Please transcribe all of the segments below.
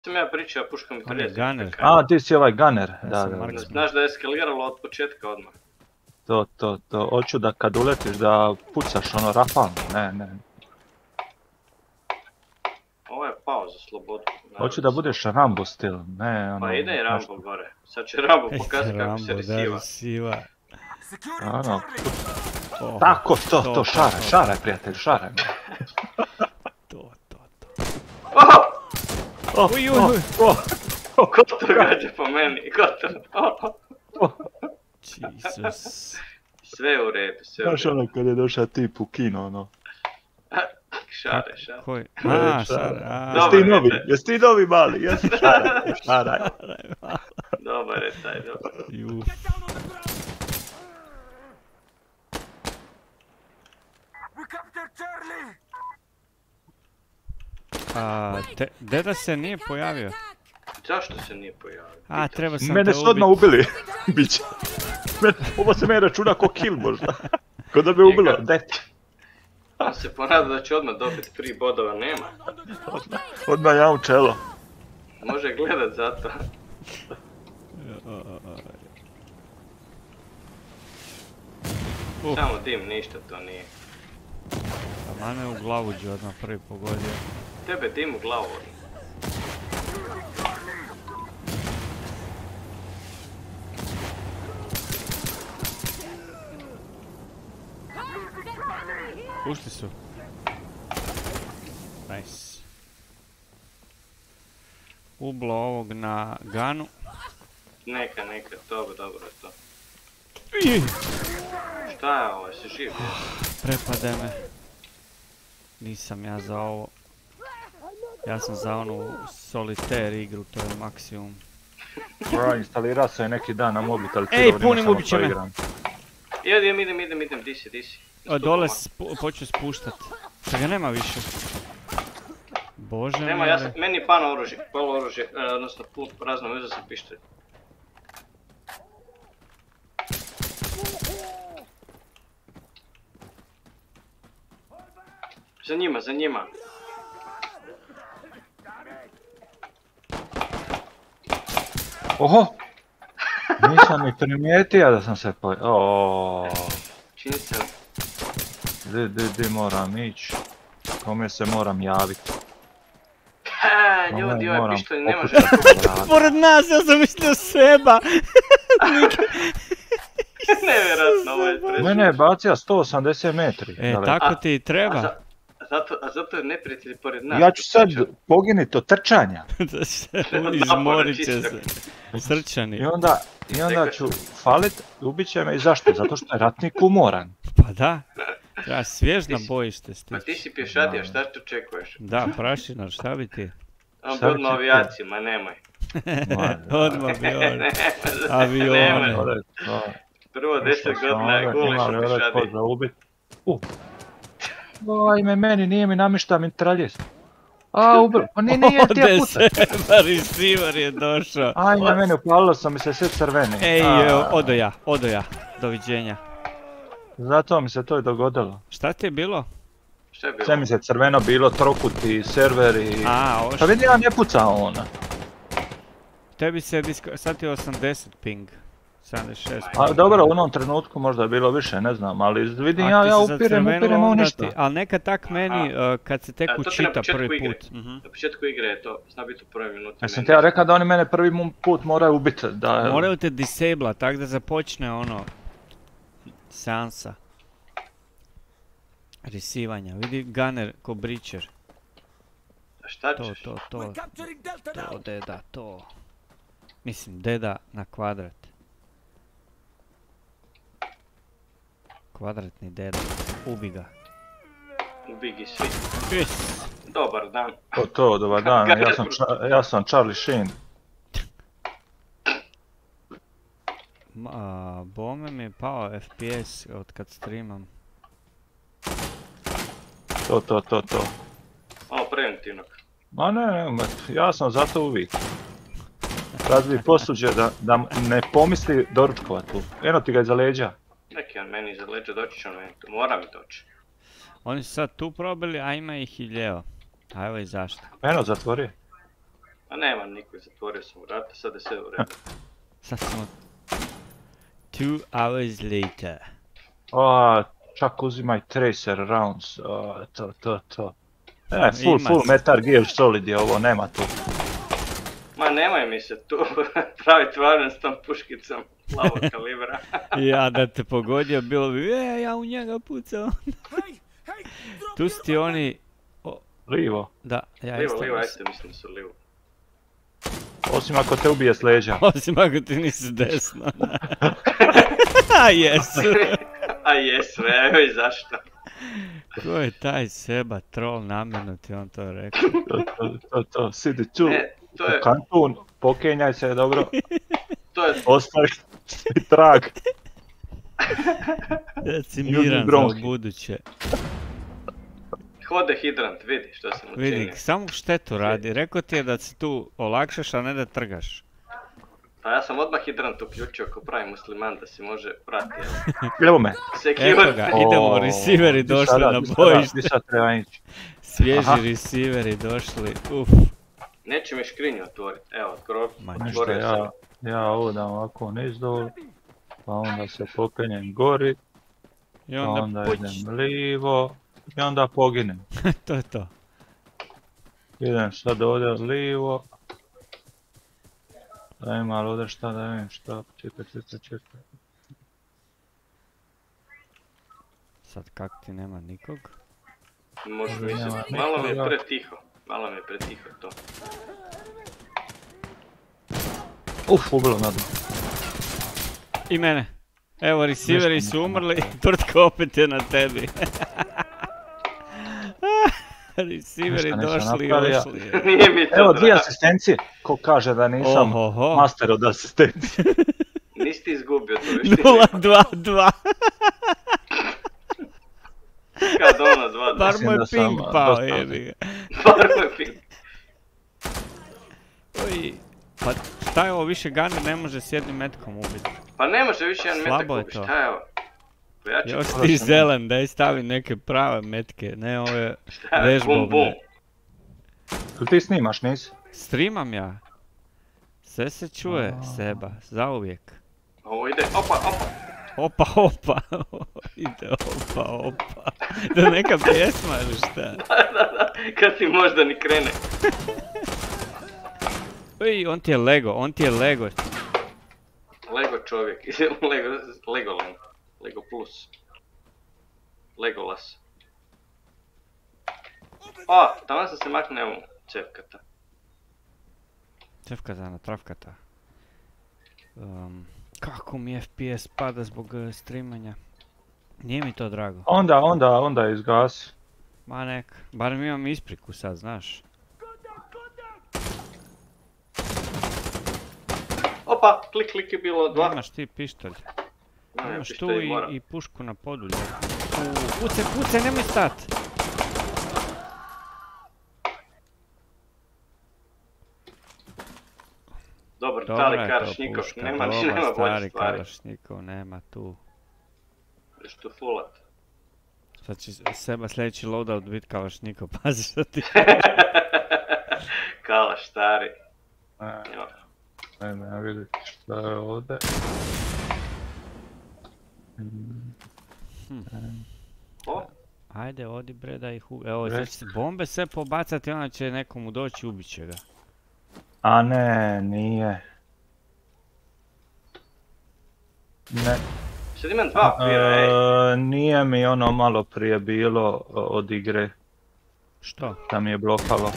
Sam ja pričao, puška mi On je treze. gunner. A, ti si ovaj gunner. Ja Da, sam da. marksman. Znaš da je eskaliralo od početka odmah. To. Hoću da kad uletiš da pucaš ono rafalno. Ne. Ovo je pao za slobodu. Hoću da budeš Rambo stil. Ne, ono... Pa ide i Rambo nešto. gore. Sad će Rambo pokazati kako se Rambo, da, resiva. resiva. Ono, Oh, tako, to, šaraj, prijatelj, šaraj. To. Oh! Uj. Ko to gađa po meni? Ko to? Jesus. Sve u redu, sve u Znaš redu. ono kad je došao tip u kino, ono. Šare. Koji? Šaraj. Dobar. Jesi ti novi mali? Jesi šaraj. Dobar je taj, dobar. Ju. Deda se nije pojavio. Zašto se nije pojavio? A, treba sam Mene te su odmah ubiti. ubili. Biće. Ovo se mene računa ko kill možda. Ko da bi ubilo, det. On se ponada da će odmah dobiti 3 bodova, nema. Odmah ja u čelo. Može gledat zato. Samo dim, ništa to nije. A mane u glavu ću odmah prvi pogodio. Tebe dim u glavu. Ušli su. Nice. Ublo ovog na ganu. Neka, dobro je to. Ih, Šta je ovo, jesi živ? prepade me. Nisam ja za ovo. Ja sam za onu solitaire igru, to je maksimum. Bro, instalirao sam je neki dan na mobitel. Ej, punim, ubit će me. Idem, di si. Dole počeo spuštat. Čega nema više. Bože Nema, meni je pano oružje, polo oružje, odnosno razno veze sam pištolj. Za njima. Oho! Nisam ni primijetio da sam se pojavio. Čini se... Di moram ići? Kome se moram javiti? Ljudi, ovaj pištolj ne može... Pored nas, ja sam mislio Seba. Nevjerojatno, ovo je preslušno. Mene je bacio 180 metri. Tako ti i treba. A zato je neprijatelj pored nas. Ja ću sad poginit od trčanja. Izmorit će se. Srčani. I onda ću falit, ubit će me. I zašto? Zato što je ratnik umoran. Pa da. Treba svjež na bojište stići. Pa ti si pješadija, šta tu očekuješ? Da, prašina, šta bi ti? On bi odmah avijaciju, ma nemoj. Odmah bi avione. Prvo 10 godina je guliš pješadija. Ajme, meni nije namješta mitraljez. Pa nije ti ja pucat. Receiver je došao. Ajme, mene upalilo sam mi se sve crveni. Ej, odo ja. Doviđenja. Zato mi se to i dogodilo. Šta ti je bilo? Sve mi se crveno bilo, trokuti, serveri. Pa vidi ja ne pucao ona. Tebi se sad ti je 80 ping. 76. A dobro, u onom trenutku možda je bilo više, ne znam, ali vidim ja upirem ovo ništa. Ali nekad tak meni, kad se tek učita prvi put. Na početku igre je to, zna biti u prvoj minuti. Jesam ti ja rekao da oni mene prvi put moraju ubiti. Moraju te disabla, tak da započne ono, seansa. Resivanja, vidi gunner ko breacher. Šta ćeš? To, deda, to. Mislim, deda na kvadrat. Kvadratni deda, ubi ga. Ubi gi svi. Yes. Dobar dan. Dobar dan, ja sam Charlie Sheen. Bome mi je pao FPS od kad streamam. To. Malo preventivnog. Ma ne, ja sam zato uvijek. Razvij posuđe da ne pomisli doručkovat tu. Eno ti ga iza leđa. Neki on meni iza leđa, doći će on meni tu, mora mi doći. Oni su sad tu probili, a ima ih i lijevo. A evo i zašto. Eno, zatvori. A nema niko, zatvorio sam vrata, sad je sve u redu. Sad smo... 2 hours later. Čak uzimaj tracer rounds, to. Ima Full se. Metal Gear Solid je ovo, nema tu. Ma nemoj mi se tu praviti važan s tom puškicom plavog kalibra. Ja da te pogodio, bilo bi, ja u njega pucao. Tu su ti oni... Livo. Da, ja Livo, isto livo, mislim. ajte, mislim da su livo. Osim ako te ubije s leđa. Osim ako ti nisi desno. A jesu. A jesu, evo i zašto. Ko je taj Seba troll, namjerno ti on to rekao. To, sidi tu. Ne, to je, U kantun, pokenjaj se dobro, to je, ostavi trag. Da si Ljubi miran za bronhi. buduće. hode hidrant, vidi što sam učinio. Vidi, samo štetu radi. Rekao ti je da se tu olakšaš, a ne da trgaš. Pa ja sam odmah hidrant uključio ko pravi musliman da se može prati. Evo me. Eto ga, idemo, receiveri došli na bojište. Di sad treba ići? Svježi Aha. receiveri došli, uf. Neće mi škrinju otvoriti, evo, Ma Ništa, otvorio sam. ja ovo dam ovako niz dol, pa onda se popenjem gori, I pa onda onda puć. idem livo i onda poginem. To je to. Idem sad ovdje livo. Daj malo ovdje šta da vidim šta, čekaj. Sad kak ti nema nikog? Možda mi se, Nema malo mi je nikoga. pretiho. Malo mi je pretiho to. Ubilo nadam. I mene. Evo, receiveri Nešto su nisam umrli, napravio. tvrtka opet je na tebi. Receiveri Ništa nisam došli i napravio. ošli. Nije mi to Evo dvije drago. asistencije, ko kaže da nisam Ohoho. master od asistencije. Nisi ti izgubio to još ti 0-2-2. kad ono 2-2. Bar Mislim mu je da sam, ping pao, dosta- jebi ga. Bar mu je ping. Oj, pa šta je ovo, više Gunner ne može s jednim metkom ubiti. Pa ne može više jedan metak Slabo je kupiš, to. šta je ovo? Pojači, Još Prošlo ti sam. zelen, daj stavi neke prave metke, ne ove šta je, bum bum. vežbovne. Jel ti snimaš, nisi? Streamam ja. Sve se čuje, Seba, zauvijek. Ovo ide, opa, opa. Opa, opa, ide opa. Da neka pjesma ili šta? Da, kad ti možda ni krene. Oj, on ti je Lego. Lego čovjek, Legoland, Lego plus. Legolas. O, tamo sam se makne u cevkata. Cevkata, trafkata. Kako mi FPS pada zbog streamanja. Nije mi to drago. Onda izgasi. Ma nek, barem imam ispriku sad, znaš. Opa, klik je bilo 2. Imaš ti pištolj. No, Imaš tu pištolj mora. i pušku na podulju. Pucaj, nemoj stat! Dobar, Dobra stari je to Karašnikov, puška, nema bolje stari stvari. Karašnikov, nema tu. Još tu fullat. Sad će Seba sljedeći loadout bit Kalašnikov, pazi što ti... Kalaš, stari. Jo. Ne vidite šta je ovdje. O, Ajde, odi bre da ih Evo, Bre. sad će se bombe sve pobacati, onda će nekomu doći i ubit će ga. A ne, nije. Ne. sad imam 2 okvira, ej. Nije mi ono malo prije bilo od igre Što? da mi je blokalo.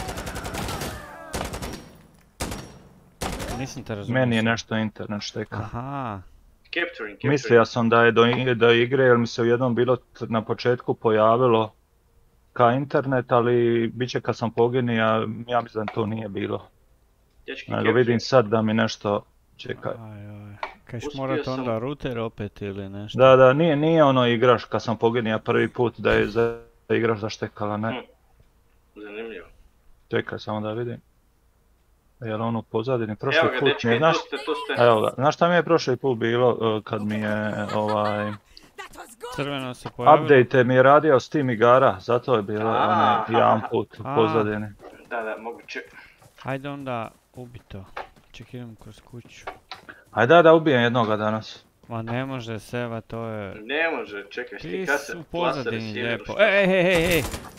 Nisam te razumio. Meni je nešto internet šteka. Aha. Capturing. Mislio sam da je do igre jer mi se u jednom bilo na početku pojavilo ka internet, ali bit će kad sam poginio, ja mislim da to nije bilo. Dečki, Nego capturing. vidim sad da mi nešto čeka. Aj. Kažeš Uspio morat sam- onda router opet ili nešto? Da, nije ono igraš kad sam poginio prvi put da je za igraš zaštekala, ne. Zanimljivo. Čekaj samo da vidim. Jel ono u pozadini prošli Evo ga, put dečki, mi je, znaš, tu ste. evo ga, znaš šta mi je prošli put bilo kad mi je Crveno se pojavilo. update mi je radio Steam igara, zato je bilo Aha. onaj jedan put u A. pozadini. Da, moguće. Ajde onda Ubi to. Čekaj, idem kroz kuću. Ajde da ubijem jednoga danas. Ma ne može Seva, to je... Ne može, čekaj, Ti ti kad se su u plasa pozadini receiveru, lijepo. šta? Ej!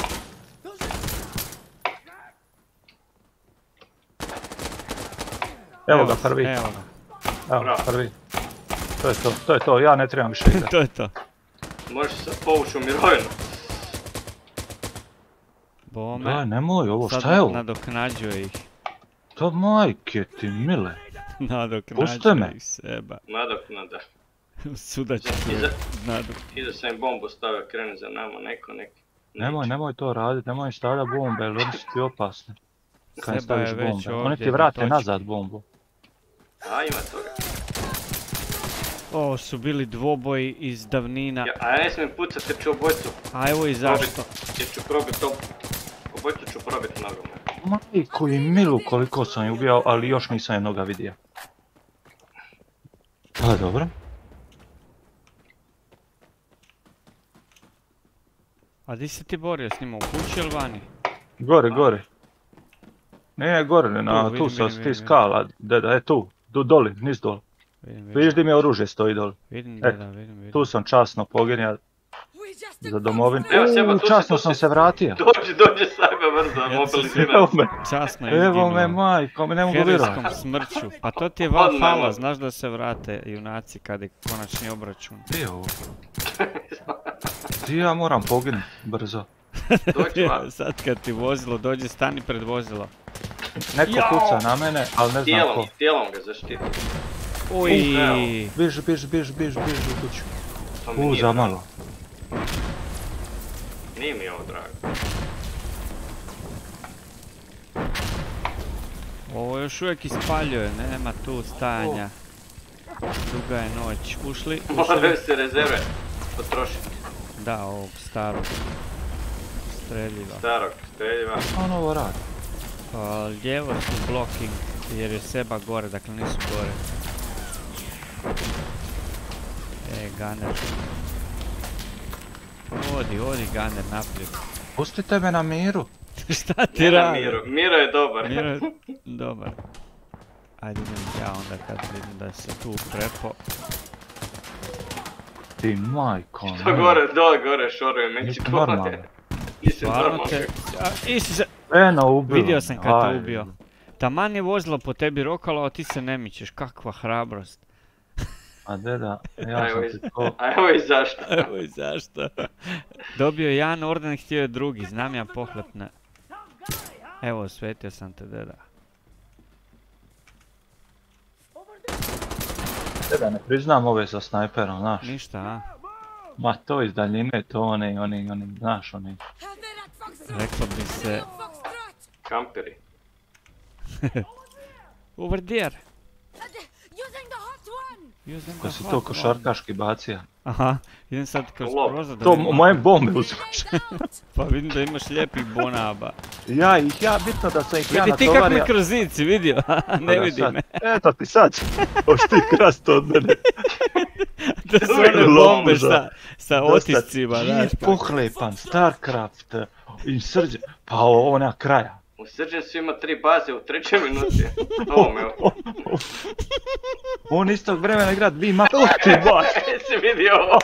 Evo ga prvi. Evo ga. Evo ga Bravo. prvi. To je to, ja ne trebam više igrati. To je to. Možeš se povući u mirovinu. Bome. Daj, nemoj ovo, Sad šta je ovo? nadoknađuje ih. To majke ti mile. Puste Nadoknađuje me. ih Seba. Nadoknada. Suda će Iza- nadok. Iza sam im bombu stavio, krene za nama, neko. Nemoj to raditi, nemoj stavljati bombe, jer oni su ti opasni. Kad Seba je staviš već bombe, ovdje oni ti na vrate točki. nazad bombu. A, ima toga. Ovo su bili dvoboji iz davnina. A ja ne smijem pucat jer ću obojcu A evo i zašto. jer ću probit to. Obojcu ću probit nogom. Majku i milu koliko sam je ubijao, ali još nisam jednoga vidio. Ali dobro. A di se ti borio s njima, u kući ili vani? Gore. Ne, gore, tu sa ti skala, deda, tu, doli, niz doli. Vidiš di mi oružje stoji doli. Vidim, Eto, da, vidim. Tu sam časno poginja za domovinu. Evo, Seba, tu si, Časno tu sam si. se vratio. Dođi sajba brzo, Ja sam mobiliziram. Evo me, Časno evo me izginuo. majko, me ne mogu vjerovati. Herojskom smrću. Pa to ti je Odmah, Valhalla, odmah. znaš da se vrate junaci kad je konačni obračun. Gdje je ovo? Gdje ja moram poginuti brzo? Dođi van. Sad kad ti vozilo dođe, stani pred vozilo. Neko Jao! puca na mene, ali ne znam ko. Tijelom ga zaštiti. Uj, Biž u kuću. To mi nije Zamalo. drago. Nije mi ovo drago. ovo još uvijek ispaljuje, nema tu stajanja. Duga je noć. Ušli? Moraju se rezerve potrošiti. Da, ovog starog streljiva. Starog streljiva. On ovo radi. Lijevo su blocking, jer je Seba gore, dakle nisu gore. Gunner. Odi Gunner naprijed. Pustite me na miru. Šta ti Ne na radi? Miro je dobar. Miro je dobar. Ajde idem ja onda kad vidim da se tu prepo. Ti majko. To dole gore šoruje, meni Nisi to normalno. Nisi Stvarno normalno. te... Isi se... Eno ubilo. Vidio sam kad te Aj. ubio. Taman je vozilo po tebi rokalo, a ti se ne mičeš. Kakva hrabrost. A deda, ja Evo sam ti to... A evo i zašto. Evo i zašto. Dobio je jedan orden, htio je drugi. Znam ja pohlepne. Evo, osvetio sam te, deda. Deda, ne priznam ove sa snajperom, znaš. Ništa, a? Ma to iz daljine, to oni, znaš oni. Reklo bi se... Kamperi. Over there. Ko si to košarkaški bacija. Aha, idem sad kroz Lop. prozor da To vidim. moje bombe uzimaš. Pa vidim da imaš lijepih bonaba. Ja bitno da sam ih ja Vidi ti kak me natovario. kroz zid si vidio, ne vidi me. Eto ti sad, hoš ti krast od mene. To su Uvijek one lom bombe za- sa otiscima, znaš. Čist pohlepan, Starcraft, Insurgent, pa ovo nema kraja. U Surgensu ima 3 baze u 3. minuti. Ovo me... On istog vremena igra 2 mape. O ti baš! Jesi vidio ovo?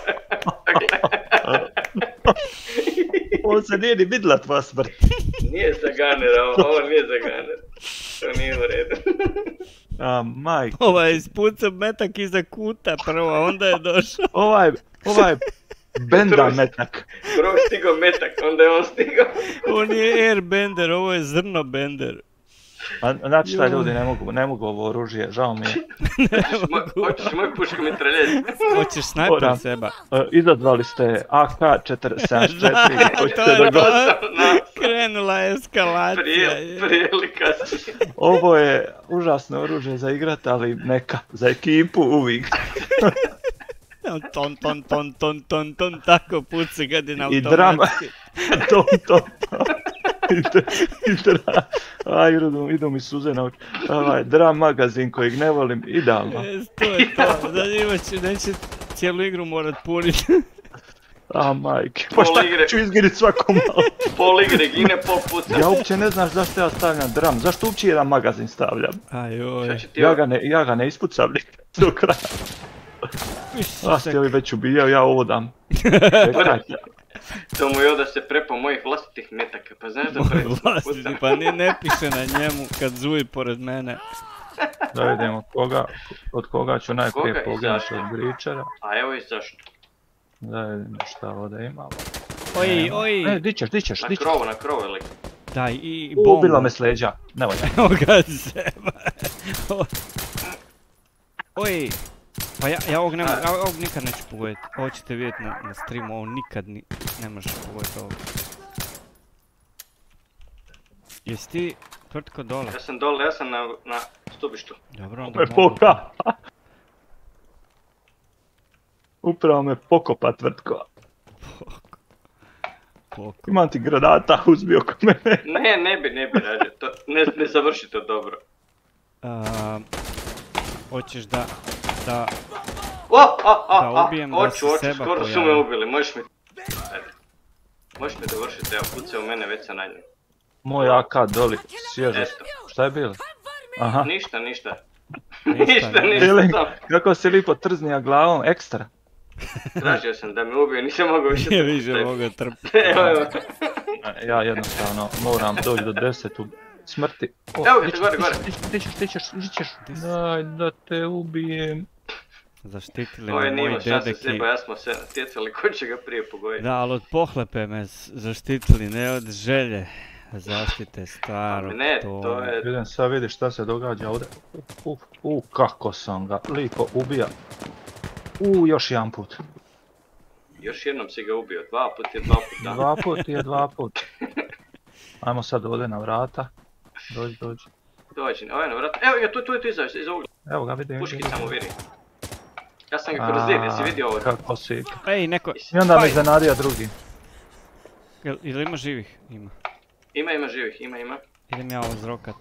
On se nije ni vidla tva smrt. Nije za Gunnera, ovo nije za Gunner. To nije u redu. A majk, Ovaj ispucao metak iza kuta prvo, a onda je došao. ovaj benda metak. Prvo je stigao metak, onda je on stigao. On je airbender, ovo je zrnobender. A znači šta ljudi, ne mogu ovo oružje, žao mi je. Hoćeš moju pušku mitraljez? Hoćeš snajper Moram. Seba? Izazvali ste AK-474, Da, hoćete to je da to. Krenula je eskalacija. Prije ili kasnije. Ovo je užasno oružje za igrat, ali neka, za ekipu uvijek. Ton, tako puca kad je na I drama. automatski. To. Aj, idu mi suze na oči. Dram magazin kojeg ne volim, idealno. To je to, da neće cijelu igru morat punit. A majke, pa Pol šta igre. ću izgledati svako malo? Pol igre gine, pol puca. Ja uopće ne znaš zašto ja stavljam dram, zašto uopće jedan magazin stavljam? Ajoj. Šta će ti Ja ga ne ispucam nikad do kraja. Vas ti ovi već ubijao, ja ovo dam. Čekajte. To mu je da se prepo mojih vlastitih metaka, pa znaš da Moj preći vlastiti, pucam. pa ne piše na njemu kad zuji pored mene. Da vidimo od koga ću najprije Koga i poginuti zašto? od Breachera. A evo i zašto. Da vidimo šta ovdje imamo. Oj. Di ćeš. Na krovu je lik. Daj i bombu. Ubila me s leđa, nemoj da. Evo ga zeba. Oj. Pa ja ovog nikad neću pogoditi. Ovo ćete vidjeti na streamu, ovo nikad ne možeš pogoditi ovog. Jesi ti tvrtko dole? Ja sam dole, ja sam na stubištu. Dobro, onda Me poka. Upravo me pokopa tvrtko. Poko. Imam ti granata uzbi oko mene. Ne bi radio, to, ne završi to dobro. Hoćeš da Da ubijem, da hoću, se seba skoro su pojavi. me ubili, možeš mi... Ajde. Možeš mi dovršiti, evo, pucao mene, već sam na njim. Moj AK doli, svježe. Eto. Šta je bilo? Aha. Ništa. Ništa. Feeling, sam. kako si lipo trznija glavom, ekstra. Tražio sam da me ubije, nisam mogao više Nije više mogao trpiti. Evo. Ja jednostavno moram doći do 10 u smrti. Evo ga te gore. Di ćeš. Daj da te ubijem. Zaštitili Ovo je me nije moji imao šanse dedeki. seba, ja smo se natjecali ko će ga prije pogoditi. Da, ali od pohlepe me zaštitili, ne od želje zaštite starog Ne, Toma. to je... Idem sad vidi šta se događa ovdje. Kako sam ga lipo ubija. Još jedan put. Još jednom si ga ubio, dva put da. Dva put. Ajmo sad ovdje na vrata. Dođi. Dođi, ovo je na vrata. Evo ga, tu je iz ugla. Evo ga vidim. Puškica mu vidi. Ja sam ga kroz zid, jesi vidio ovo? Kako si. Ej, neko... I onda me Spaj! iznenadio drugi. Ili ima živih? Ima. Ima živih, ima. Idem ja ovo zrokat.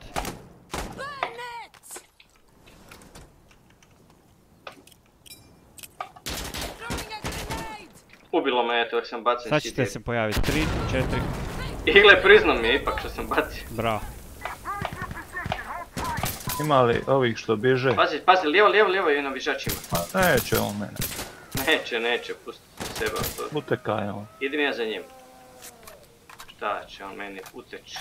Ubilo me, eto, dok sam bacen Sad ćete se pojaviti. 3, 4, Igle, priznao mi je ipak što sam bacio. bravo. Ima li ovih što bježe? Pazi, lijevo je na vižačima. Neće on mene. Neće, pusti sebe to. Utekaj on. Idem ja za njim. Šta će on meni uteći?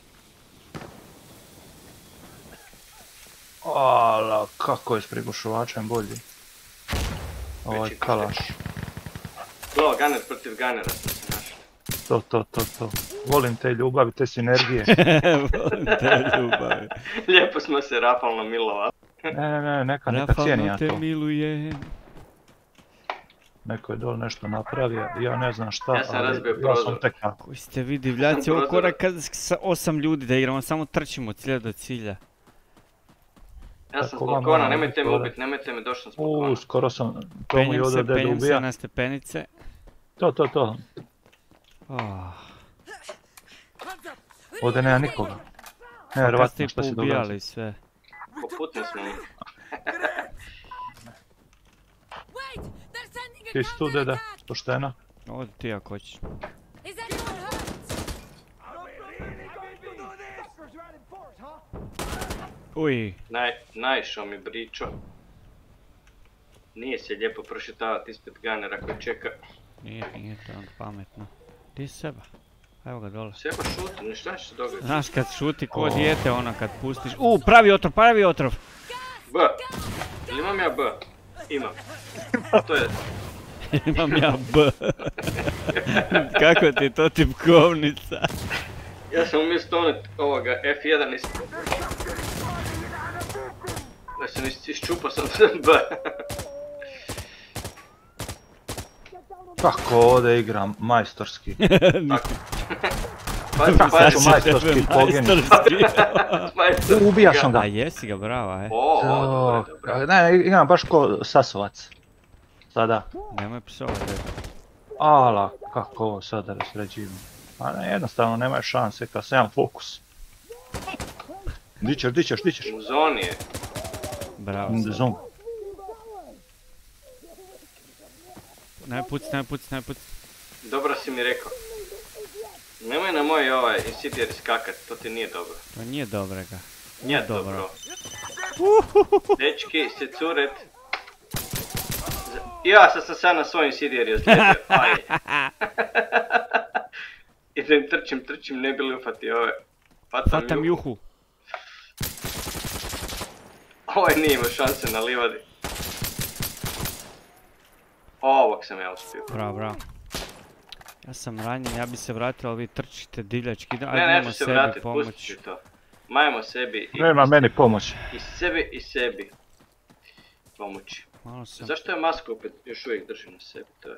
Ala, kako je s prigušovačem bolji. Ovaj Veći kalaš. Glava, gunner protiv gunnera sam se našao. To. Volim te ljubavi, te sinergije. Volim te ljubavi. Lijepo smo se rafalno milovali. Ne, neka cijeni ja Rafalno te to. milujem. Neko je dole nešto napravio, ja ne znam šta, Ja sam ali razbio ja sam prozor. tek tako. Koji ste vi divljaci, ovo korak kad sa 8 ljudi da igramo, samo trčimo od cilja do cilja. Ja sam s Tako vam balkona, moram nemojte me gore. ubit, nemojte me došli s balkona. Skoro sam, to mu je ovdje da Penjem se ubija. na stepenice. To. Oh. Ovdje nema nikoga. Kad ste Nevjerovatno ih šta se događa. poubijali sve. Poputni smo mi. Ti si tu, deda, poštena. Odi ti ako hoćeš. Uj, Naišao mi bričo. Nije se lijepo prošetavati ispred gunnera koji čeka. nije to onda pametno. Di je Seba? Evo ga dole. Seba šuti, šta će se događati? Znaš kad šuti ko dijete ono kad pustiš. Pravi otrov! B. Ili imam ja B? Imam. To je... Imam ja B. Kako ti je to tipkovnica? Ja sam umjesto ovoga F1 Da sam iščupao sam B. Kako ovdje igram majstorski. Pazi, majstorski poginuti. Ubija sam ga. A jesi ga, bravo, dobro. Ne, igram baš ko sasovac. Sada. Nemoj psovati. Ala, kako ovo sada rasređivam. A ne, jednostavno nema šanse kad sam imam fokus. Di ćeš? U zoni je. Bravo. Zon. Ne puci. Dobro si mi rekao. Nemoj na moj ovaj insidijer iskakat, to ti nije dobro. To nije dobrega. Nije dobro. Dečki, se curet. Ja sam sad na svoj insidijer ozlijedio, aj. Idem trčim, ne bi li ufati ove. Fatam juhu. Ovaj nije imao šanse na livadi. Ovog sam ja uspio. Bravo. Ja sam ranjen, ja bi se vratio, ali vi trčite divljački. Ne, neću se vratit, pustit ću to. Majmo sebi Nema meni pomoći. I sebi pomoći. Zašto je masku opet još uvijek drži na sebi, to je.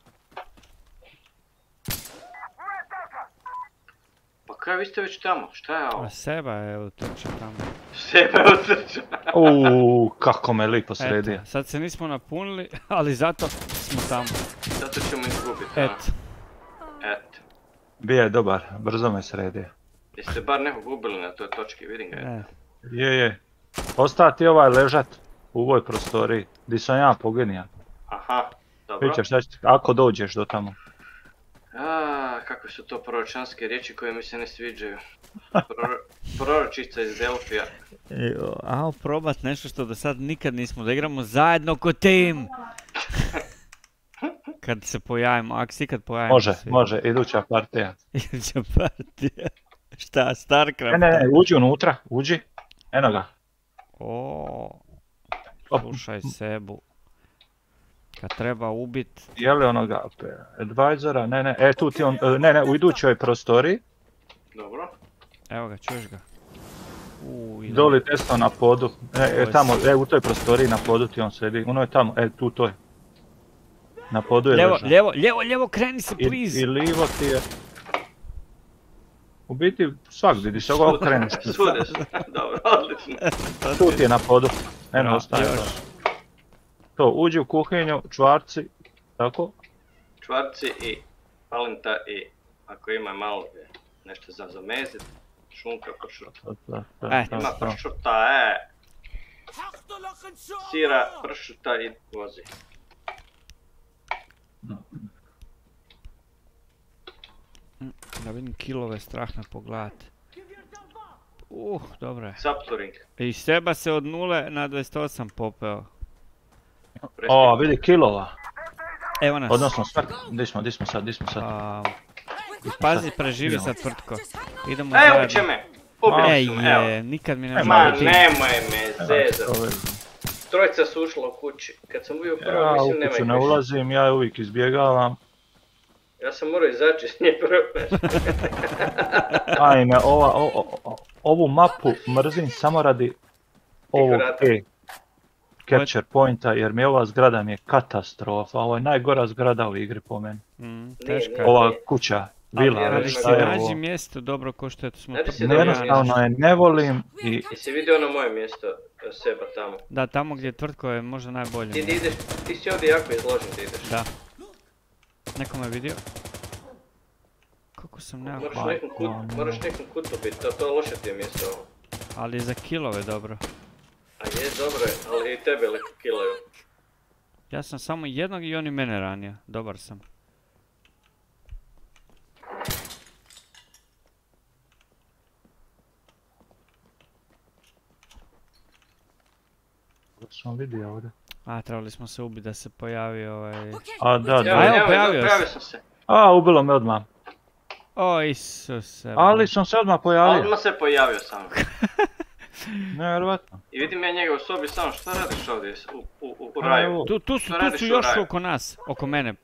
Pa kaj, vi ste već tamo, šta je ovo? A Seba je utrčao tamo. Seba je utrčao. Kako me lipo sredio. Eto, sad se nismo napunili, ali zato smo tamo. Zato ćemo izgubiti, Eto. Bio je dobar, brzo me sredio. Jeste bar nekog ubili na toj točki, vidim ga je. Je. Ostati ovaj ležat u ovoj prostoriji, di sam ja poginija. Aha, dobro. Vidjet ćeš ako dođeš do tamo. Kakve su to proročanske riječi koje mi se ne sviđaju. Proročica iz Delfija. Ajmo probat nešto što do sad nikad nismo, da igramo zajedno ko tim. Kad se pojavimo, ako si kad pojavimo. Može, iduća partija. Iduća partija. Šta, Starcraft? Ne, uđi unutra, uđi. Eno ga. Slušaj Sebu. Kad treba ubit... Je li onoga advisora? Ne, tu ti on, u idućoj prostoriji. Dobro. Evo ga, čuješ ga. Doli testo na podu, tamo, u toj prostoriji na podu ti on sedi, ono je tamo, tu to je. Na podu je ležao. Lijevo, kreni se, please! I livo ti je... U biti svakdje, di se ga okreneš. Svude su, dobro, odlično. Tu ti je na podu, eno ostaje. To, uđi u kuhinju, čvarci, tako? Čvarci i palenta i ako ima malo nešto za zamezit, šunka, pršuta. Ima pršuta, sira, pršuta i vozi. Da vidim kilove, strah me pogledat. Dobro je. Sapturing. I Seba se od 0 na 28 popeo. Vidi kilova. Evo nas. Odnosno smrt. Di smo sad? Pazi, preživi sad tvrtko. Idemo zajedno. Evo će me. Ubili su me, evo. Nikad mi ne Ma nemoj me zezat. Trojica su ušla u kući. Kad sam bio prvo, mislim nemoj kuću ne ulazim, ja uvijek izbjegavam. Ja sam morao izaći s nje prvo. Ajme, ovu mapu mrzim samo radi ovog capture pointa, jer mi ova zgrada mi je katastrofa. Ovo je najgora zgrada u igri po meni. Ova kuća, vila. Ali si nađi mjesto dobro ko što smo to... Jednostavno je ne volim i... Jesi vidio ono moje mjesto, Seba, tamo? Da, tamo gdje je tvrtko je možda najbolje. Ti si ovdje jako izložen, ti ideš. Da. Neko me vidio. Kako sam nekako... Moraš nekom kutu biti, to loše ti je mjesto ovo. Ali za kilove dobro. A je, dobro je, ali i tebe killaju. Ja sam samo jednog i oni mene ranija, dobar sam. Sam vidio ovdje. Trebali smo se ubiti da se pojavi ovaj... Evo, pojavio sam se. Ubilo me odmah. O, Isuse. Ali sam se odmah pojavio. Odmah se pojavio sam. Nevjerovatno. I vidim ja njega u sobi samo, šta radiš ovdje u raju? Tu su još oko nas, oko mene.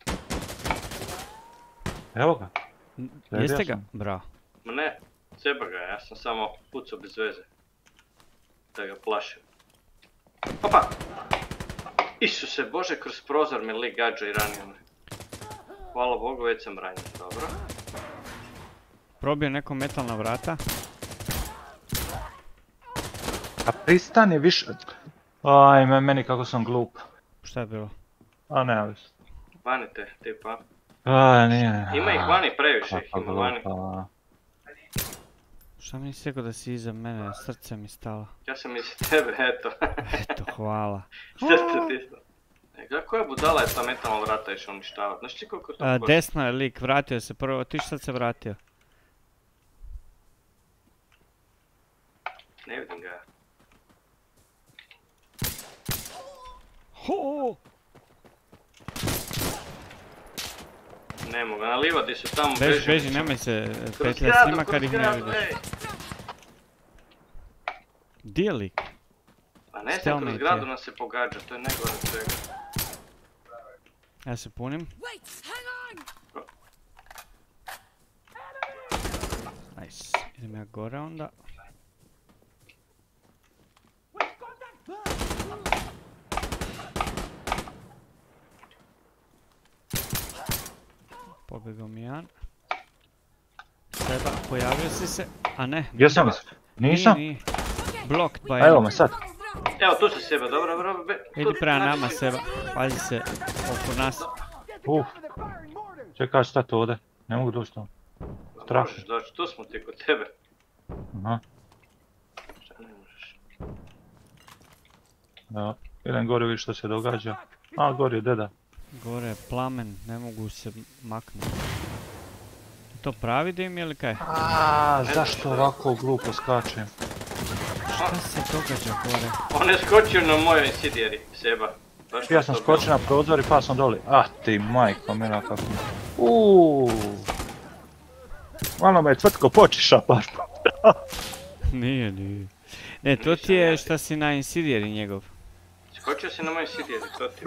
Evo ga. Jeste ga? Bravo. Ma ne, Seba ga, ja sam samo pucao bez veze. Da ga plašim. Opa! Isuse Bože, kroz prozor me lik gađa i ranio me. Hvala Bogu, već sam ranjen, dobro. Probio neko metalna vrata. A pristani više... Ajme, meni kako sam glup. Šta je bilo? Ne, ali... Vanite, tipa. Nije. Ima ih vani, previše ih ima vani. Šta mi nisi rekao da si iza mene, srce mi stalo. Ja sam iza tebe, eto. Eto, hvala. Srce ti stalo. Kako je budala je ta metalna vrata išao uništavati? Znaš ti koliko to košta? Desno je lik, vratio se prvo, ti sad se vratio. Ne vidim ga. Ho! Ne mogu, na livadi su tamo Beži, nemoj se petljati s njima kad ih ne vidiš. Di je lik? Pa ne znam, kroz zgradu nas se pogađa, to je najgore od svega. Ja se punim. Nice, idem ja gore onda. Pobjegao mi jedan. Seba, pojavio si se, a ne. Jesam li? Nisam? Nije. Blocked by... Evo me sad. Evo, tu si Seba, dobro. Idi prema nama Seba, pazi se oko nas. Čekaj, šta to ovdje? Ne mogu doći tamo. Strašno. Možeš doći, tu smo ti kod tebe. Aha. Šta ne možeš? Da, idem gore vidjeti što se događa. A, gore je deda. Gore je plamen, ne mogu se maknuti. To pravi dim ili kaj? Zašto ovako glupo skačem? Šta se događa gore? On je skočio na mojoj insidijeri, Seba. Ja sam skočio na prozor i pa sam doli. Ti majko mila kako mi. Malo me je tvrtko počiša baš. Nije. Ne, to ti je šta si na insidijeri njegov. Skočio si na mojoj insidijeri, to ti.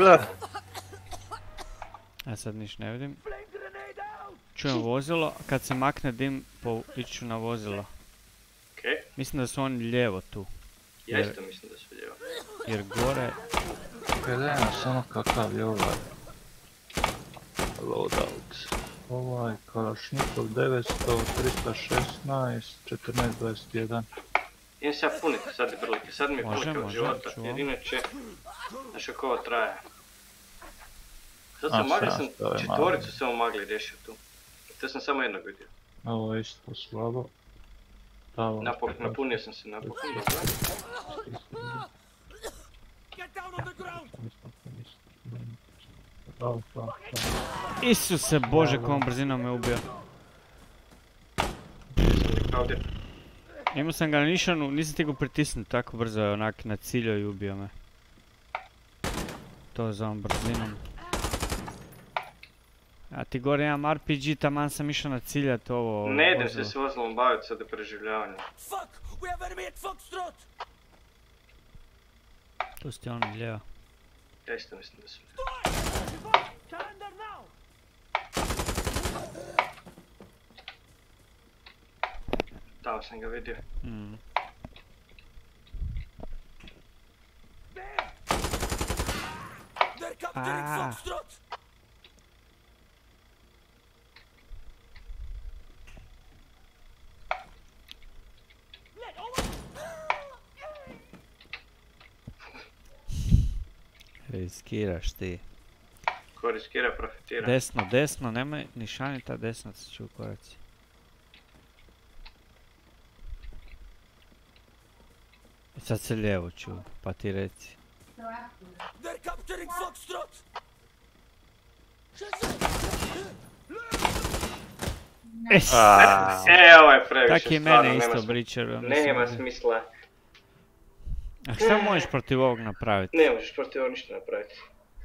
Ja sad niš ne vidim. Čujem vozilo, kad se makne dim, iću na vozilo. Okej. Mislim da su oni lijevo tu. Ja isto mislim da su lijevo. Jer gore... Gledajmo samo kakav je ovaj. Loadout. Ovaj Kalašnikov 900, 316, 1421. Idem se ja puniti sad prilike, sad mi je prilike od života, čuvam. jer inače, znaš kako ovo traje. Sad sam magli, sam četvoricu samo magli riješio tu. To sam samo jednog vidio. Ovo je isto slabo. Napunio sam se napokon, dobro. Isuse Bože, kojom brzinom me ubio. Ovdje. Imao sam ga na nišanu, nisam ti go pritisnuti tako brzo, je onak na ciljao i ubio me. To za ovom brzinom. A ti gore imam RPG, taman sam išao na ciljat ovo... Ne idem se s vozilom baviti sad do preživljavanja. Tu ste oni lijeva. Ja isto mislim da su. Tamo sam ga vidio. Riskiraš ti. Ko riskira, profitira. Desno, nemoj nišanita desno se ću koraci. Sad se lijevo ću, pa ti reci. Ovo je previše, tak i mene isto bričer. Nema smisla. A šta možeš protiv ovog napraviti? Ne možeš protiv ovog ništa napraviti.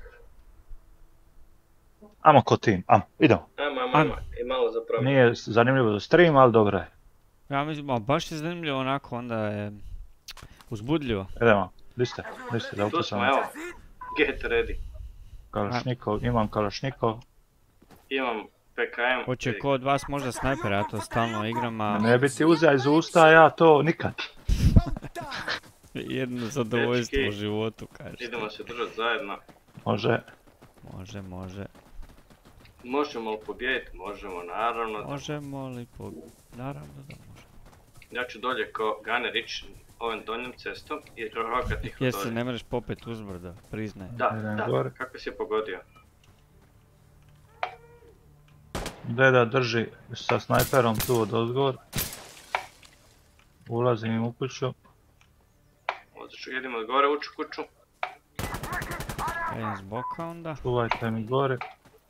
Amo ko tim, idemo. Ajmo, i malo za promjenu. Nije zanimljivo za stream, ali dobro je. Ja mislim, baš je zanimljivo onako, onda je uzbudljivo. Idemo, liste, da upucamo. Tu smo, evo, get ready. Kalašnikov, imam Kalašnikov. Imam PKM. Hoće ko od vas možda snajper, ja to stalno igram, a... Ne bi ti uzeo iz usta, ja to nikad. Jedno zadovoljstvo u životu, kažeš. Idemo se držati zajedno. Može. Može. Možemo li pobijediti? Možemo, naravno. Možemo li pobijediti? Naravno da možemo. Ja ću dolje ko Gunner ići ovim donjom cestom i rokati ih od dolje. Jesi, ne možeš popet uzbrdo, priznaj. Da, kako si je pogodio? Deda drži sa snajperom tu od odgovor. Ulazim im u kuću. Idemo od gore ući u kuću. Idem s boka onda. Čuvajte mi gore.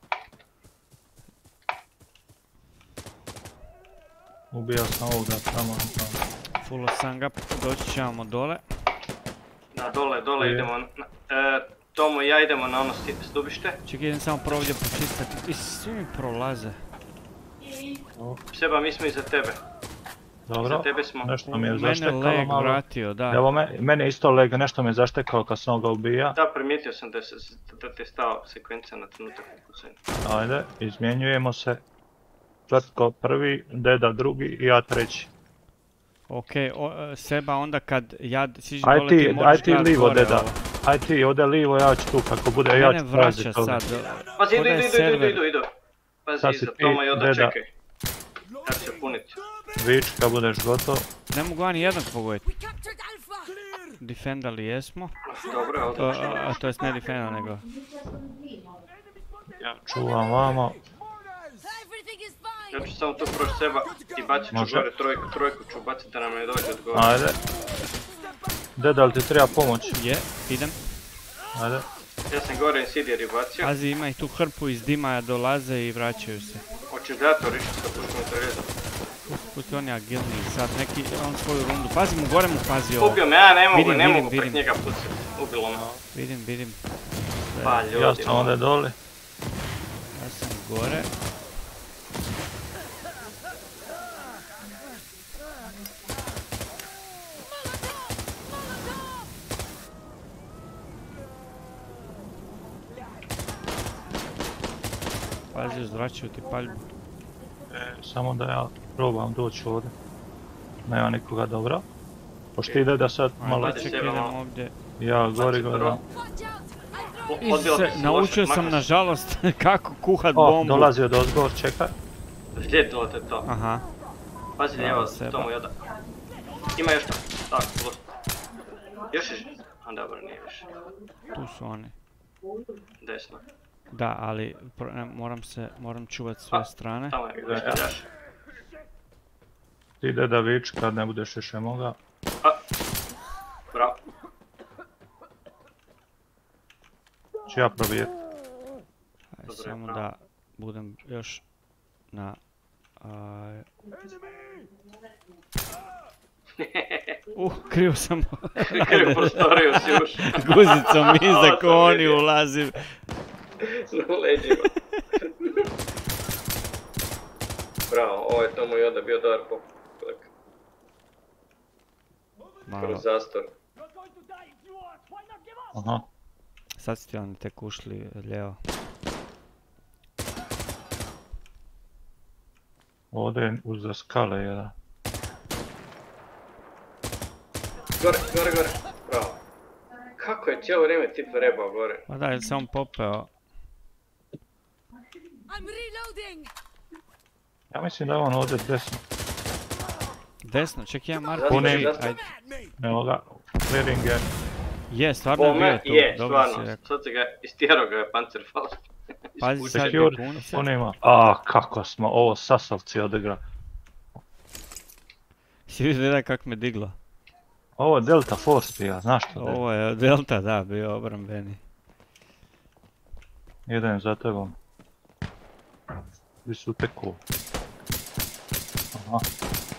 Ubijao sam ovoga tamo. Fullo sam ga, doći ćemo dole. Na dole idemo. Tomo i ja idemo na ono stubište. Čekaj, idem samo ovdje počistati. Svi mi prolaze. Seba, mi smo iza tebe. Dobro, Iza tebe smo. nešto mi je Mene zaštekalo leg malo. vratio, da. Evo, mene je isto leg, nešto mi je zaštekalo kad sam ga ubija. Da, primijetio sam da te stao sekvenca na trenutak upucanja. Ajde, izmjenjujemo se. Tvrtko prvi, Deda drugi i ja treći. Okej, Seba onda kad ja siđem dole ti Aj možeš ti gledat livo, gore Deda. ovo. Aj ti, ode livo, ja ću tu kako bude, ja Mene ću tražiti vraća toga. sad. Pazi, Ko da je server. idu. Pazi, Sad si iza ti, Toma i Oda, Deda. čekaj. Ja ću se puniti. Vič kad budeš gotov. Ne mogu ani jednog pogoditi. Defendali jesmo. Dobro, odlično. To jest ne defenda nego. Ja. Čuvam vamo. Ja ću samo tu proći Seba i bacit ću Može. gore trojku ću bacit da nam ne dođe od gore. Ajde. Deda, li ti treba pomoć? Je, idem. Ajde. Ja sam gore Insidiary bacio. Pazi, ima i tu hrpu iz dima, dolaze i vraćaju se. Hoćeš da to rišiti sa puškom interesa? Pusti on je agilniji sad, neki, on svoju rundu. Pazi mu, gore mu pazi ovo. Ubio me, ja ne Vidim, mogu prek vidim. njega pucati. Ubilo me. Vidim. Pa ljudi. Ja sam onda dole. Ja sam gore. Pazi, uzvraćaju ti paljbu. Samo da ja probam doći ovdje. Nema nikoga, dobro. Pošto ti Deda sad malo... Ajde, Čekaj, Seba, idem malo. ovdje. Ja gori gledam. Odbilo ti se Naučio loše, sam Marko. nažalost kako kuhat O, bombu. dolazi od ozgor, čekaj. Slijedilo te to. Aha, Pazi Bravo, lijevo, Seba. Tomo i Oda. Ima još to. Tako, plus. Još je... A dobro, nije više. tu su oni. Desno. Da, ali moram čuvat sve strane. Tamo je gledaljaš. Ti Deda vič kad ne budeš više mogao. Bravo. Ću ja probijeti. Ajde, Dobro je, samo bravo. da budem još na... krivo sam... Krivu prostoriju si ušao. Guzicom iza Ovo sam ko oni vidio. ulazim. Na leđima. Bravo, ovo je Tomo i Oda bio dobar pokudak. Malo, Kroz zastor. Aha. sad su ti oni tek ušli lijevo. Ovdje je uza skale jedan. Gore. Bravo. Kako je cijelo vrijeme tip rebao gore? Pa da, je se on popeo. Ja mislim da je on ovdje desno. Desno, ček, jedan Marko. Zastor, Ajde. zastor. Evo ga, clearing je. Je, stvarno je bio Bome, tu. je, Dobro si stvarno. rekao. Sad se ga istjerao ga je Panzerfaust. Pazi sad Secure, bjegunce. on ima. A, kako smo ovo sasavci odigrali. Si vidio da kak me diglo. Ovo je Delta Force bija, znaš što da je? Ovo je Delta, da, bio obrambeni. Idem za tebom. Gdje su teku? Aha.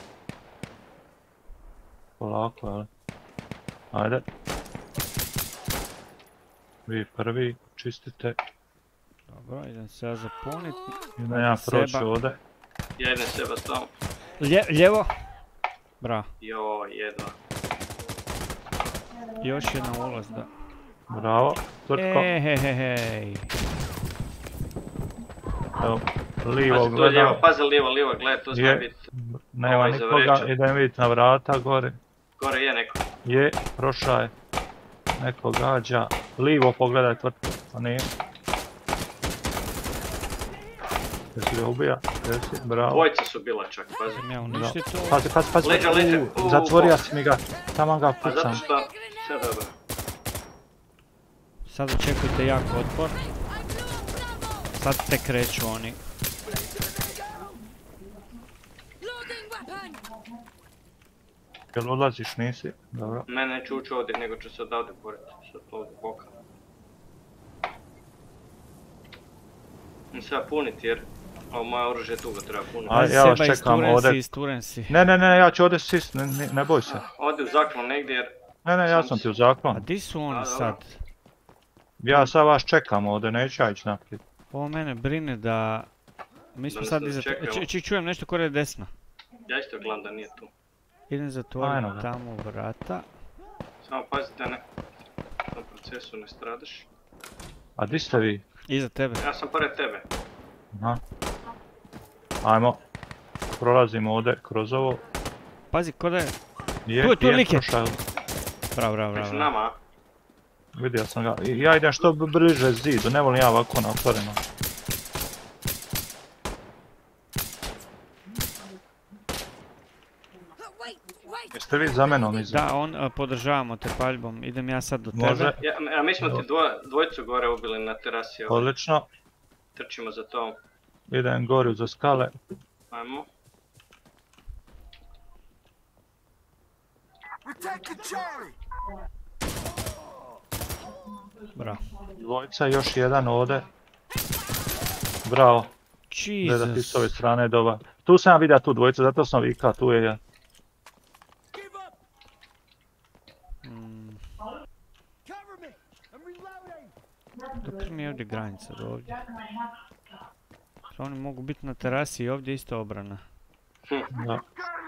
Polako, ali. Ajde. Vi prvi, čistite. Dobro, idem se ja zapunit. Idem ja proći Seba. ovdje. Ja idem Seba s tom. Lijevo. Bravo. Joj, jedva. Još jedna ulaz, da. Bravo, tvrtko. Hej. Evo, livo Pazi tu gledam. lijevo, pazi lijevo, gledaj, tu zna Je. bit. Nema Ovaj za nikoga, vreću. idem vidjeti na vrata gore. Gore je neko. Je, prošao je. Neko gađa. Livo pogledaj tvrtko, a nije. Jesi ga ubija? Jesi, bravo. Dvojica su bila čak, pazi. Sam ja uništit to. Pazi. Leđa. Zatvorio si mi ga. Tamo ga A zato pucam. što... Sve dobro. Sad očekujte jak otpor. Sad tek kreću oni. Jel odlaziš, nisi? Dobro. Ne, neću ući ovdje, nego ću se odavde boriti. Sad ovdje boka. Sada puniti jer ovo moje oružje dugo treba puniti. A ja vas čekam ovdje. Isturen si. Ne, ja ću ovdje sist, ne boj se. Odi u zaklon negdje jer... Ne, ja sam ti u A zaklon. di su oni sad? Ja sad vas čekam ovdje, neću ja ići naprijed. Ovo mene brine da... Mi smo sad iza... Čujem nešto kore je desno. Ja isto gledam da nije tu. Idem zatvoriti tamo vrata. Samo pazite na procesu ne stradaš. A di ste vi? Iza tebe. Ja sam pored tebe. Aha. Ajmo. Prolazimo ovdje kroz ovo. Pazi, ko da je... Je, tu je lik je. Bravo. Među nama, a? Vidio sam ga. Ja idem što bliže zidu, ne volim ja ovako na otvoreno. Jeste vi za menom iza? Da, podržavamo te paljbom. Idem ja sad do tebe. Može. A mi smo ti dvojicu gore ubili na terasi. Odlično. Trčimo za tom. Idem goru za skale. Ajmo. Bravo. Dvojica, još jedan ovdje. Bravo. Jesus. Gledati s ove strane je dobar. Tu sam ja vidio tu dvojicu, zato sam vikao, tu je jedan. Dok mi je ovdje granica do ovdje. Oni mogu biti na terasi i ovdje isto obrana. Da.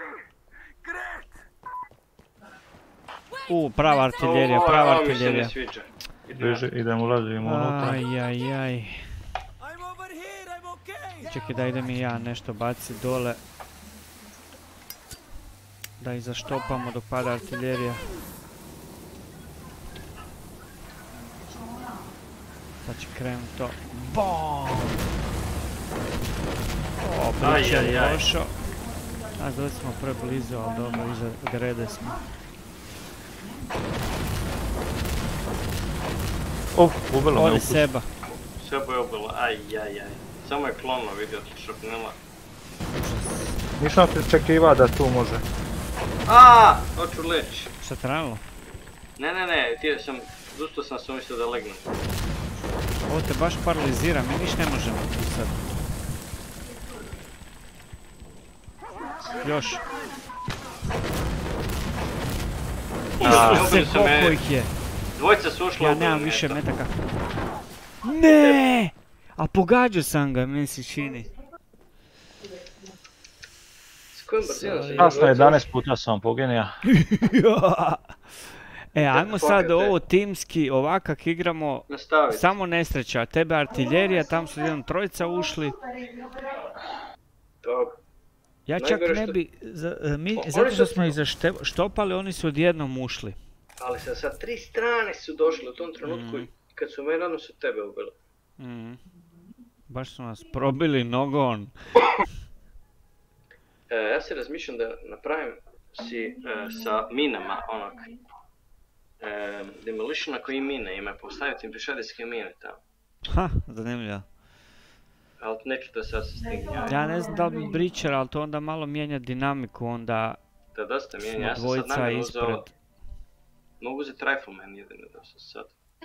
Prava artiljerija, prava artiljerija. Beži, ulazimo unutra. Ajajaj. Čekaj da idem i ja nešto baci dole. Da ih zaštopamo dok pada artiljerija. Sad će krenut to. BOOM! O, Breacher je došao. Nas doći smo preblizu, ali dobro, iza grede smo. Ubilo me Odi Seba. Seba je ubilo, ajajaj. Samo je klono vidio šopnila. Nisam pričekivao da tu može. Hoću leći. Šta trebalo? Ne, zustao sam se umislio da legnem. Ovo te baš paralizira, mi niš ne možemo tu sad. Još. Se koliko ih je. Dvojica su ušla ja nemam više metaka. Ne! A pogađao sam ga, meni se čini. S kojim brzinom se... Kasno 11 puta sam pogenio. Ajmo sad ovo timski, ovak kak igramo, samo nesreća. Tebe artiljerija, tam su jedan trojica ušli. Ja čak ne bi, zato što smo ih zaštopali, oni su odjednom ušli. Ali sa 3 strane su došli u tom trenutku i kad su meni su tebe ubili. Baš su nas probili nogon. Ja se razmišljam da napravim si sa minama onog demolitiona koji mine ima, postaviti im pješadijske mine tamo. Zanimljivo. Ali neću to sad se stignjaju. Ja ne znam da li bi Breacher, ali to onda malo mijenja dinamiku, onda da dosta mijenja, ja sam sad namjerno uzeo... Mogu uzeti rifleman jedino da sam sad.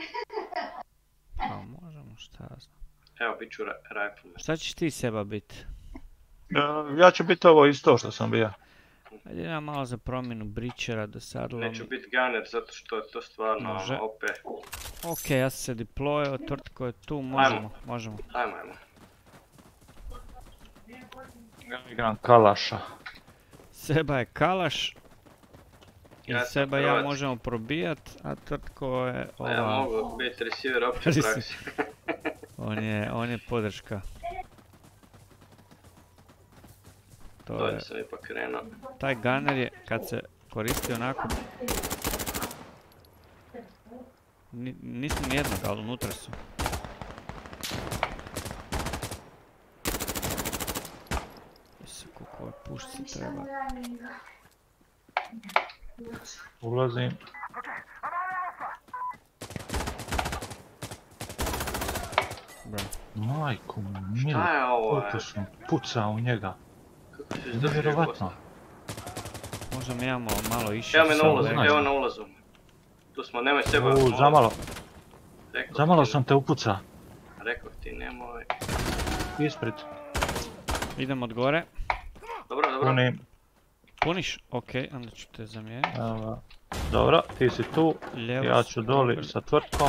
Pa možemo, šta ja znam. Evo, bit ću rifleman. Šta ćeš ti Seba biti? Ja ću biti ovo isto što sam bio. Ajde ja malo za promjenu Breachera da sadlom. Neću biti gunner zato što je to stvarno OP. Ok, ja sam se deployao, Tvrtko je tu, možemo. Ajmo. Ja igram kalaša. Seba je kalaš. I Seba i ja možemo probijat, a Tvrtko je ova... Ja mogu biti receiver opće praksi. On je podrška. Dolje sam ipak krenuo. Taj gunner je, kad se koristi onako... Nismo nijednog, ali unutra su. Koliko je pušci treba. Ulazim. Majko mili, koliko sam pucao u njega. Nevjerovatno. Možda mi imamo malo išće. Evo na ulazu. Tu smo, nemoj Seba. Zamalo sam te upucao. Rekao ti, nemoj. ispred. Idem od gore. Dobro, dobro. Punim. Puniš? Okej, onda ću te zamijeniti. Dobro, ti si tu. Lijevo Ja si ću doli dobar. sa tvrtkom.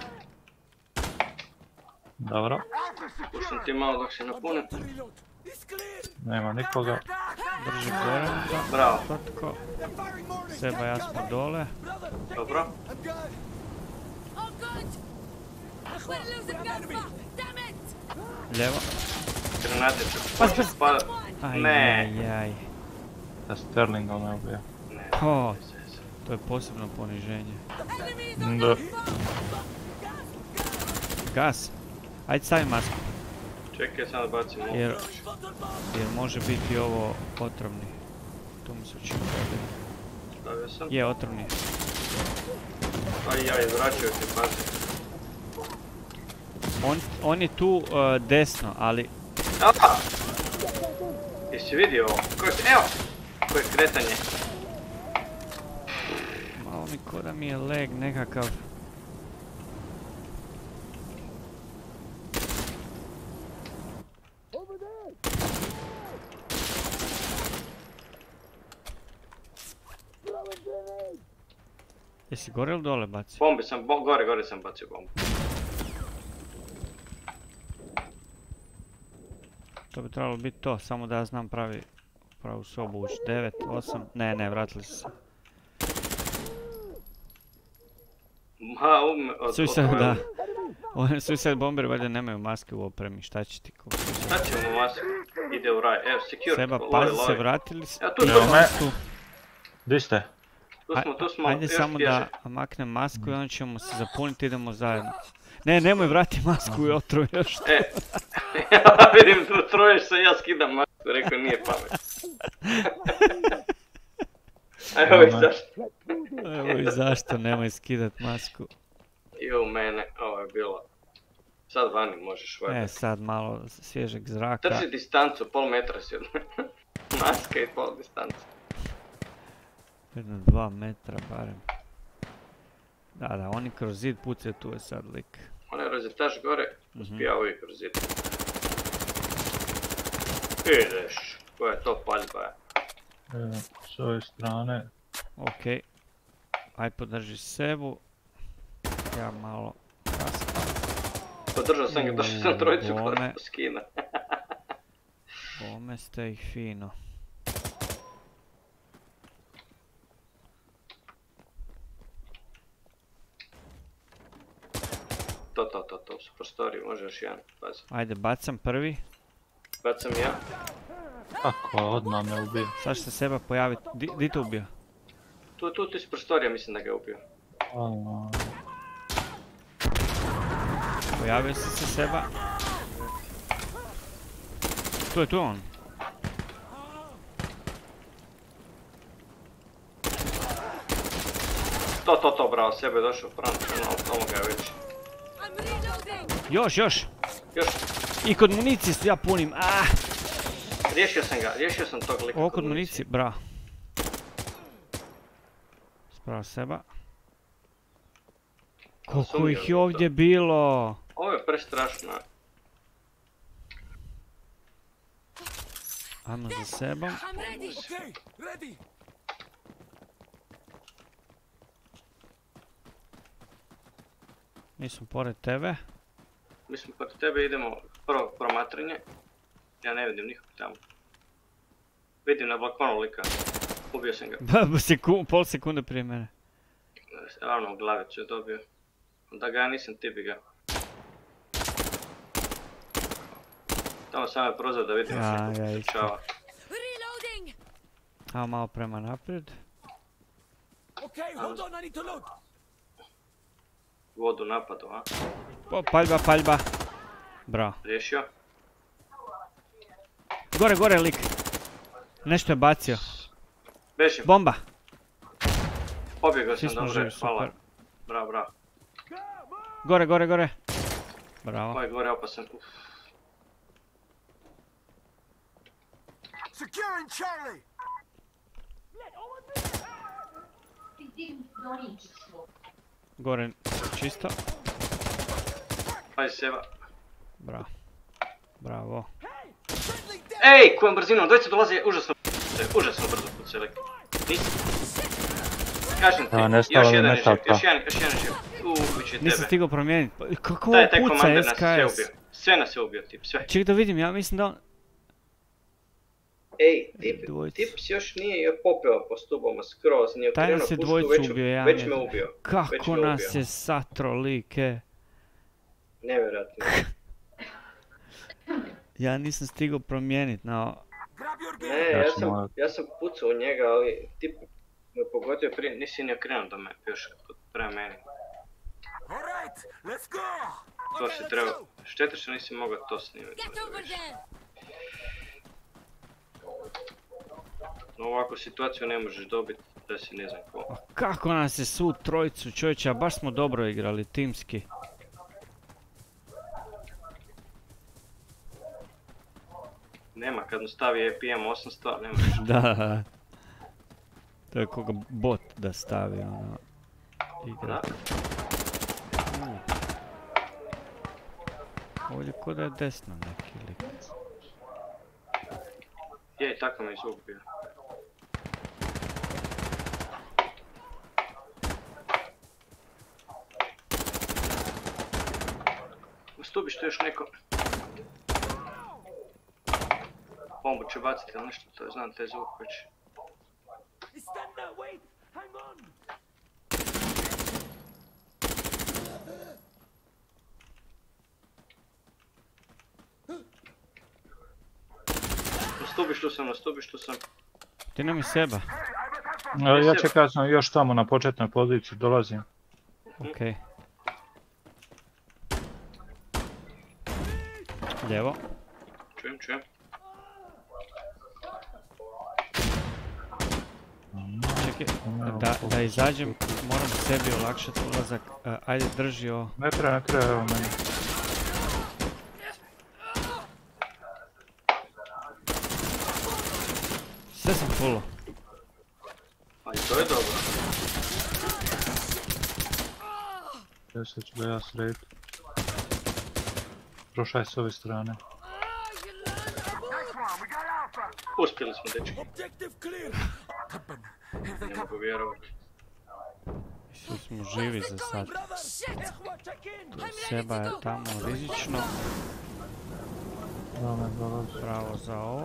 Dobro, Puštam ti malo dok se napunim. nema nikoga. Drži gore. Bravo. Tvrtko. Seba ja smo dole. Dobro. Oh, good! We're losing Alpha! Damn it! Lijevo. Granate ću. Pas, Hoćeš pas. padat? Ne. Da Sterlingom me ubija. Ne. O, to je posebno poniženje. Enemies on Da. the front! Gas. Ajde stavi masku. Čekaj, sam da bacim ovo. Jer može biti ovo otrovni. Tu mi se učinu problem. Stavio sam. Je otrovni. Aj, vraćaju ti, pazi. On je tu desno, ali Aha! Jesi vidio ovo? Evo! Koje kretanje. malo mi ko da mi je leg nekakav. Jesi gore ili dole bacio? Bombi sam, gore sam bacio bombu. To bi trebalo biti to, samo da ja znam pravu sobu ući. 9, 8, ne, vratili su se. Suicide, da. Suicide bomberi valjda nemaju maske u opremi, šta će ti? Šta ćemo masku? Ide u raj, evo, secure. Seba, pazi se, vratili se. Evo tu Evo me. Di ste? Tu smo, Ajde još samo bježe. da maknem masku i onda ćemo se zapuniti, idemo zajedno. Ne, nemoj vrati masku i otruj još. Ja vidim tu troješ se, ja skidam masku, rekao nije pamet. Evo i zašto. Evo i zašto, nemoj skidat masku. I u mene, ovo je bilo. Sad vani možeš vaditi. Sad malo svježeg zraka. Drži distancu, pol metra si od mene. Maska i pol distancu. 2 metra barem. Da, oni kroz zid pucaju, tu je sad lik. Onaj rozjetaš gore, uspija uvijek kroz zid. Ideš, koja je to paljba. S ove strane. Okej. Aj podrži Sebu. Ja malo kaskam. Podržao sam ga, došao sam trojicu bome. kod skina. Bome ste ih fino. To, su prostoriji, može još jedan, pazi. Ajde, bacam prvi. Bacam ja. Kako, odmah me ubije. Sad će se Seba pojaviti. Di te ubio? Tu iz prostorija mislim da ga je ubio. Pojavio si se Seba. Tu je on. To, bravo, Sebe je došao front, ono ga je već. Još! Još, I kod municije ja punim, riješio sam tog lika Ovo kod municije, bravo. Spravo Seba. Koliko ih je ovdje bilo! Ovo je prestrašno. Ajmo za Sebom. Mi smo pored tebe. Mi smo pored tebe, idemo prvo promatranje. Ja ne vidim nikog tamo. Vidim na balkonu lika. Ubio sam ga. Pol sekunde prije mene. Ravno u glavicu je dobio. Da ga ja nisam, ti bi ga. Tamo sam je prozor da vidim što se slučava. Ajmo malo prema naprijed. Vodu napadu, a? Paljba. Bravo. Riješio. Gore lik. Nešto je bacio. Bežim. Bomba. Pobjegao sam, dobro, hvala. Bravo. Gore. Bravo. Ovo je gore opasan. Securing Charlie! Gore čisto. Pazi Seba. Bravo. Bravo. Ej, kojom brzinom, dvojica dolaze, užasno brzo pucali. Kažem ti, nestalo još mi jedan je živ, metalka. još jedan je živ. Ubiće Nisam tebe. stigao promijeniti. Kako ovo Taj puca komander nas je sve SKS? ubio. Sve nas je ubio, tip, sve. Ček da vidim, ja mislim da on... Ej, Dvojicu. tips još nije popeo po stubama skroz, nije Taj okrenuo nas je pušku, dvojicu ubio, ja već ne me znam. ubio. Već Kako me nas ubio. je satro lik, Nevjerojatno. Ja nisam stigao promijeniti, no... Ne, Ja ja sam pucao u njega, ali tip me pogodio prije, nisi ni okrenuo do me, još prema meni. To si trebao, šteta što nisi mogao to snimiti. Get over there! No ovakvu situaciju ne možeš dobiti da si ne znam ko. A kako nas je svu trojicu, čovječe, a baš smo dobro igrali, timski. Nema, kad mu stavi APM 800, ne možeš. Da. To je koga bot da stavi, ono, igra. Da. Ovdje ko da je desno neki lik. Je, tako me izubio. Ustubiš tu još neko. Bombu će baciti ili nešto, to znam taj zvuk već. Nastubiš tu sam. Ti nemoj seba. Ja čekao sam još tamo na početnoj poziciji, dolazim. Okej. Lijevo. Čujem. Čekaj, da izađem, moram sebi olakšati ulazak. Ajde, drži ovo. Ne treba, evo meni. Sve sam fullo. A i to je dobro. Ja sad ću ga ja srediti. Prošaj s ove strane. Uspjeli smo, dečki. Ne mogu vjerovati. Svi smo živi za sad. Seba je tamo rizično. Bravo za ovo.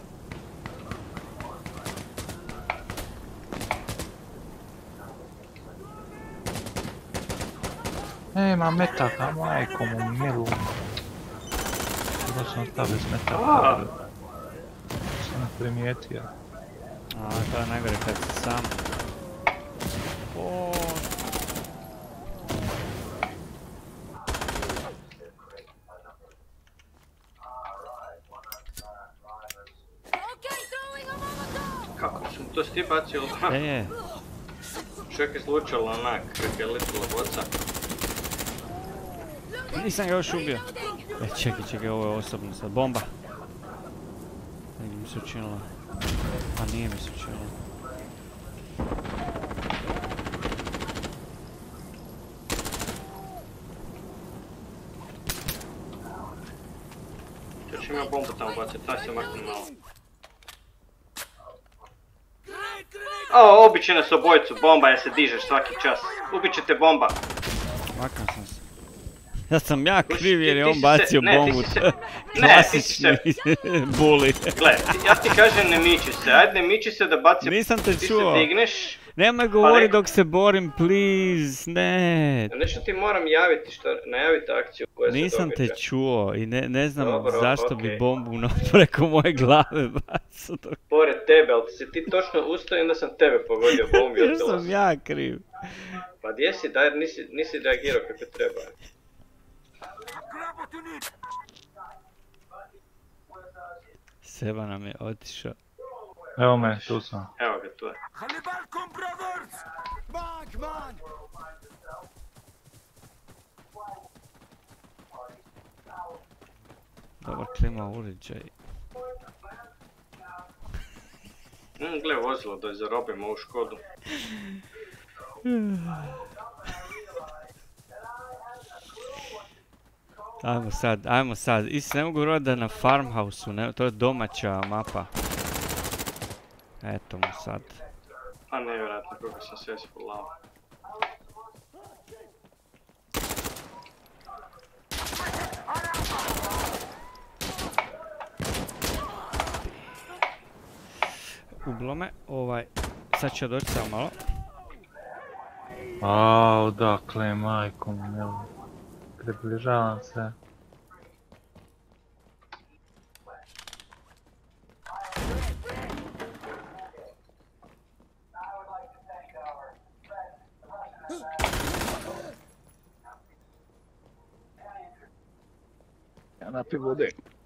Nema metaka, majko mu milu. Kada sam ostao bez metaka. Sam primijetio. A, to je najgore kad si sam. O. Kako sam to si ti bacio? Je. Čovjek je slučalo onak, kak je letila boca. Nisam ga još ubio. Čekaj, ovo je osobno sad. Bomba. Negdje mi se učinilo. A nije mi se učinilo. Još ima bombu tamo baciti, taj se makne malo. O, ubit će nas obojicu, bomba, ja se dižeš svaki čas. Ubit će te bomba. Makam sam se. Ja sam kriv jer je on bacio bombu. Klasični buli. Gle, ja ti kažem ne miči se, ajde ne miči se da baci. Nisam te ti čuo. se digneš. Nemoj govori dok se borim, please, ne. Nešto ti moram javiti, najaviti akciju koja se događa. Nisam te čuo i ne znam Dobro, zašto okej. bi bombu preko moje glave bacao. Pored tebe, ali si ti točno ustao i onda sam tebe pogodio bombu i Jer ostalo sam ja kriv. Pa gdje si, daj, nisi reagirao kako treba. Seba nam je otišao. Evo me, tu sam. Evo ga, tu je. Dobar klima uređaj. Gle, vozilo da je zarobimo ovu Škodu. Ajmo sad. Isto ne mogu vjerovati da na Farmhouse-u, to je domaća mapa. Eto mu sad. Pa nevjerojatno koliko sam sve spulao. Ubilo me, sad će doći samo malo. Odakle, majko milo. Približavam se. Ja napi vode.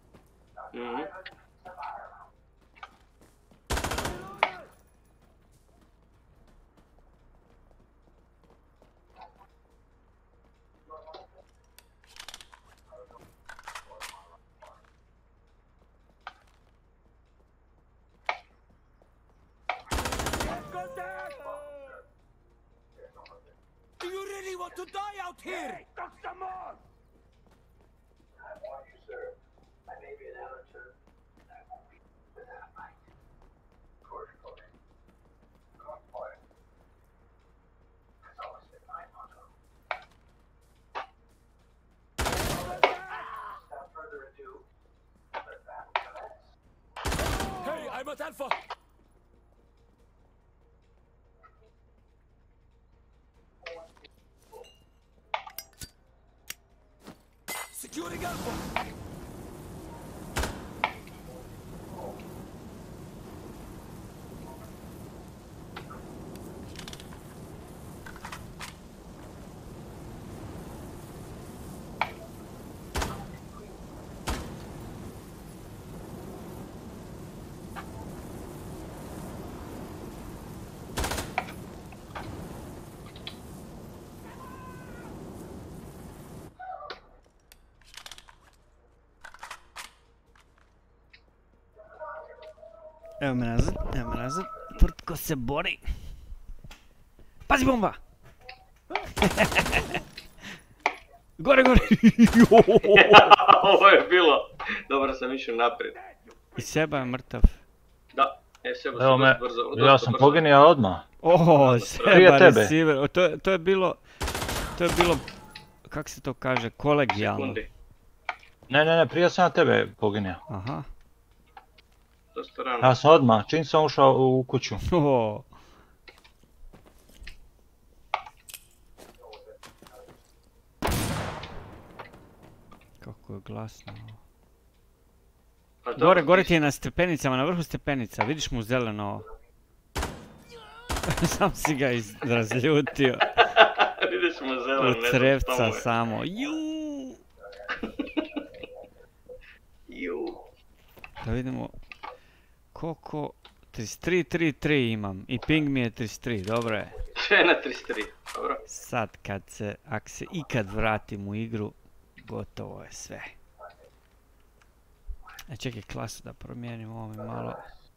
Do you really want to die out here? Hey, I'm at Alpha. Securing Alpha. Evo me nazad. Tvrtko se bori. Pazi bomba! Gore! Ovo je bilo. Dobro sam išao naprijed. I Seba je mrtav. Da, Seba Evo se me, brzo. ja sam poginio odmah. Seba receiver. To je bilo, kak se to kaže, kolegijalno. Sekundi. Ne, prije sam ja tebe poginio. Aha. Dosta rano. Ja sam odmah, čim sam ušao u kuću. Kako je glasno. Pa dobro, Gore ti je na stepenicama, na vrhu stepenica, vidiš mu zeleno. Sam si ga razljutio. Vidiš mu zeleno, U ne znam crevca što mu je. samo. Ju. Da vidimo koliko 33 imam i ping mi je 33, dobro je. Sve na 33, dobro. Sad ako se ikad vratim u igru, gotovo je sve. Čekaj klasu da promijenim ovo mi malo.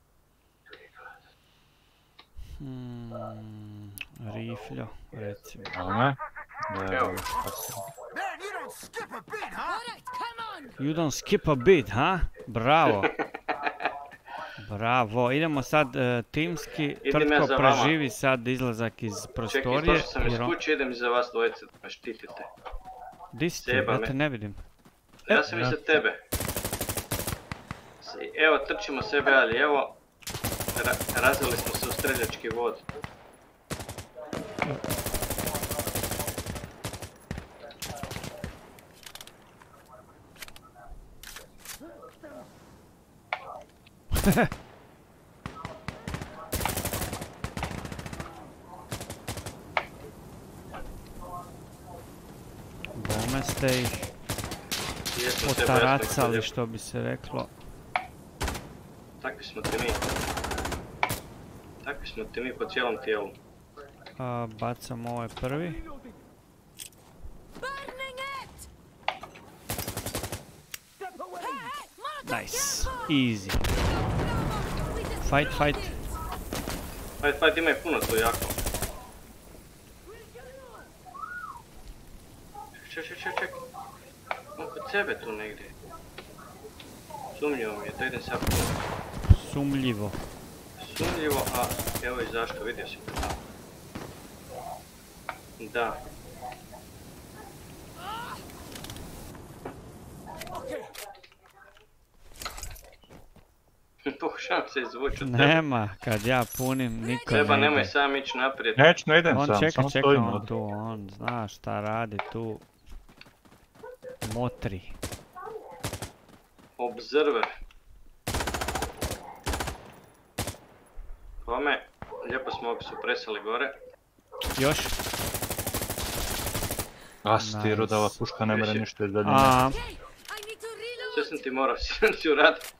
Rifljo, recimo. Ome? Evo. Man, you don't skip a beat, huh? All right, come on. You don't skip a beat, ha? Bravo. Bravo, idemo sad timski. Idem ja Tvrtko za vama. preživi sad izlazak iz Čekaj, prostorije. to što sam iz kuće, idem iza vas dvojice da me štitite. Di si ti? Sjeba Ja me. te ne vidim. Ja sam iza tebe. Evo, trčimo sebe, ali evo, razvili smo se u streljački vod. Bome ste ih Jesmo Seba, potaracali, jesmo, što bi se reklo. Takvi smo ti mi. Takvi smo ti mi po cijelom tijelu. Bacam ovaj prvi. Burning it. Hey, Nice. Easy. Fight. Fight, ima je puno tu jako. ček. On kod sebe tu negdje. Sumnjivo mi je, to idem sad po... Sumljivo. Sumnjivo, a evo i zašto, vidio si ga tamo. Da. Pokušavam se izvući od tebe. Nema, kad ja punim, niko Treba, ne nemoj ide. sam ići naprijed. Neću, ne idem On sam, čeka, samo čeka stojim on ovdje. tu, on zna šta radi tu. Motri. Observer. Kome, lijepo smo ovdje supresali gore. Još? Asti, rodava puška ne mere Više. ništa iz daljine. A, Sve sam ti morao si uraditi.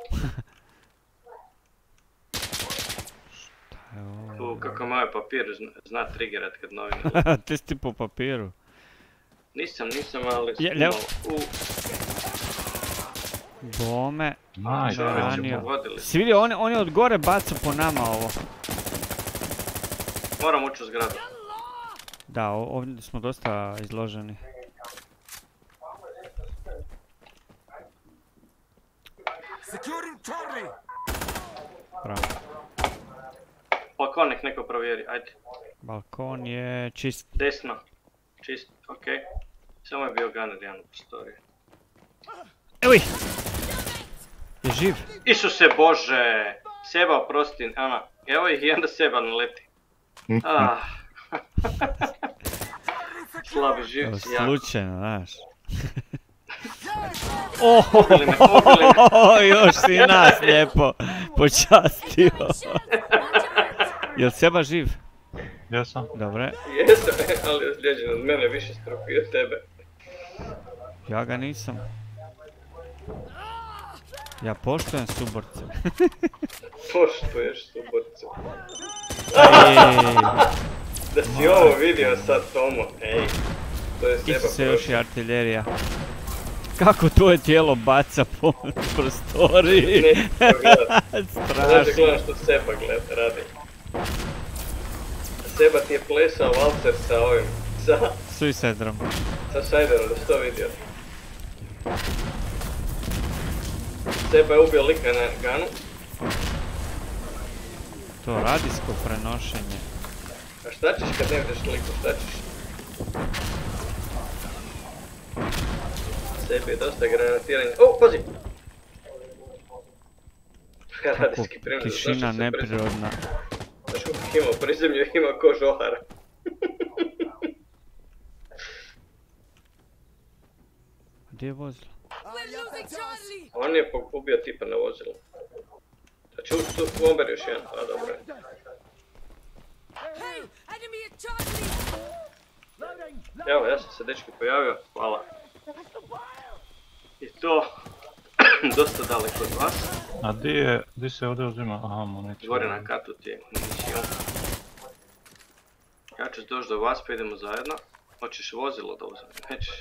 Kako moj papir zna triggerat kad novine. ti si ti po papiru. Nisam, ali... Ljevo. Bome. Majke, Već su ranio. pogodili. Si vidio, on je od gore baca po nama ovo. Moram ući u zgradu. Da, ovdje smo dosta izloženi. Securing Charlie. Bravo. Balkon nek neko provjeri, ajde. Balkon je čist. Desno. Čist, okej. Samo je bio gunner jedan u prostoriji. Evo ih! Je živ? Isuse Bože! Seba oprosti, Ana. Evo ih i onda Seba naleti. Ah. Slabi živci, jako. Slučajno, znaš. Ubili me. Još si nas lijepo počastio. Jel Seba živ? Jesam. Dobre. Jesam, ali je ozlijeđen od mene više strupio od tebe. Ja ga nisam. Ja poštujem suborce. Poštuješ suborcu. Ej, Da si ovo vidio sad, Tomo, ej. To je Seba se još i prošao. artiljerija. Kako tvoje tijelo baca po prostoriji? Neću to gledat. Znaš da Strašno. gledam što Seba radi. Seba ti je plesao valcer sa ovim, Suicide-rom. sa Sajderom, da si to vidio. Seba je ubio lika na ganu. To radijsko prenošenje. A šta ćeš kad ne vidiš liku, šta ćeš? Sebi je dosta granatiranja. O, pazi! Radijski primjer, Tišina neprirodna. Znaš kako imao prizemlju, ima ko žohara. Gdje je vozilo? On je ubio tipa na vozilu. Znači ući tu bomber još jedan, a dobro je. Evo, ja sam se dečki pojavio, hvala. I to dosta daleko od vas. A di se ovdje uzima? Aha, municiju. Gore na katu ti je municijom. Ja ću doći do vas pa idemo zajedno. Hoćeš vozilo da uzmem, nećeš?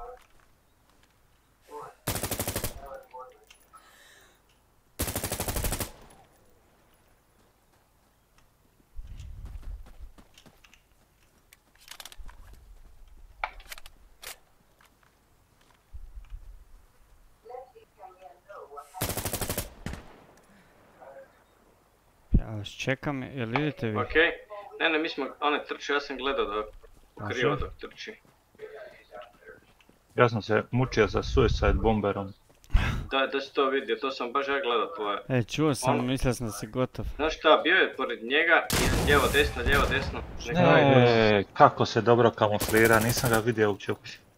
Ja vas čekam, jel vidite vi? Okej. Ne, mi smo, one trči, ja sam gledao da krivo dok trči. Ja sam se mučio sa suicide bomberom. Da si to vidio, to sam baš ja gledao tvoje. Čuo sam, mislio sam da si gotov. Znaš šta, bio je pored njega i lijevo desno. Neka ide. Kako se dobro kamuflira, nisam ga vidio uopće.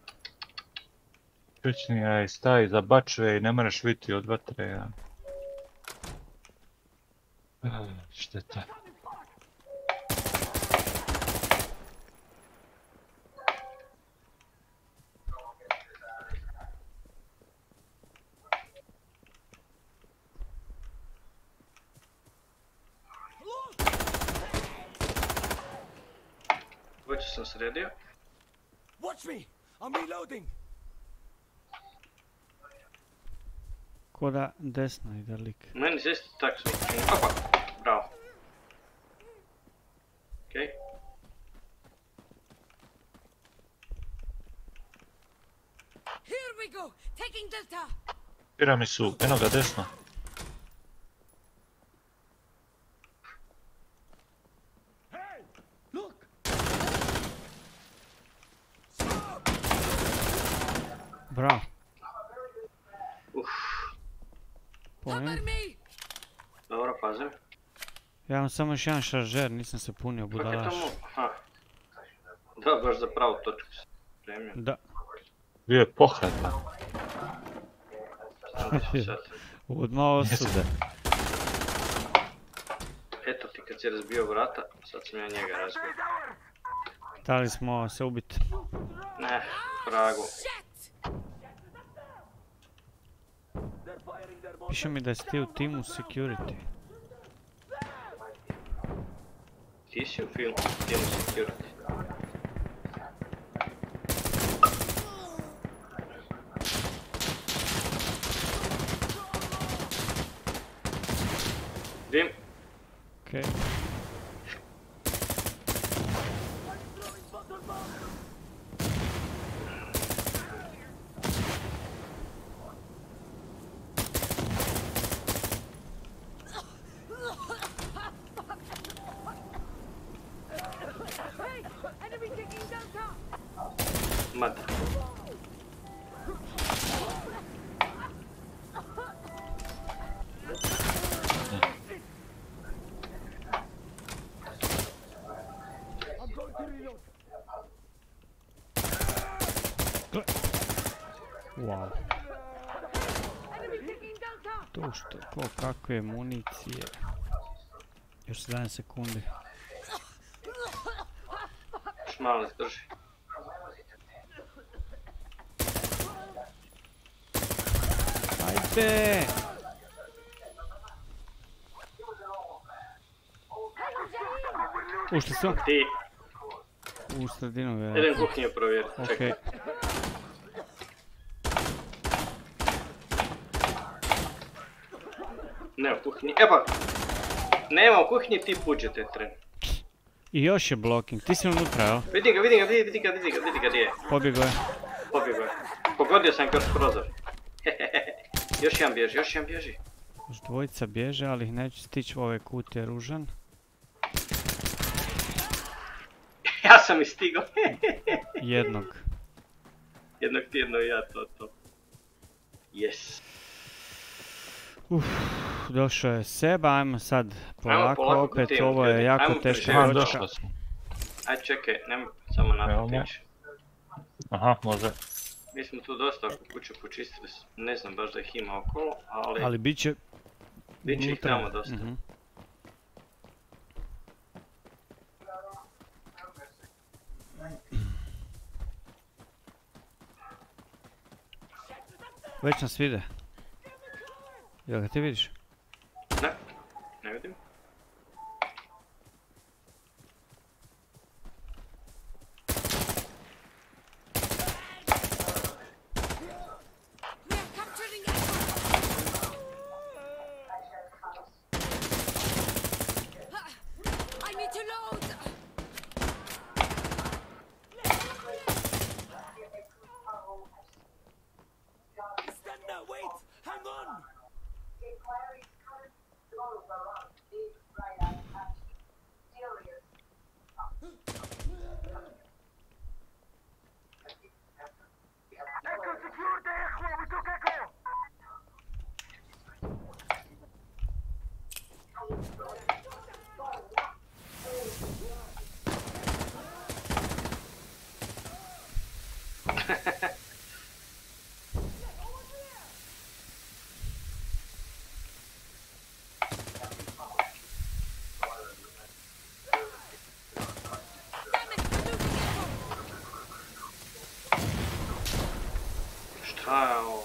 Ključni je, staji, zabačuje i ne možeš vidjeti od vatre. Ja. Šteta. Već sam sredio. Watch me. I'm reloading. Ko da desno ide lik. Meni se isto tako se učini. Opa, bravo. Okej. we go. Taking Delta. Pirami su, eno ga desno. Bravo. Cover Pojem. me. Dobro, pazim. Ja imam samo još jedan šaržer, nisam se punio Kako je budalaš. tamo? Aha. Da, baš za pravu točku sam spremio. Da. Bio je pohlepan. Odmah osude. Eto ti kad si razbio vrata, sad sam ja njega razbio. Dali smo se ubiti. Ne, pragu. Shit. Piše mi da si ti u timu security. Ti si u filmu Security. Dim. Okej. Hey, enemy taking Delta. Mada. Wow. Enemy taking Delta. To što, kakve municije. Još 17 sekundi. Još malo izdrži. Ajde! Ušli su? Ti, U sredinu idem vjerojatno. kuhinju provjeriti, čekaj. Okej. Ne u kuhinji, epa! Nema u kuhinji, ti puđete tren. I još je blocking, ti si unutra, jel? Vidi ga, gdje je. Pobjegao je. Pobjegao je. Pogodio sam kroz prozor. Još jedan bježi. Još dvojica bježe, ali ih neću stići u ove kutije ružan. Ja sam i stigao. Jednog. Jednog tjedno i ja to. Yes. Došao je Seba, ajmo sad polako, polako opet kutiju, ovo je ljudi. jako Ajmo teška preživjeti. Aha, točka. došlo sam. Aj čekaj, nemoj samo Evo napad me. ići. Aha, može. Mi smo tu dosta oko kuće počistili, ne znam baš da ih ima okolo, ali Ali bit će bit će ih unutra. tamo dosta. Mhm. Već nas vide. Jel ga ti vidiš? Ne, ne vidim. We are capturing Echo. I need to load. Stand there, wait! Hang on! Echo secured the Echo! We took Echo! Damn it, we're losing Echo. Šta je ovo?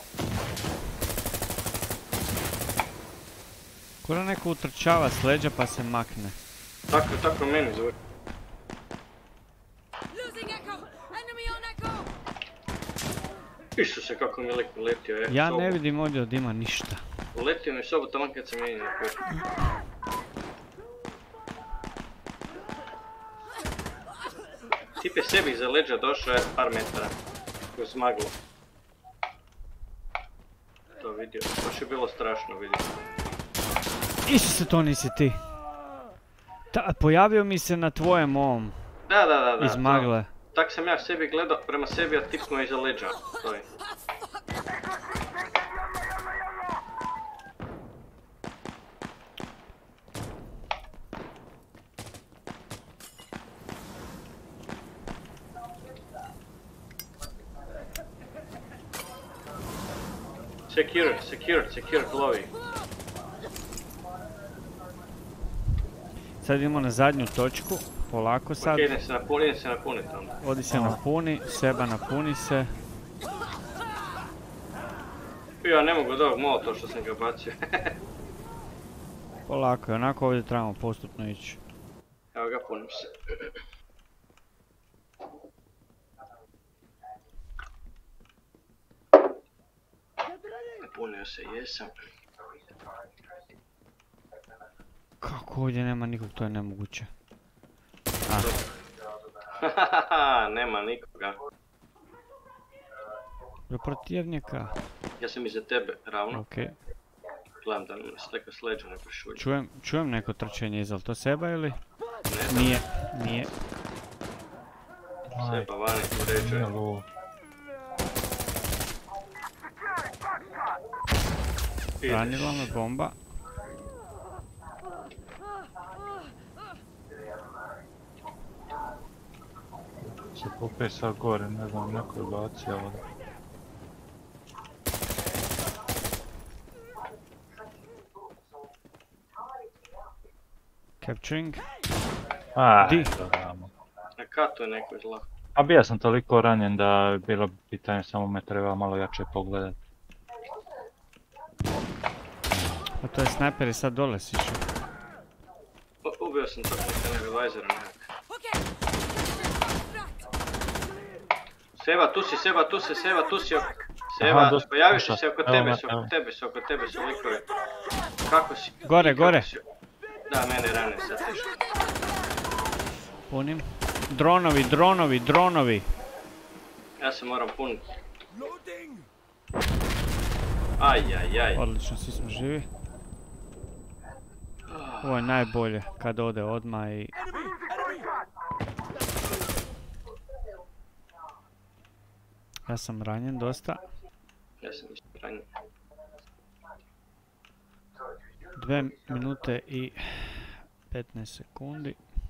Kura neko utrčava s leđa pa se makne. Tako meni zove. Losing Echo. Enemy on Echo. Isuse kako mi lik uletio je. Ja sobu. ne vidim ovdje od ima ništa. Uletio mi u sobu tamo kad sam meni napio. Tip je sebi iza leđa došao je par metara. Kroz maglu. to vidio. Baš je bilo strašno vidjeti. Isuse, to nisi ti. Pojavio mi se na tvojem ovom. Da. Iz magle. Tak sam ja sebi gledao prema sebi, a tipnuo iza leđa. Stoji. Secure, Chloe. Sad idemo na zadnju točku, polako sad. Ok, idem se napuniti onda. Odi se napuni, seba napuni se. Ja ne mogu od ovog molotova što sam ga bacio. Polako, onako ovdje trebamo postupno ići. Evo ga, punim se. Punio se, jesam. Kako ovdje nema nikog, to je nemoguće. Nema nikoga. Do protivnika. Ja sam iza tebe, ravno. Okej. Gledam da me sleka s leđa ne prošulji. Čujem neko trčenje iza, ali to seba ili? Ne. Nije. Seba vani, uređuje. Ranila me bomba. Se popije sad gore, ne znam, neko je bacio ovdje. Capturing. Di? Na katu je neko izlako. A bio sam toliko ranjen da je bilo pitanje, samo me treba malo jače pogledat. A to je snajper i sad dole siše. Ubio sam tako neka revizora nekak. Seba, tu si. Seba, pojaviš se oko tebe su likovi. Kako si? Gore. Da, mene rane sad teško. Punim. Dronovi. Ja se moram puniti. Ajajaj. Odlično, svi smo živi. Ovo je najbolje, kad ode odmah i... Ja sam ranjen dosta. Ja sam isto ranjen. 2 minute i 15 sekundi.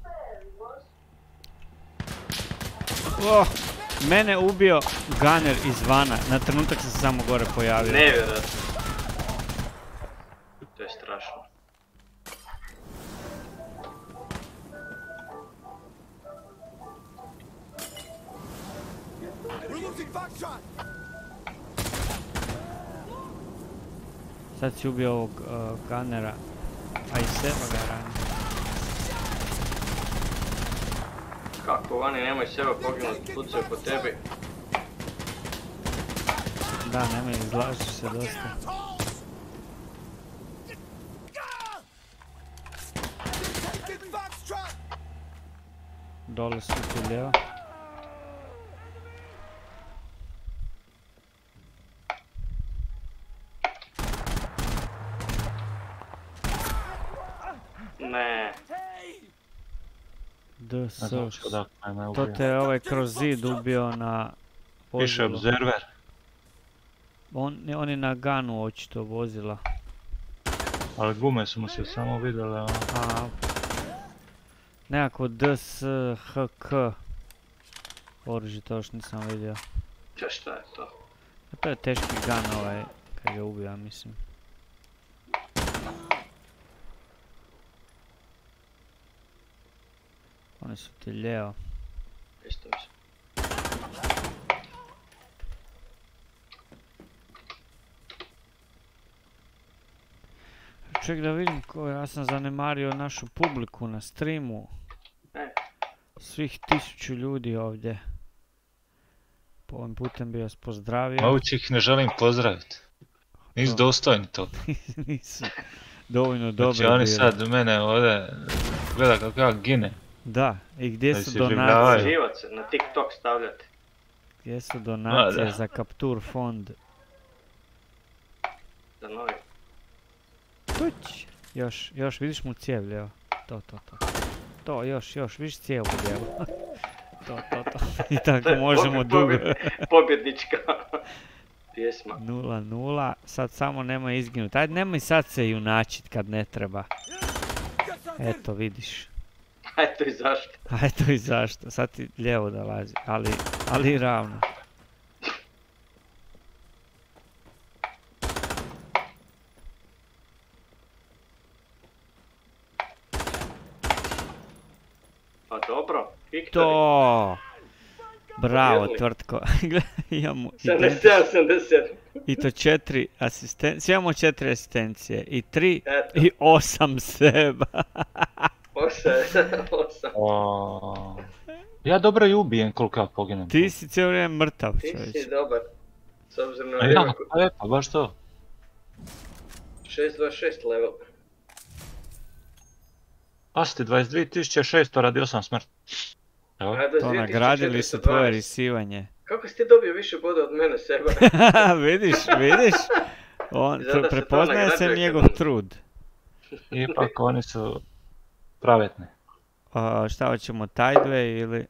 Mene ubio gunner izvana, na trenutak sam se samo gore pojavio. Nevjerojatno. To je strašno. Sad si ubio ovog gunnera, a i seba ga rani. Kako vani, nemoj seba poginut, pucaju po tebi. Da, nemoj, izlažiš se dosta. Dole su ti lijevo. Ne. To te je ovaj kroz zid ubio na vozilu. Piše observer. On je na ganu očito vozila. Ali gume su mu se samo vidjele. Nekako DSHK oružje, to još nisam vidio. Šta je to? To je teški gun ovaj, kad ga ubio, ja mislim. Oni su ti lijevo. Isto mislim. Ček da vidim ja sam zanemario našu publiku na streamu. Svih 1000 ljudi ovdje. Po ovim putem bi vas pozdravio. Ma ući ih ne želim pozdraviti. Nisu dostojni to. Nisu dovoljno dobro bili. Znači oni sad mene ovdje gleda kako ja gine. Da, i gdje su donacije? Živac, na TikTok stavljati. Gdje su donacije za Capture fond? Za novi. Tuć. Još, vidiš mu cijev, evo. To. To, još, vidiš cijev u djelu. To. I tako možemo dugo. Pobjednička pjesma. 0-0, sad samo nemoj izginuti. Ajde, nemoj sad se junačit kad ne treba. Eto, vidiš. Eto i zašto. Sad ti lijevo dolazi, ali i ravno. Pa dobro, Viktori. To! Bravo, tvrtko. Imamo 77. I to 4 asistencije. Svi imamo 4 asistencije. I 3 i 8 seba. 8. Ja dobro i ubijem koliko ja poginem. Ti si cijelo vrijeme mrtav, čovječ. Ti si dobar. S obzirom na ja, pa baš to. 626 level. Pasti, 22.600 radi 8 smrti. Evo. To nagradili su tvoje risivanje. Kako si ti dobio više boda od mene, Seba? Vidiš? Prepoznaje se njegov trud. Ipak oni su pravetni. Šta hoćemo, taj dve ili...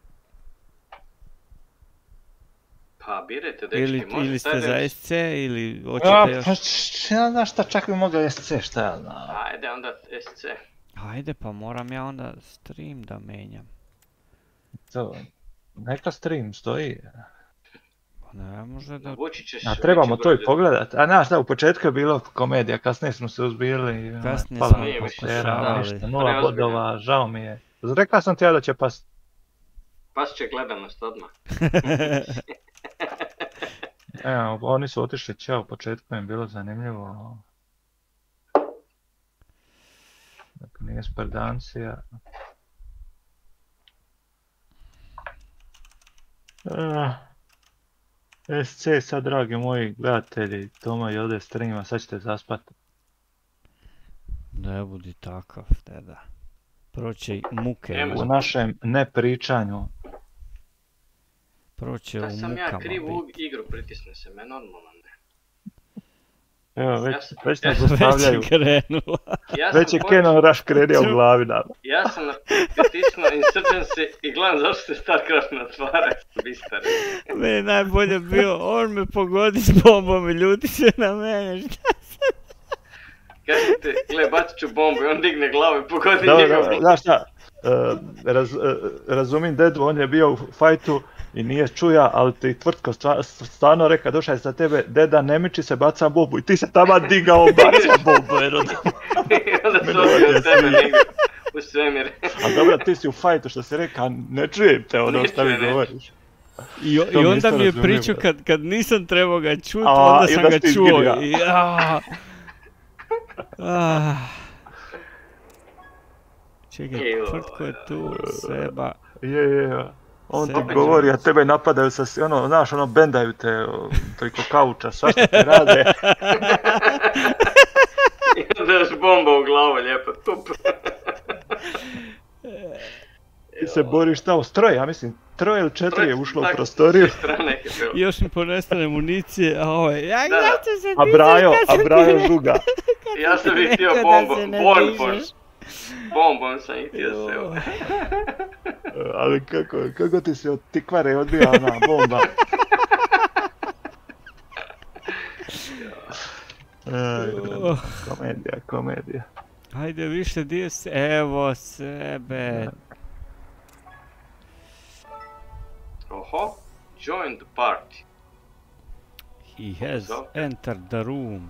Pa birajte, dečki, može ili ste za SC ili hoćete još... Ja znaš šta, čak bi mogao SC, šta ja znam. Ajde onda SC. Ajde, pa moram ja onda stream da menjam. To, neka stream stoji. Ne može da... A trebamo to i pogledat. A znaš da, u početku je bilo komedija, kasnije smo se uzbijeli. Kasnije smo pokušavali. 0 bodova, žao mi je. Rekao sam ti ja da će past. Pas će gledanost odmah. Evo, oni su otišli ćao, u početku im bilo zanimljivo. Dakle, nije spardancija. SC sad, dragi moji gledatelji, Toma i ode streama, sad ćete zaspati. Ne budi takav, deda. Proće muke. U našem nepričanju. Proće u mukama. Da sam ja krivu igru, pritisne se me, normalno ne. Evo, već nas postavljaju. Već je krenula. Već je Kenon Rush krenio u glavi nama. Ja sam pritisnuo Insurgency i gledam zašto se StarCraft ne otvara. Bistar. Meni najbolje bio, on me pogodi s bombom i ljuti se na mene. Kažete, gle, bacit ću bombu i on digne glavu i pogodi njega. Znaš šta, razumim Dedu, on je bio u fajtu i nije čuja, ali ti Tvrtko stvarno reka, došao je za tebe, Deda, ne miči se, bacam bombu, i ti se tamo digao, bacam bombu, jer onda se odbio tebe negdje u svemir. A dobro, ti si u fajtu, što si reka, ne čujem te ono što mi govoriš. I onda mi je pričao kad nisam trebao ga čuti, onda sam ga čuo. Čekaj, Tvrtko je tu, Seba. Je. On ti govori, a tebe napadaju sa, znaš, bendaju te preko kauča, svašta te rade. I onda još bomba u glavu, lijepo, tup. Ti se boriš tamo s troje, ja mislim, 3 ili 4 je ušlo u prostoriju. I još mi ponestane municije, a ovaj, a Brajo žuga. Ja sam ih htio bombom sam ih htio se. Ali kako ti se od tikvare odbija ona bomba? Komedija. Ajde više, dio se, evo Sebe. Oho, join the party. He has entered the room.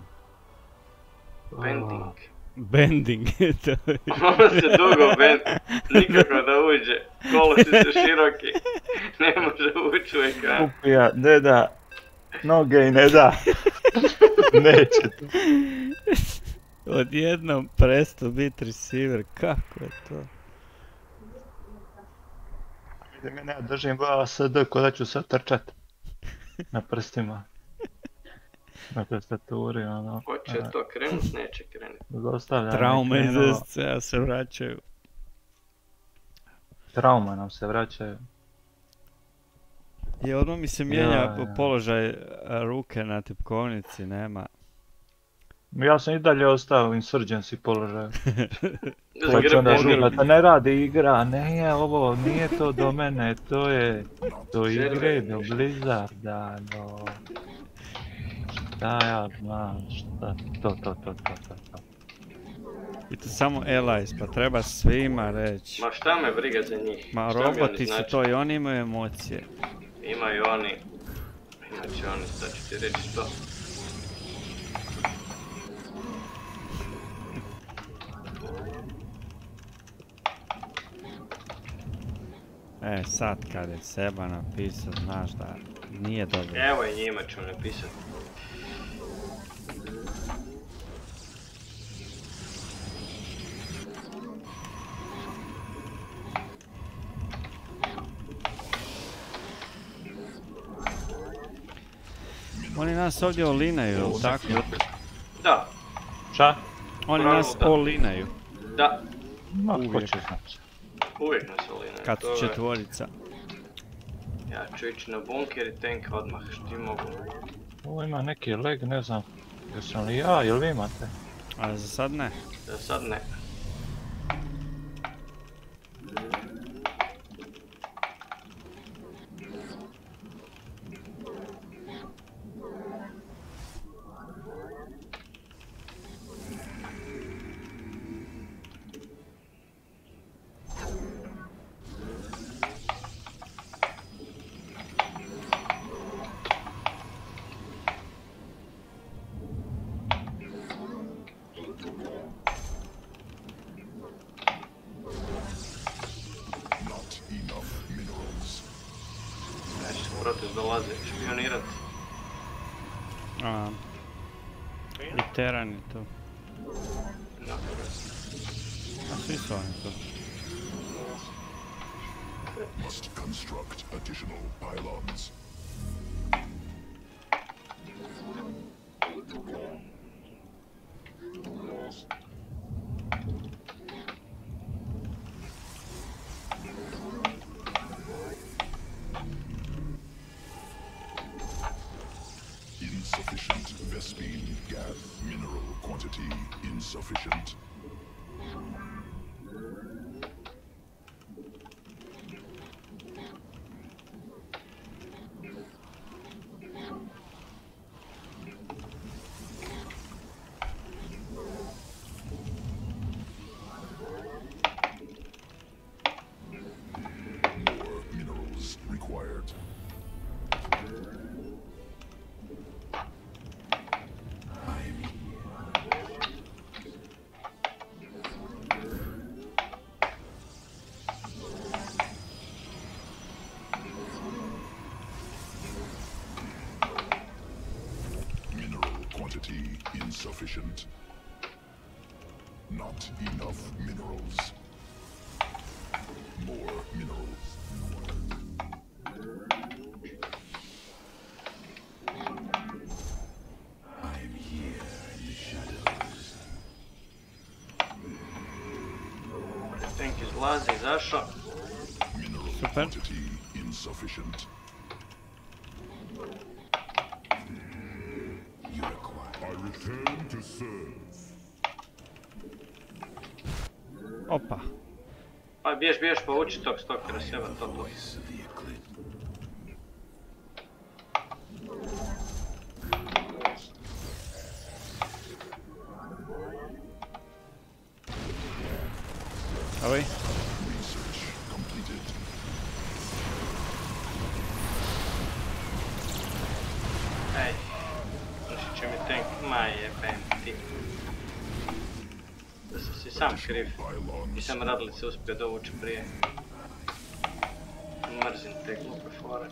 Bending. Bending. Ono se dugo nikako da uđe. Kolosi su široki. Ne može ući u ekran. Upija, ne da. Noge i ne da. Neće to. Odjednom presto biti receiver, kako je to? Vidim, ja držim SD ko da ću sad trčat. Na prstima. Na tastaturi, ono. Hoće to krenut, neće krenut. Traume iz SC-a se vraćaju. Traume nam se vraćaju. I odmah mi se mijenja položaj ruke na tipkovnici, nema. Ja sam i dalje ostao u insurgency položaju. Za Pa ću onda grbe. žugat, ne radi igra, ne, ovo nije to do mene, to je do igre, do Blizzarda, do... Šta ja znam, šta, to. I to samo allies, pa treba svima reći. Ma šta me briga za njih? Ma Šta mi oni roboti su znače? to i oni imaju emocije. Imaju oni. Imaće oni, sad ću ti reći to. Sad kad je Seba napisao, znaš da nije dobro. Evo i njima ću napisati. Oni nas ovdje olinaju, jel tako? Da, Šta? Oni Pravilno nas da. olinaju. da, Ma, ko Uvijek. će znati. uvijek nas olinaju. Kad su to je- četvorica. Ja ću ići na bunker i tenka odmah, što mogu. Ovo ima neki leg, ne znam, jesam li ja ili vi imate? Ali za sad ne. Za sad ne. Znači, protest dolaze špionirat. I teran je tu. No. A svi su oni tu. Must construct additional pylons. Insufficient Vespine gas mineral quantity insufficient. More minerals required. Mineral quantity insufficient. Not enough minerals. More minerals. I'm here in the shadows. Tank izlazi, izašao. Mineral Super. quantity insufficient. You require. I return to serve. Opa. Pa biješ, povuči tog stokera, sjeba to. Voice of the eclipse. Ovi? Research completed. Ej, rušit će mi tank, ma jebem ti. Da sam si sam kriv, Pylons. nisam radilice uspio dovući prije. Mrzim te glupe fore.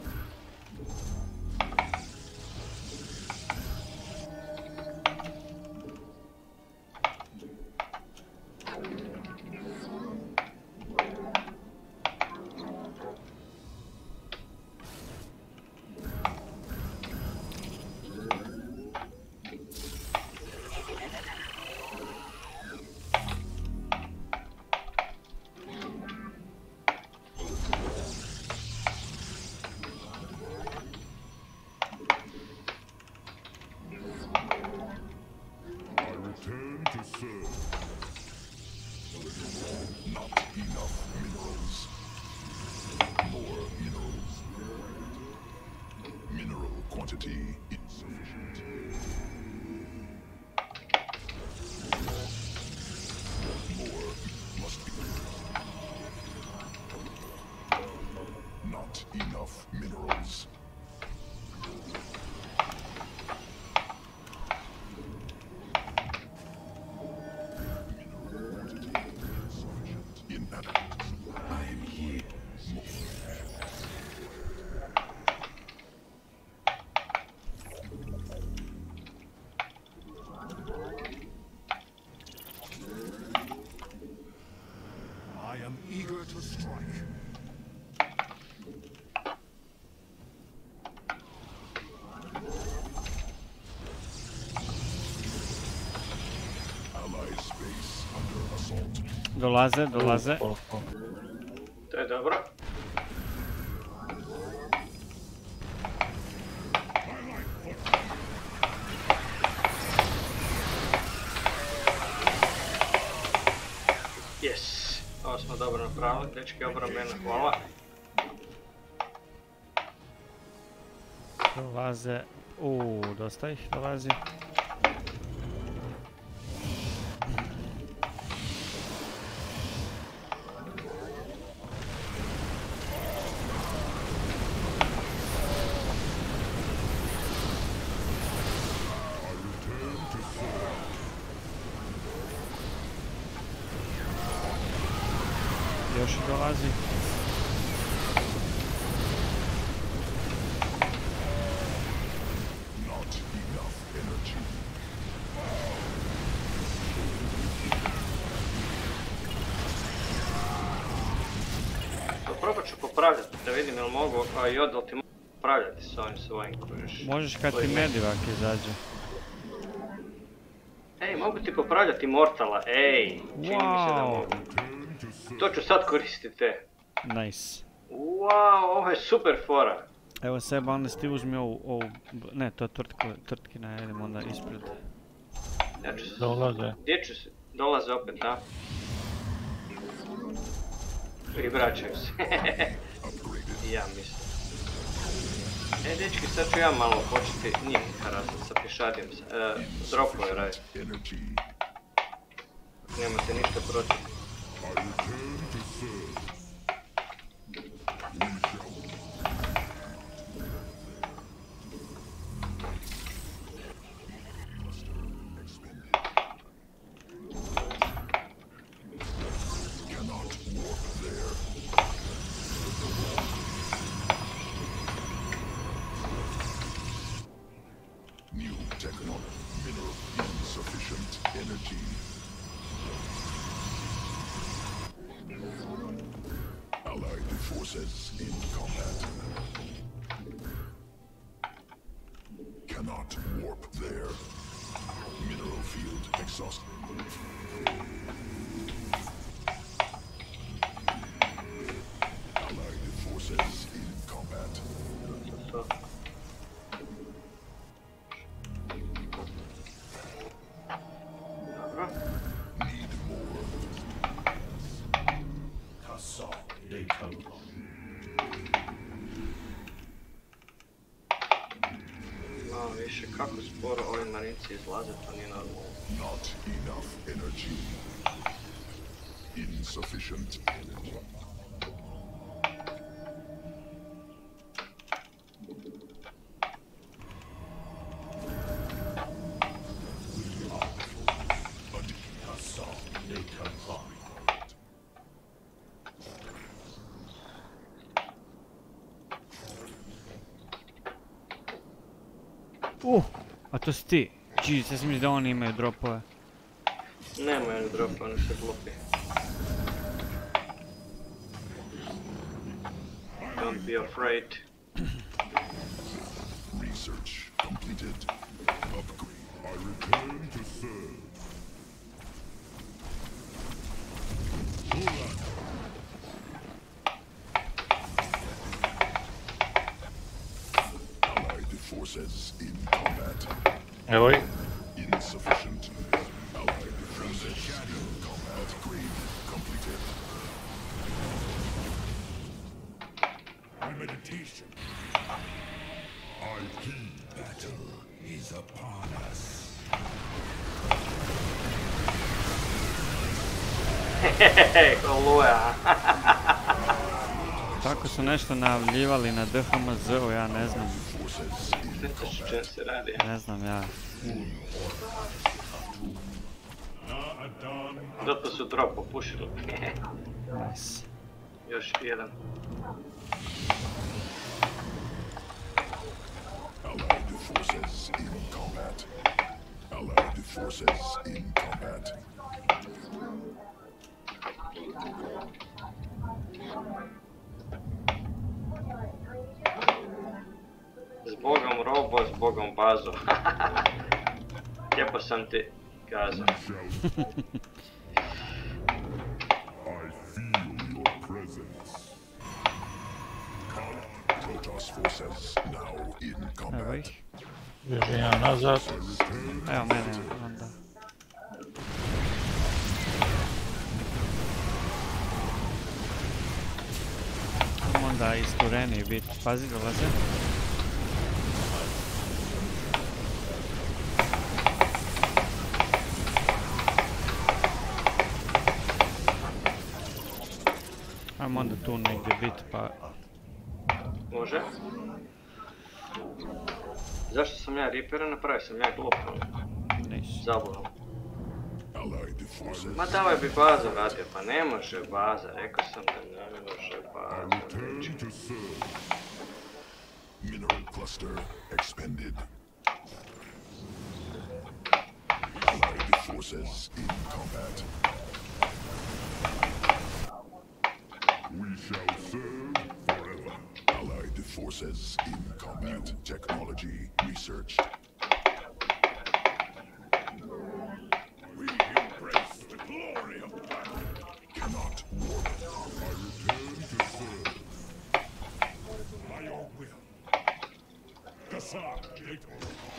Dolaze. To je dobro. Yes, ovo smo dobro napravili, dečki obrambena, hvala. Dolaze, dosta ih dolazi. Još dolazi. Not enough energy. Probat ću popravljati da vidim jel mogu, a i odal ti mogu popravljati s ovim svojim kojiš. Možeš kad ti medivak izađe. Ej, mogu ti popravljati Mortala, ej, čini mi se da mogu. To ću sad koristiti. Nice. Wow, ovo je super fora. Evo Seba, onda ti uzmi ovu, ne, to je tvrtkina, idemo onda ispred. Ja ću se... Dolaze. Gdje ću se? Dolaze opet, da? I vraćaju se. Ja mislim. Dečki, sad ću ja malo početi njih harasati sa pješadijem. Dropove raditi. Nemate ništa protiv. Forces in combat. Cannot warp there. Mineral field exhausted. Allied forces in combat. Need more. Malo više, kako sporo ovi marinci izlaze, to nije normalno. Not enough energy. Insufficient energy. A to si ti. Jeez, ja sam mislio da oni imaju dropove. Nemaju ni dropa, oni se glupi. Don't be afraid. Research completed. Upgrade. I return to serve. Allied forces in combat. Evo ih. Insufficient. Allied forces in combat. Upgrade completed. Meditation. IP battle is upon us. Hehehe, Oluja. Tako su nešto najavljivali na DHMZ-u, ja ne znam. Ne znaš o čem se radi. Ne znam ja. Zato su drop popušili. Nice. Još jedan. Allied forces in combat. Allied forces in combat. Zbogom robo, zbogom bazo. Lijepo sam ti kazao. Protoss forces now in Evo combat. ih. Bježi jedan nazad. Evo mene onda. Onda istureniji bit. Pazi, dolaze. Ajmo onda tu negdje bit pa... Može. Zašto sam ja Reapera napravio? Sam ja glupno. Nisi. Zabavno. Allied forces. Ma davaj bi baza radio, pa ne može baza, rekao sam da ne može baza. Return to serve. Mineral cluster expended. Allied forces in combat. We shall serve forever. Allied forces in combat. Technology researched. We embrace the glory of battle. Cannot warp. I return to serve. By your will. Kassar Jato.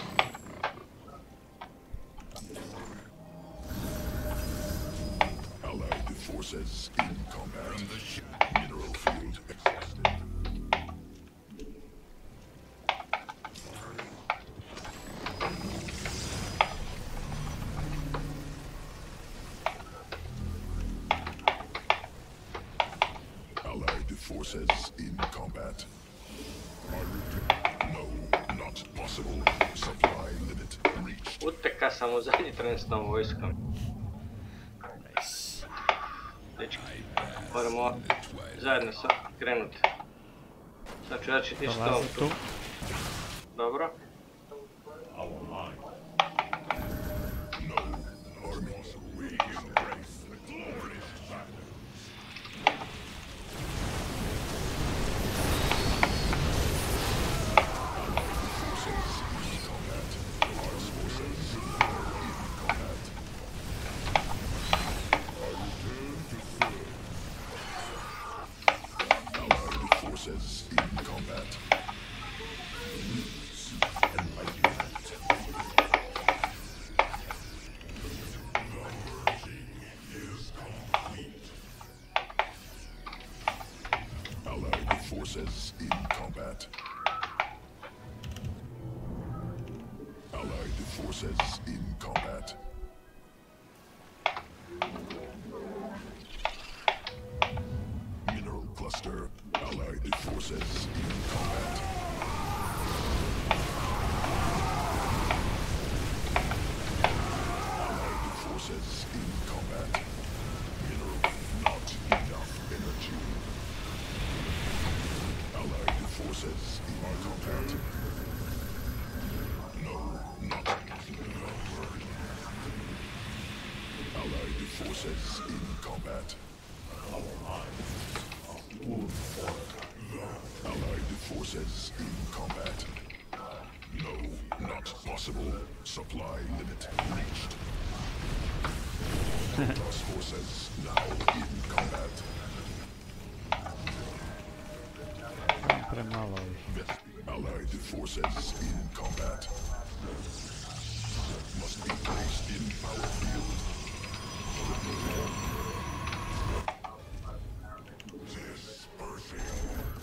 Allied forces in combat. Mineral field exhausted. Allied forces in combat. I repeat, no, not possible. Supply limit reached. Uteka sam u zadnji tren s tom vojskom. Dečki, moramo zajedno krenuti. Sad ću reći ti što Dolaze tu. Dobro. Armies, we embrace the glorious battle. Forces in combat. Mars forces in combat. I return to serve. Allied forces in combat. Enlightenment. Allied forces in combat. Allied forces in combat. Mineral cluster. Allied forces in combat. Allied forces in combat. Mineral, not enough energy. Allied forces in combat. No, not Allied forces in combat. Allied forces in combat. No, not possible. Supply limit reached. Protoss forces now in combat. Premalo ih. Allied forces in combat. Must be placed in power field. Dispersing.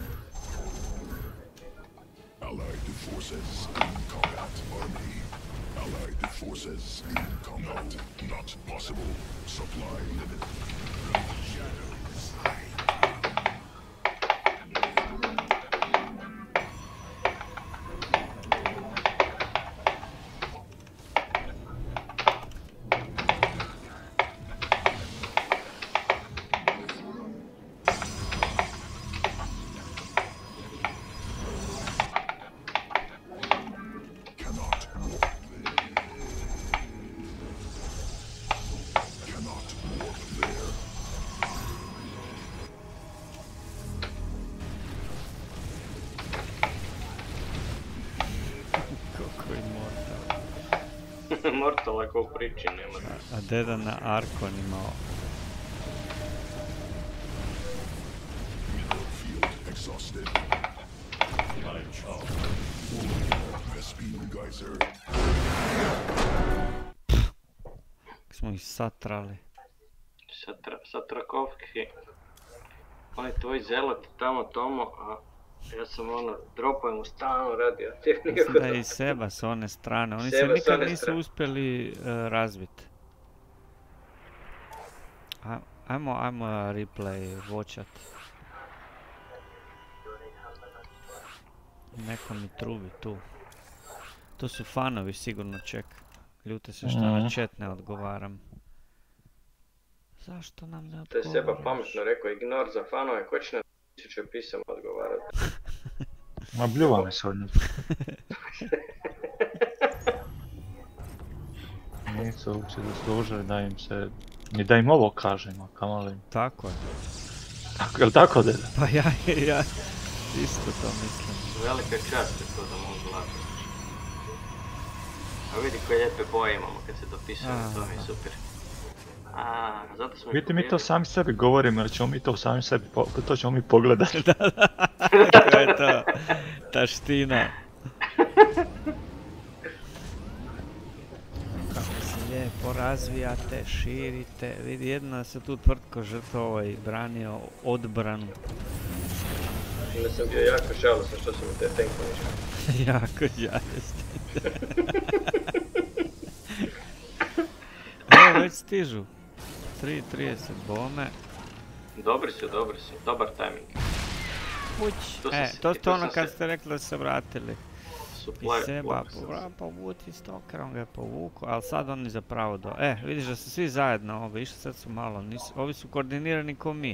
Allied forces in combat. Army. Allied forces in combat. Not possible. Supply limit. Shadows. Cannot warp. Cannot warp there. Kako je mortal. Mortala ko u priči nema. A deda na Arkon imao. You geyser. Smo ih satrali. Satrakovki. Oni tvoji zeloti tamo tomo, a ja sam ono, dropujem u stanu radioaktivni. Mislim da je i Seba s one strane. Oni se Seba s nikad one nisu strane. uspjeli razviti. Ajmo replay watchat. Neko mi trubi tu. To su fanovi sigurno, ček. Ljute se što na chat ne odgovaram. Zašto nam ne To je Seba odgovaraš? pametno rekao, ignor za fanove, ko će na 1000 pisama odgovarati. Ma bljuva me se od njih. Nisu uopće zaslužili da im se... Ni da im ovo kažemo, kamali. Tako je. Jel' tako, deda? Pa ja isto to mislim. Velika čast je to da mogu lako. A vidi koje lijepe boje imamo kad se dopisujemo, to mi je super. Zato smo Vidite, mi to sami sebi govorimo, jer ćemo mi to sami sebi, to ćemo mi pogledati. To je to. Taština. Kako se lijepo razvijate, širite. Vidi, jedna se tu tvrtko žrtvovao i branio odbranu. Onda sam bio jako žalosan što sam u te tenku nišao. Jako žalostan. Evo, već stižu. 3:30 bome. Dobri su, dobar tajming. To je ono kad ste rekli da se vratili. I Seba povuti stoker, on ga je povuku, ali sad oni zapravo vidiš da su svi zajedno ovi, išli sad su malo, ovi su koordinirani ko mi.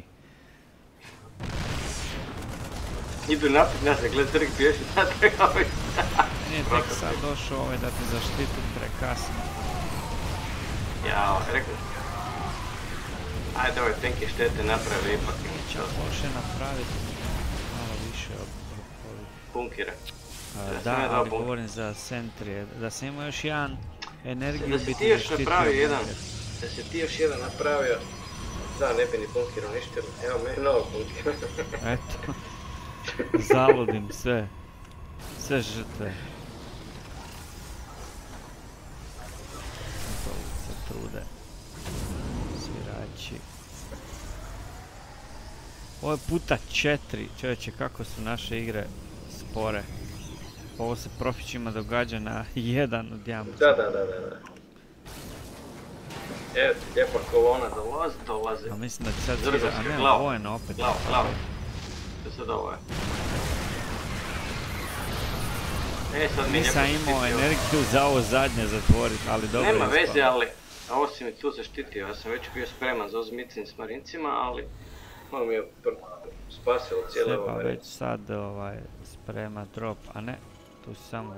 Idu napred nazad, gledaj trg bježi natrag ovaj. Nije tek sad došao ovaj da te zaštiti prekasno. Jao, rekao sam. Ajde ove tenke štete naprave ipak. Neće loše napraviti malo više od bunkera. Da, ali govorim za Sentrije, da sam imao još jedan energiju da si ti još napravio jedan, da si ti još jedan napravio, da ne bi ni bunker uništili, evo meni novog bunkera. Eto, zavodim sve žrtve. To se trude, svirači. Ovo je puta 4, čovječe, kako su naše igre spore. Ovo se profićima događa na 1 od jamca. Da. Evo ti lijepa kolona dolaze. A mislim da ti sad zvira, a ne, vojno opet. Glavo. To sad ovo je. Nisam imao energiju za ovo zadnje zatvoriti, ali dobro. Nema veze, ali ovo si mi tu zaštitio, ja sam već bio spreman za ozmicin s marincima, ali ovo mi je spasilo cijele ovo. Seba već sad sprema drop, a ne, tu samo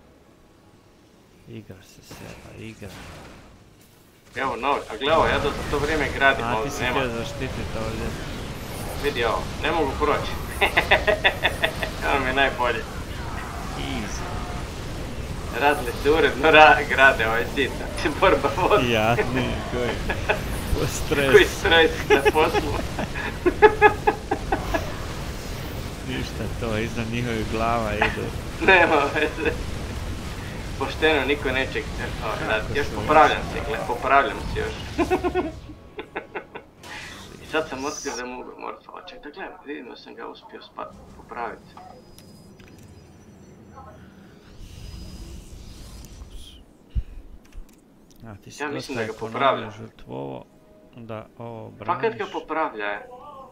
igra se Seba, igra. Evo novi, a gle ovo, ja za to vrijeme gradim ovdje, nema. A ti si htio zaštititi ovdje. Vidi ovo, ne mogu proći. Ovo mi je najbolje. Easy. Radili se uredno, grade ovaj zid, borba vodi. Jadni, koji stres. Koji stres na poslu. Ništa to, iza njihovih glava idu. Nema veze. Pošteno, niko neće raditi, još popravljam se još. I sad sam otkrio da mogu mortala, ček da gledam, vidim da sam ga uspio popraviti. Ja mislim da ga popravlja. Žrtvovo, da ovo braniš. Pa kad ga popravlja je.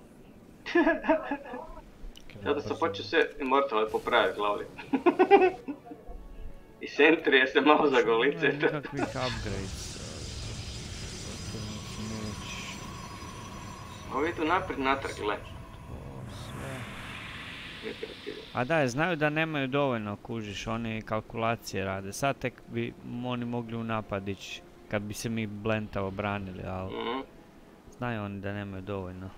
Sada sam počeo sve Immortale popraviti glavlje. I Sentrije se malo zagolice. Nikakvih upgrades. Ovo idu naprijed natrag, gle. A da, znaju da nemaju dovoljno, kužiš, oni kalkulacije rade. Sad tek bi oni mogli u napad ići, kad bi se mi blentavo branili, ali znaju oni da nemaju dovoljno.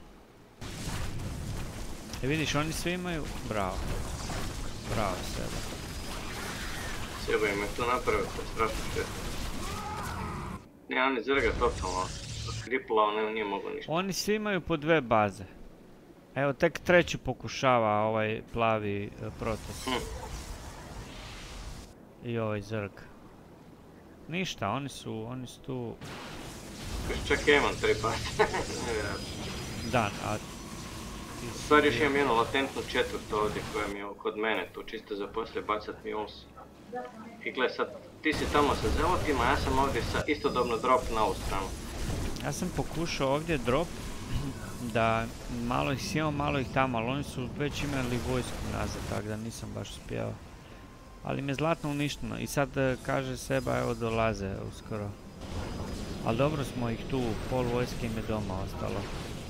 Vidiš, oni svi imaju, bravo Seba. Seba im je tu napravio, to je strašno šteta. Nije, oni zrga totalno, skripla, on nije mogo ništa. Oni svi imaju po 2 baze. Evo, tek treći pokušava ovaj plavi Protoss. I ovaj Zerg. Ništa, oni su tu... Čak ja imam 3 parte. Nevjerojatno. Dan, a... Stvari još imam jednu latentnu četvrtu ovdje koja mi je kod mene tu, čisto za poslije bacat mi uns. I gle sad, ti si tamo sa zelotima, ja sam ovdje istodobno drop na ovu stranu. Ja sam pokušao ovdje drop, da malo ih sjeo, malo ih tamo, ali oni su već imali vojsku nazad, tako da nisam baš uspjeo. Ali me zlatno uništeno i sad kaže Seba, evo dolaze uskoro. Ali dobro smo ih tu, pol vojske im je doma ostalo.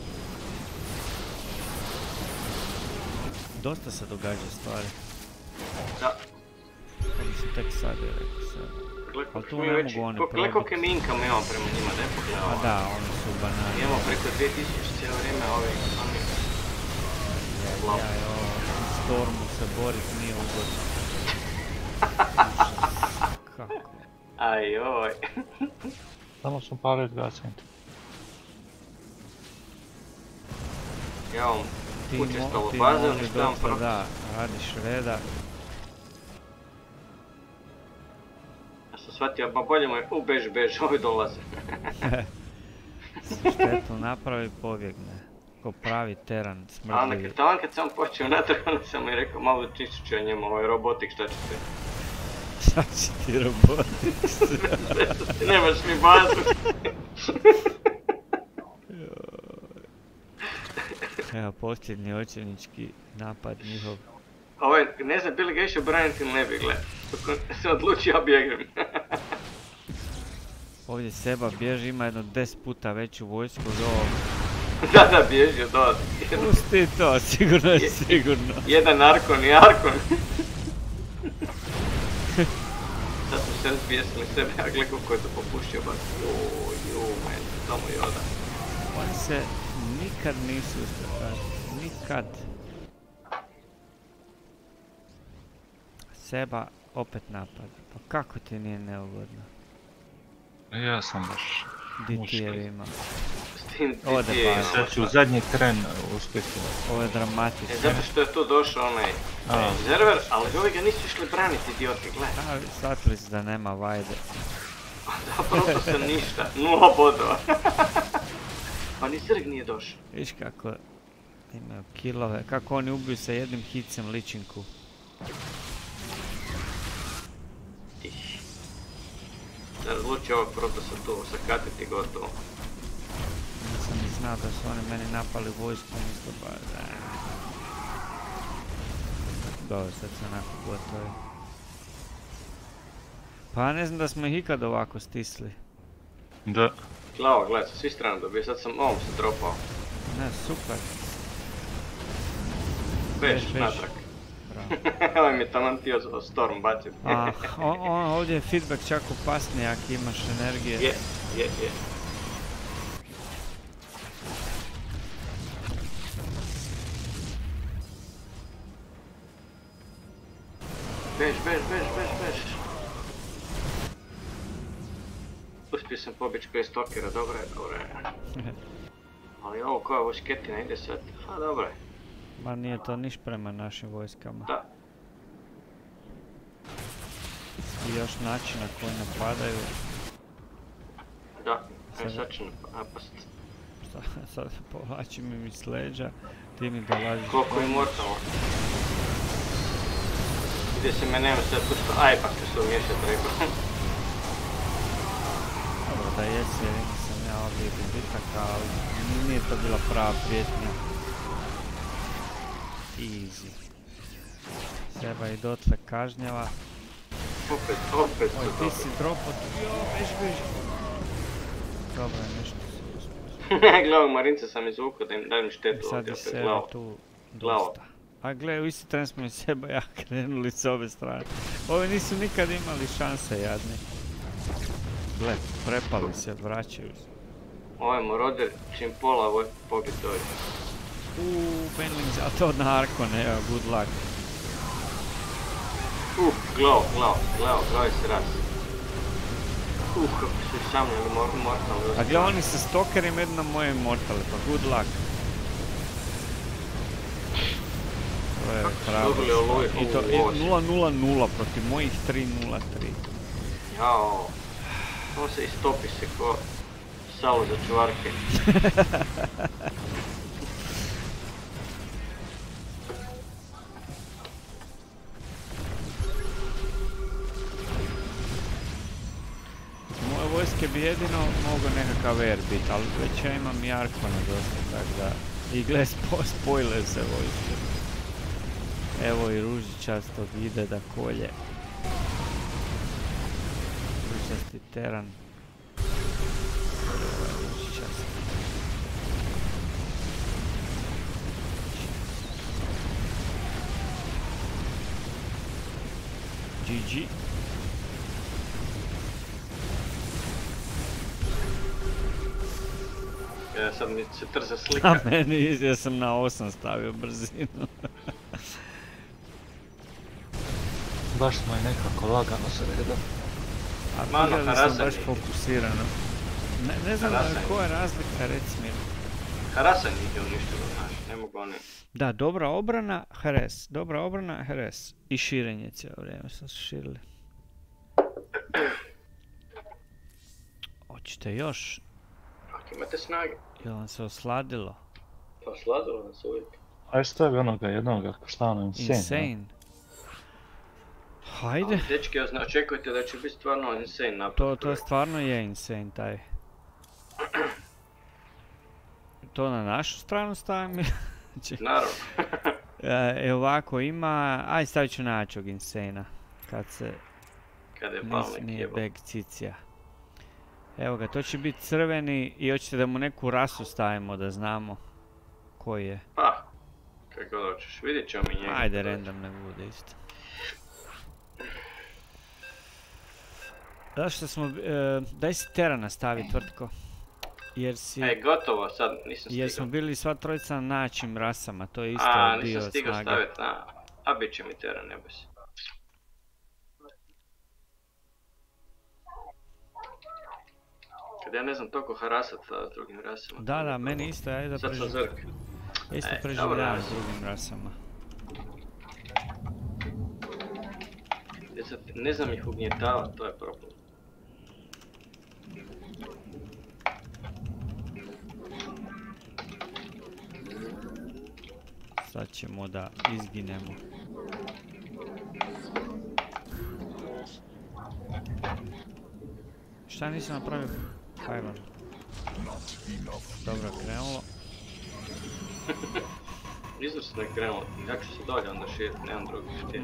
Dosta se događa stvari. Da. Kad mi se tek sad je rekao Seba. Ali tu ne mogu oni probati. Koliko keminkama imamo prema njima, da je pogledao? A da, oni su banani. Imamo preko 2000 cijelo vrijeme ovi oni. Ja i ovo, Stormu se borit nije ugodno. Kako? Ajoj. Samo smo pali od gasenta. Ja vam učestalo baze, uništavam prvo. Da, radiš reda. Ja sam shvatio, ba bolje moj, bež, ovi dolaze. Štetu napravi, pobjegne. Ko pravi teran, smrdljivi. Taman kad sam počeo natrag, onda sam mi rekao malo čišću ću o njemu, ovaj robotik, šta ćete? Šta će ti robotik? Nemaš ni bazu. Evo, posljednji očevnički napad njihov. Ovaj, ne znam, bili ga išao braniti ili ne bi, gle. Sam odlučio, ja bjegam. Ovdje Seba bježi, ima jedno 10 puta veću vojsku od ovog. Da, bježi od ovog. Pusti to, sigurno. Jedan Arkon i Arkon. Sad smo se razbijesili sebe, a gle kako je to popušio baš. Men, samo Yoda. Oni se nikad nisu uspjeli, nikad. Seba opet napad, pa kako ti nije neugodno? Ja sam baš Di ti je ima? Ode baza. Sad ću zadnji tren uspjeti. Ovo je dramatično. Zato što je tu došao onaj observer, ali ovi ga nisu išli braniti, idioti, gledaj. Shvatili su da nema vajde. Da, prosto sam ništa, 0 bodova. Pa ni Zerg nije došao. Viš kako imaju killove, kako oni ubiju sa jednim hitcem ličinku. Da razluči ovog Protosa tu, sakatiti gotovo. Nisam ni znao da su oni meni napali vojsku, isto ba... Dobro, sad se onako gotovi. Pa ne znam da smo ih ikad ovako stisli. Da. Glava, gledaj, sa svih strana dobio, sad sam ovom se dropao. Ne, super. Beš, natrag. Ovo mi je taman ti o Storm bacio. Ovdje je feedback čak opasniji ako imaš energije. Je. Beš. Uspio sam pobjeći koji stokera, dobro je. Ali ovo koja vošketina ide sad, a dobro je. Ma nije to niš prema našim vojskama. Da. I još način na koji napadaju. Da, sad ću napast. Sad povlači mi s leđa, ti mi dolaziš. Koliko je mortalno. Gdje se me nema sad pusto, aj pa ću se umješat rekao. Dobro da jesi, jer nisam ja ovdje gubitaka, ali nije to bila prava prijetnja. Easy. Seba i dotle kažnjava. Opet su dobro. Ti si dropo tu, beži. Dobro, nešto si uspio. Glavu Marinca sam izvukao da im dajem štetu ovdje opet glavu. Sad je Seba tu dosta. A gle, u isti tren smo i Seba i ja krenuli s ove strane. Ovi nisu nikad imali šanse, jadni. Gle, prepali se, vraćaju se. Ovaj Moroder čim pola pobit ovdje. Benling zato na Arkon, evo, good luck. Glav se raz. Kako su samljali mortalno. A gle, oni sa stokerima jedno moje mortale, pa good luck. To je Dobili pravo. Oluju I to u 0-0-0 protiv mojih 3-0-3. Jao. On se istopi se ko salo za čvarke. Moje vojske bi jedino mogao nekakav air bit, ali već ja imam i Arkona dosta, tako da... I gle, spoiler se vojske. Evo i ružičastog ide da kolje. Ružičasti teran. Ružičasti. GG. Ja sad mi se trza slika. A meni, ja sam na 8 stavio brzinu. Baš smo i nekako lagano sredo. A Malo gledali sam Harasan baš je. fokusirano. Ne znam Harasan koja je razlika, reci mi. Harasan ih je uništilo, znaš, ne mogu oni. Da, dobra obrana, Heres. Dobra obrana, Heres. I širenje cijelo vrijeme sam se širili. Hoćete još? Ako imate snage, Jel vam se osladilo? pa sladilo nas uvijek. Aj stavi onoga jednoga, šta ono, Insane. Insane. Hajde. Ali dečki, očekujte da će biti stvarno insane napad. To stvarno je insane taj. To na našu stranu stavim. Naravno. Ovako ima... Aj stavit ću načog insana. Kad se... Kada je pao neki Nije jebo. bag cicija. Evo ga, to će biti crveni i hoćete da mu neku rasu stavimo da znamo koji je. Pa, kako god hoćeš, vidjet ćemo mi njega. Ajde, random nek bude isto. Zašto smo... daj si Terana stavi, tvrtko. Jer si... Gotovo, sad nisam stigao. Jer smo bili sva trojica na načim rasama, to je isto dio nisam snage. stigao staviti na... A bit će mi Terran, ne boj se. Kad ja ne znam toliko harasat s drugim rasama. Da, meni isto, ajde da Sad sam zrk. isto dobro, preživljavam s drugim rasama. Ne znam ih ugnjetava, to je problem. Sad ćemo da izginemo. Šta nisam napravio? Hajvan. Dobro, krenulo. Izvrsno je krenulo. Ja ću se dolje onda širiti, nemam drugih štije.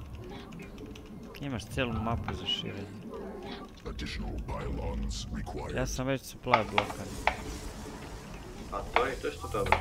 Imaš cijelu mapu za širenje. Additional pylons required. Ja sam već supply blokan. A to je što dobro.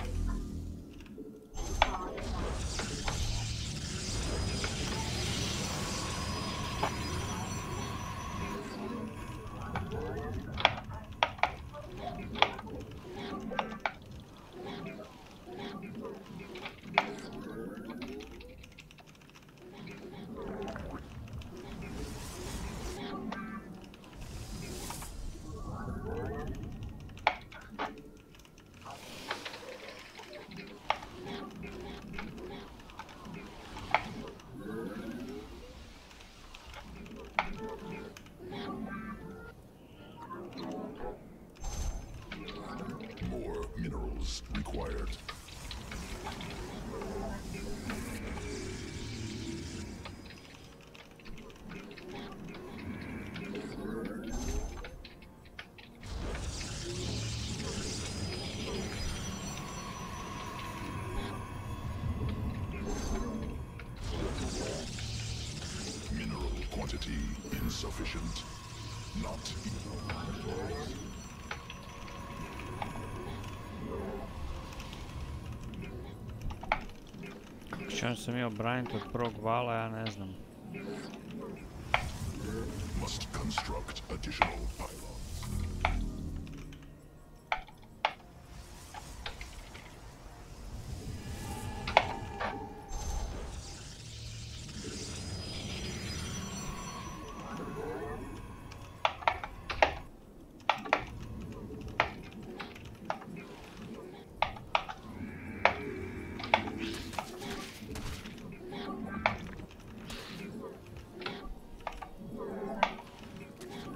More minerals required. Mineral quantity insufficient. Not Kako ćemo se mi obraniti od prvog vala, ja ne znam. must construct additional pylons.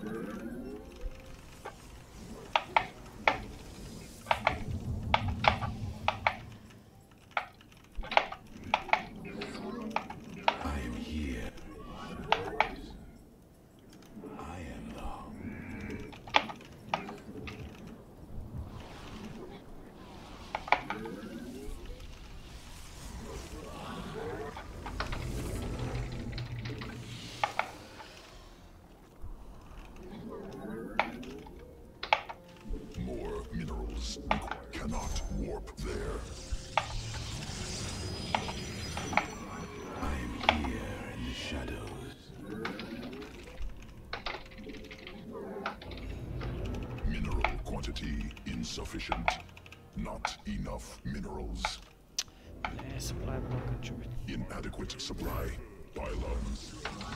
More minerals cannot warp there. I'm here in the shadows. Mineral quantity insufficient. Not enough minerals. Ne, supply blocker će biti. Inadequate supply. Pylons.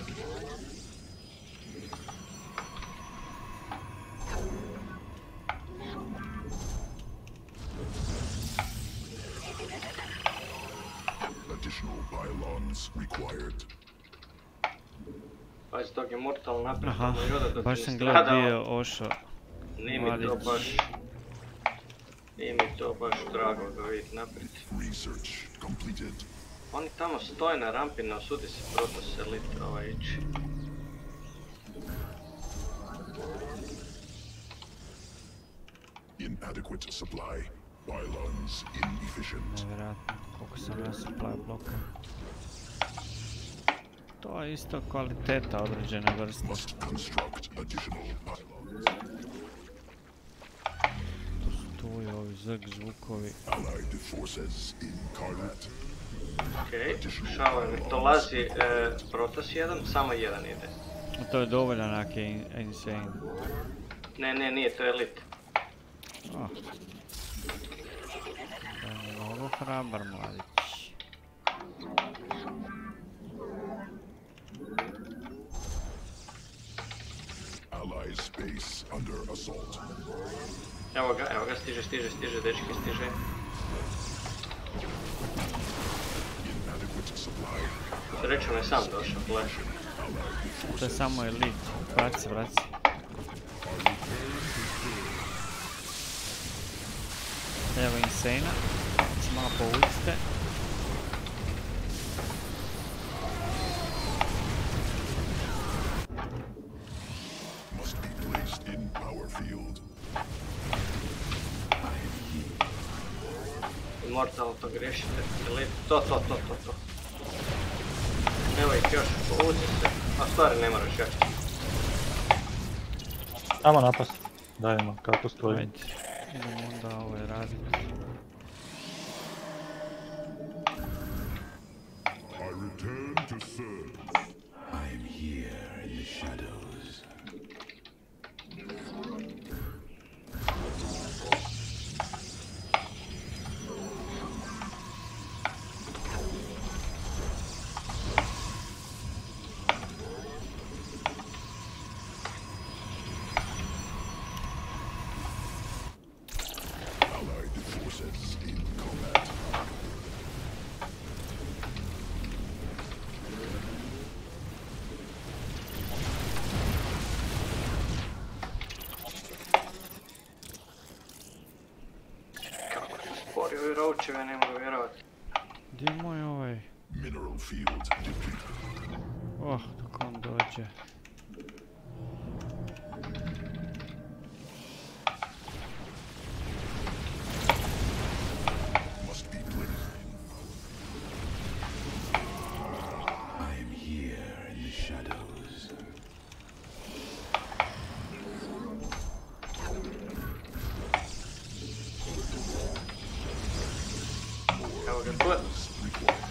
Additional pylons required. Pazi, tog je Mortal Aha, napravljamo Yoda dok baš je sam gledao stradao. gdje je ošao. Nije mi to baš... Nije mi to baš drago ga vidjeti naprijed. Research completed. Oni tamo stoje na rampi, ne osudi se Protoss Elite ići. Inadequate supply. Pylons inefficient. Nevjerojatno, koliko sam ja supply bloka. To je isto kvaliteta određene vrste. Must construct additional pylons. To su tu i ovi zrk zvukovi. Allied forces in combat. Okej, pokušavaju mi. Dolazi Protoss 1, samo jedan ide. To je dovoljan ak je insane. Ne, nije, to je Elite. Oh. To je mnogo hrabar mladić. Allied space under assault. Evo ga, stiže, dečki, stiže. Inadequate supply. Srećom je sam došao, gledaj. To je samo Elite. Vrati se. Evo insane-a. Malo povucite. Must be placed in power field. Immortal to griješite. Elite, to. Evo ih još, povuci se. A stvari ne moraš jačiti. Samo napast. Dajmo kako stoji. Ajde. Idemo onda ovo raditi. I return to serve. I am here in the shadows. Allied forces in combat. Spori ovi roučevi, ne mogu vjerovati. Gdje je moj ovaj? Mineral field depleted. Oh, dok on dođe. Must be placed in. I am here in the shadows. Evo ga, tu je. Required.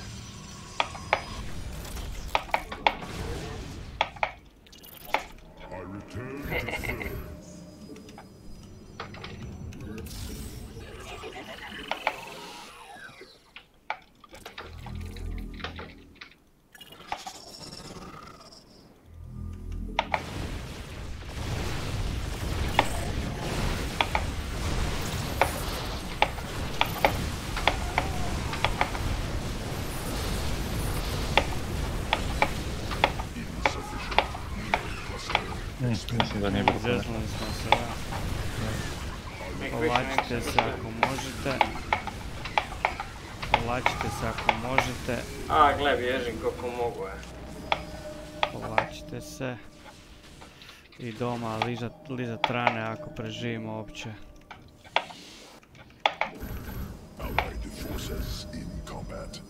I return to serve. Insufficient mineral cluster. mislim da nije bilo pametno. Zeznuli smo se, da. Povlačite se ako možete. Povlačite se ako možete. A, gle, bježim koliko mogu, Povlačite se. I doma lizat rane ako preživimo uopće. Allied forces in combat.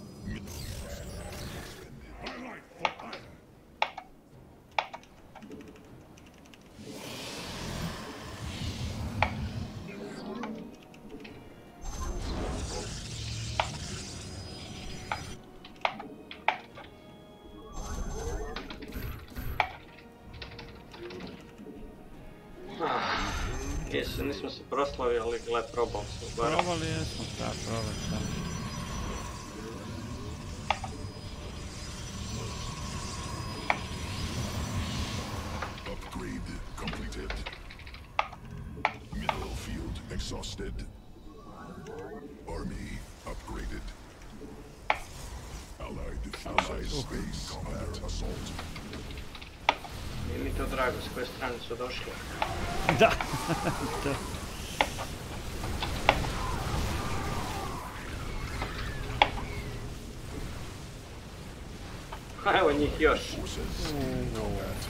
Jesu, nismo se proslavili, ali gle, probali smo bar. Probali jesmo, da, probali sam. Upgrade completed. Mineral field exhausted. Army upgraded. Allied forces space combat assault. Nije mi to drago s koje strane su došli. Da, to. A evo njih još. Forces in combat.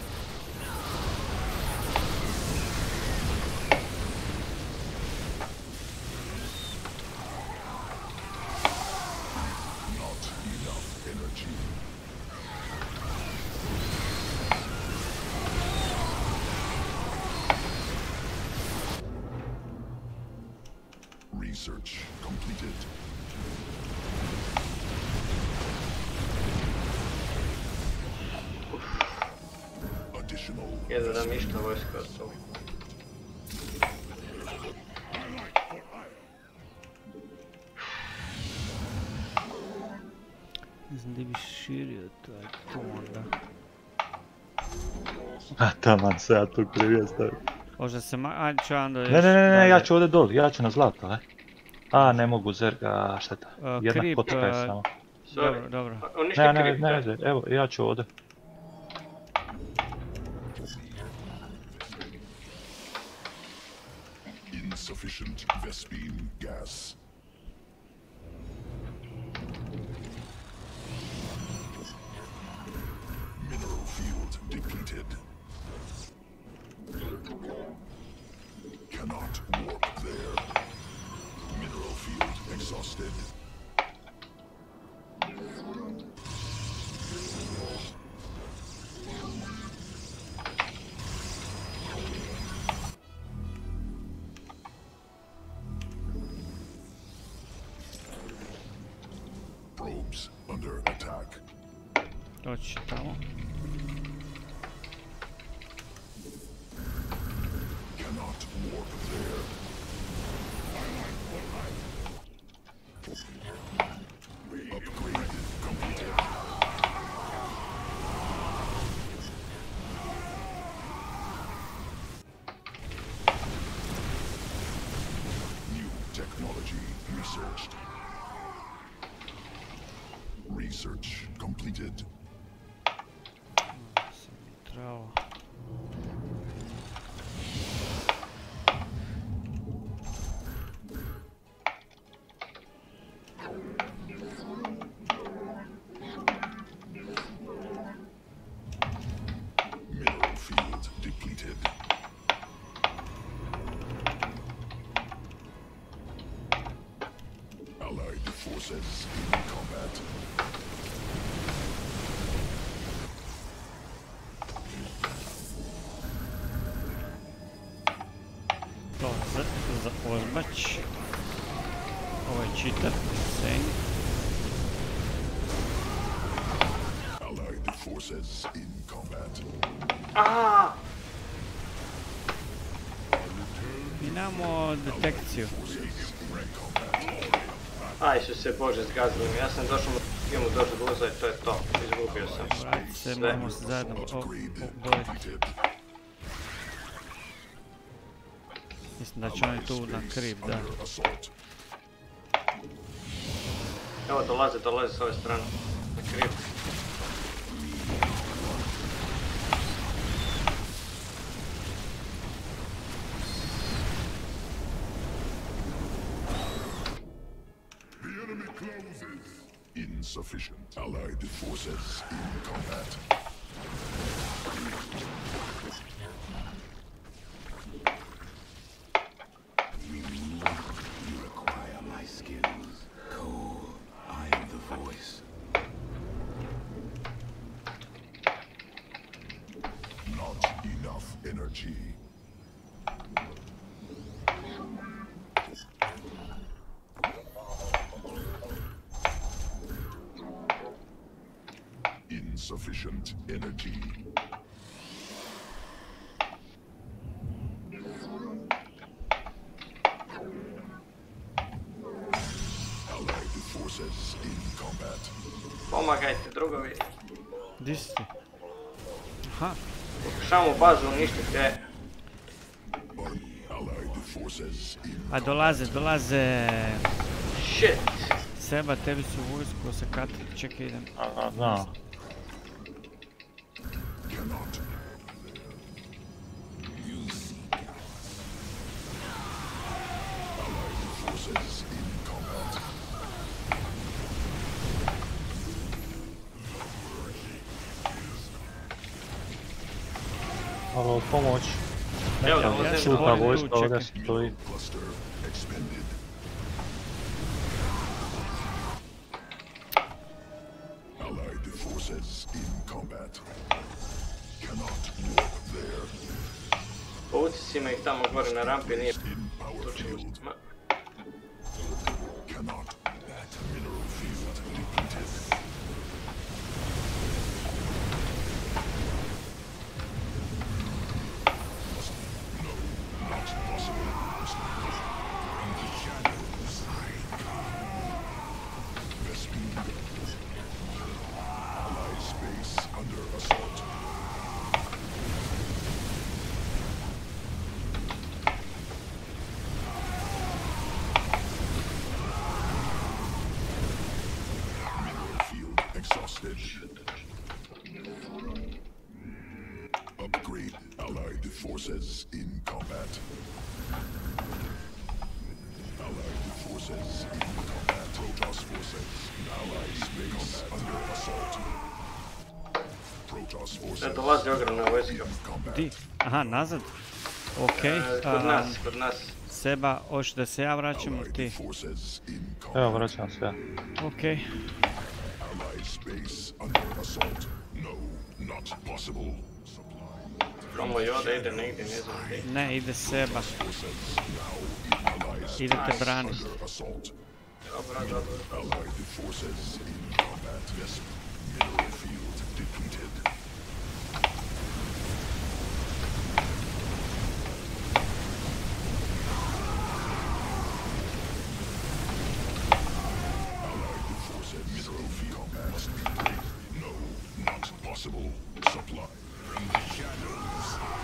Not enough energy. Research completed. Additional Jedno da mi išta vojska od toga. Ne znam gdje bi širio to onda. A taman se ja tu krivije stavim. Možda se ajde ću onda još... Ne, ja ću ovdje doli, ja ću na zlato, aj. A, ne mogu, zerga, šteta. Jedna Krip, kotka je samo. Sorry. Dobro. Uništi Ne, krip. ne, evo, ja ću ovdje. insufficient Vespene gas. Mineral field depleted. Cannot warp there. Mineral field exhausted. Probes under attack. Doći tamo. Cannot warp there. Upgrade completed. New technology researched. Research completed. Trebalo. Mineral field depleted. Allied forces in combat. To za ozmač. Ovo je cheater. Seng. Allied forces in combat. Aaaa! Mi nemamo detekciju. Aj su se Bože zgazili mi, ja sam došao mu došao do uza i to je to, izgubio sam. Vrati se, Sve. moramo se zajedno Upgrade boriti. completed. Mislim da će oni tu na krip, da. Under assault. Evo dolaze s ove strane, na krip. Insufficient. Allied forces in combat. You require my skills. Cole, I am the voice. Not enough energy. Insufficient energy. Allied forces in combat. Pomagajte drugovi. Di si ti? Aha, Pokušamo bazu uništiti. Allied forces in a dolaze. Shit. Seba, tebi su vojsku osakatili, čekaj idem. Znam. cannot. Allied forces in combat. Halo, pomoć. Evo da Ja vozim. se Šuta borim vojska tu, ovdje čekaj. stoji. Cluster expended. Allied forces in combat. Cannot walk there. Povuci si me ih tamo gore na rampi, nije In power tučio. field. Cannot. That mineral field depleted. No, not possible. From the shadows I come. Vespene. Allied space under assault. Mineral field exhausted. Upgrade. Allied forces in combat. Allied forces in combat. Protoss forces. Allied space under assault. Protoss Ne forces dolazi ogromna vojska. in combat. Di? Aha, nazad? Okej. Kod nas. Seba, hoćeš da se ja vraćam ili ti? Allied forces in Evo, combat. vraćam se ja. Okej. Allied space under assault. No, not possible. Supply. Promo Yoda ide negdje, ne znam gdje. Ne, ide Seba. Forces now in allied Idete branit. under assault. Dobro, dobro. Allied forces in combat. Yes. Mineral field depleted. Allied forces mineral field combat must be break. No, not possible. Supply. From the shadows.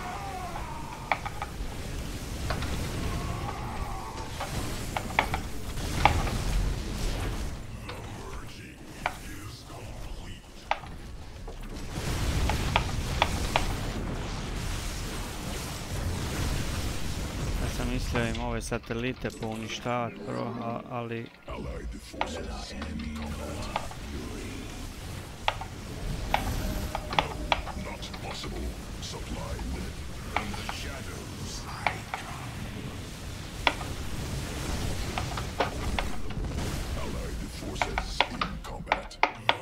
Ja sam mislio im ove satelite pouništavati prvo, ali Allied forces in combat. No, not possible. Supply limit. From the shadows I come. Allied forces in combat.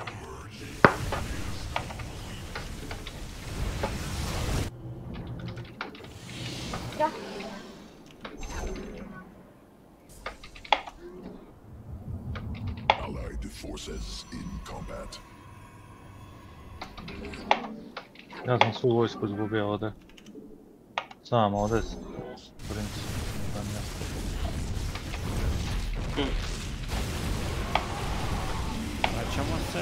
Allied forces in combat. Ja sam svu vojsku izgubio ovdje. Sam ovdje. Princ. vraćamo se.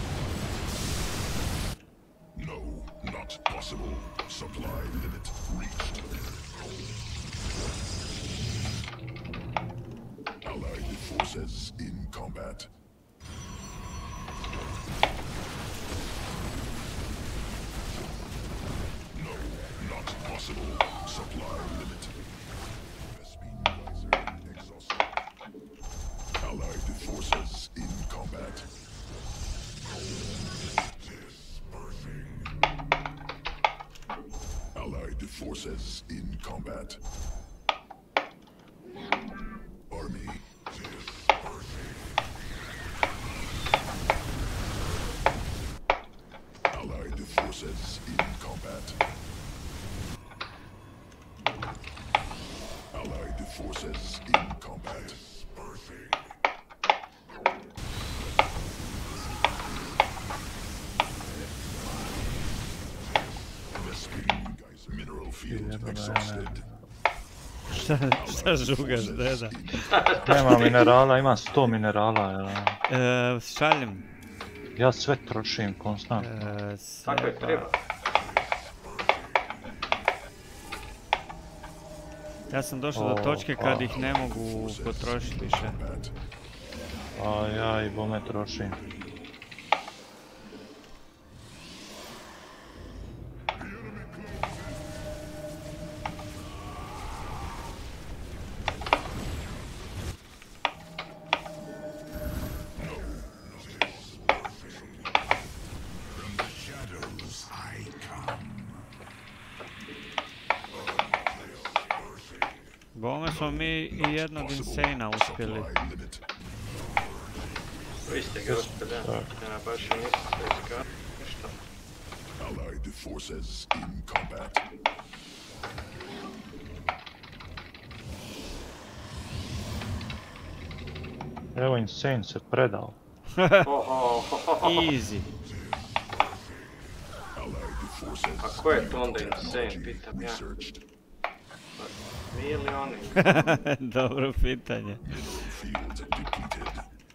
No, not possible. Supply limit reached. Allied forces in combat. No, not possible. Supply limit. Vespene riser exhausted. Allied forces in combat. forces in combat. Army dispersing. Allied forces in combat. Allied forces in combat. Dispersing. Mineral field exhausted. Šta žugaš, deda? Nema minerala, imam 100 minerala. Šaljem. Ja sve trošim konstantno. Tako je treba. Ja sam došao do točke kad ih ne mogu potrošiti više. A ja i bome trošim. Bome smo mi i jednog insana uspjeli. Vi ste ga uspjeli, da. Ja baš i nisam sve iskao. Ništa. Allied forces in combat. Evo insane se predao. Easy. Allied forces. A ko je to onda insane, pitam ja. Mi ili oni? Dobro pitanje. Field depleted.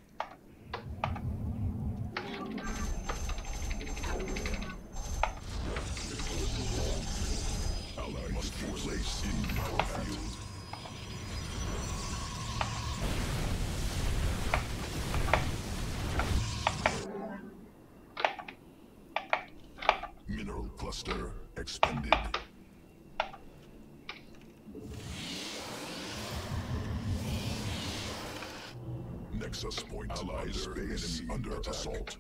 Allied forces in battlefield. Mineral cluster expended. Nexus point. Allied space under assault.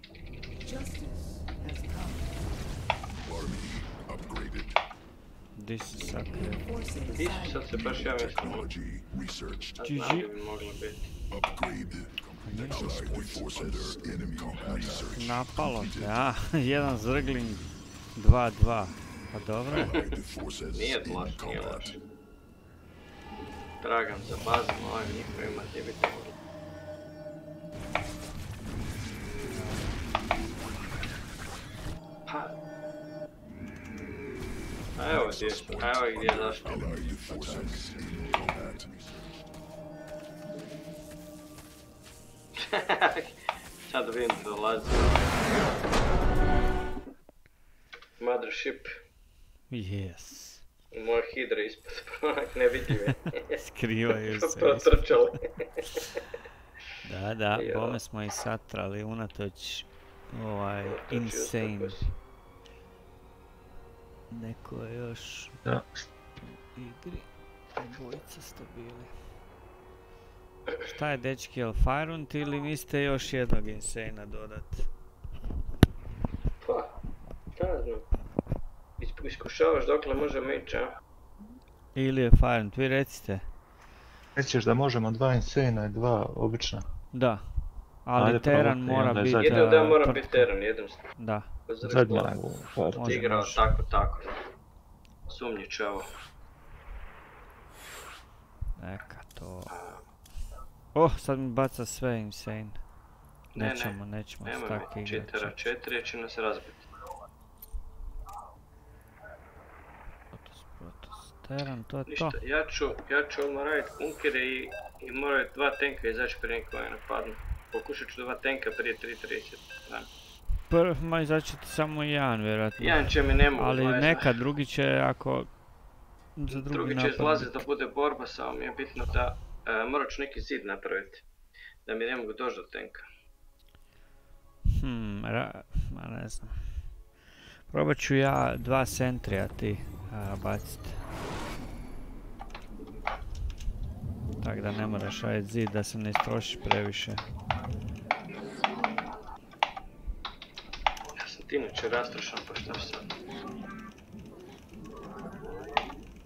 Army upgraded. Di si sakrio? Isu, sad se baš ja mislim. Technology researched. A znam gdje bi moglo biti. Upgrade. Nexus point forces enemy combat research. Napalo te, a? Jedan zrgling, 2-2. Pa dobro je. Allied forces Nije in loš, nije combat. loš. Tragam za bazom, ovak njihovima gdje bi to moglo. Pa... A evo gdje, evo gdje zašto. Allied forces in combat. Sad vidim da dolazi. Mothership. Yes. Moja hidra ispod, onak nevidljive. Skrivaju se. Protrčali. Da, Jo. bome smo i satrali unatoč insane. Neko je još Da. u igri. Obojica ste bili. Šta je dečki, jel Fajrunt ili mislite još jednog insana dodat? Pa, šta znam. Iskušavaš dokle možemo ići, a? Ili je Fajrunt, vi recite. Misliš da možemo 2 insana i 2 obična? Da. Ali Ajde, Teran probajte, mora onda je biti... zadnji. Jedino da mora tvrtka. biti Teran, jednom Da. Zadnja u parti. Može, igrao može. tako. Sumnjičavo. Neka to... Oh, sad mi baca sve insane. Ne, Nećemo s Nema tak mi igrati. čitera 4 će nas razbiti. Protos. Teran, to je to. Ništa, ja ću odmah raditi bunkere i moraju 2 tenka izaći prije nego me napadnu. Pokušat ću 2 tenka prije 3.30. Da. Ma izaći ti samo jedan, vjerojatno. Jedan će mi ne mogu, Ali ne znam. neka, drugi će ako... Za drugi Drugi će napad izlaziti biti. da bude borba, samo mi je bitno da morat ću neki zid napraviti. Da mi ne mogu doći do tenka. Ma ne znam. Probat ću ja 2 sentrija ti bacit. Tak da ne moraš raditi zid, da se ne istrošiš previše. Ja sam ti inače rastrošan, pa šta sad?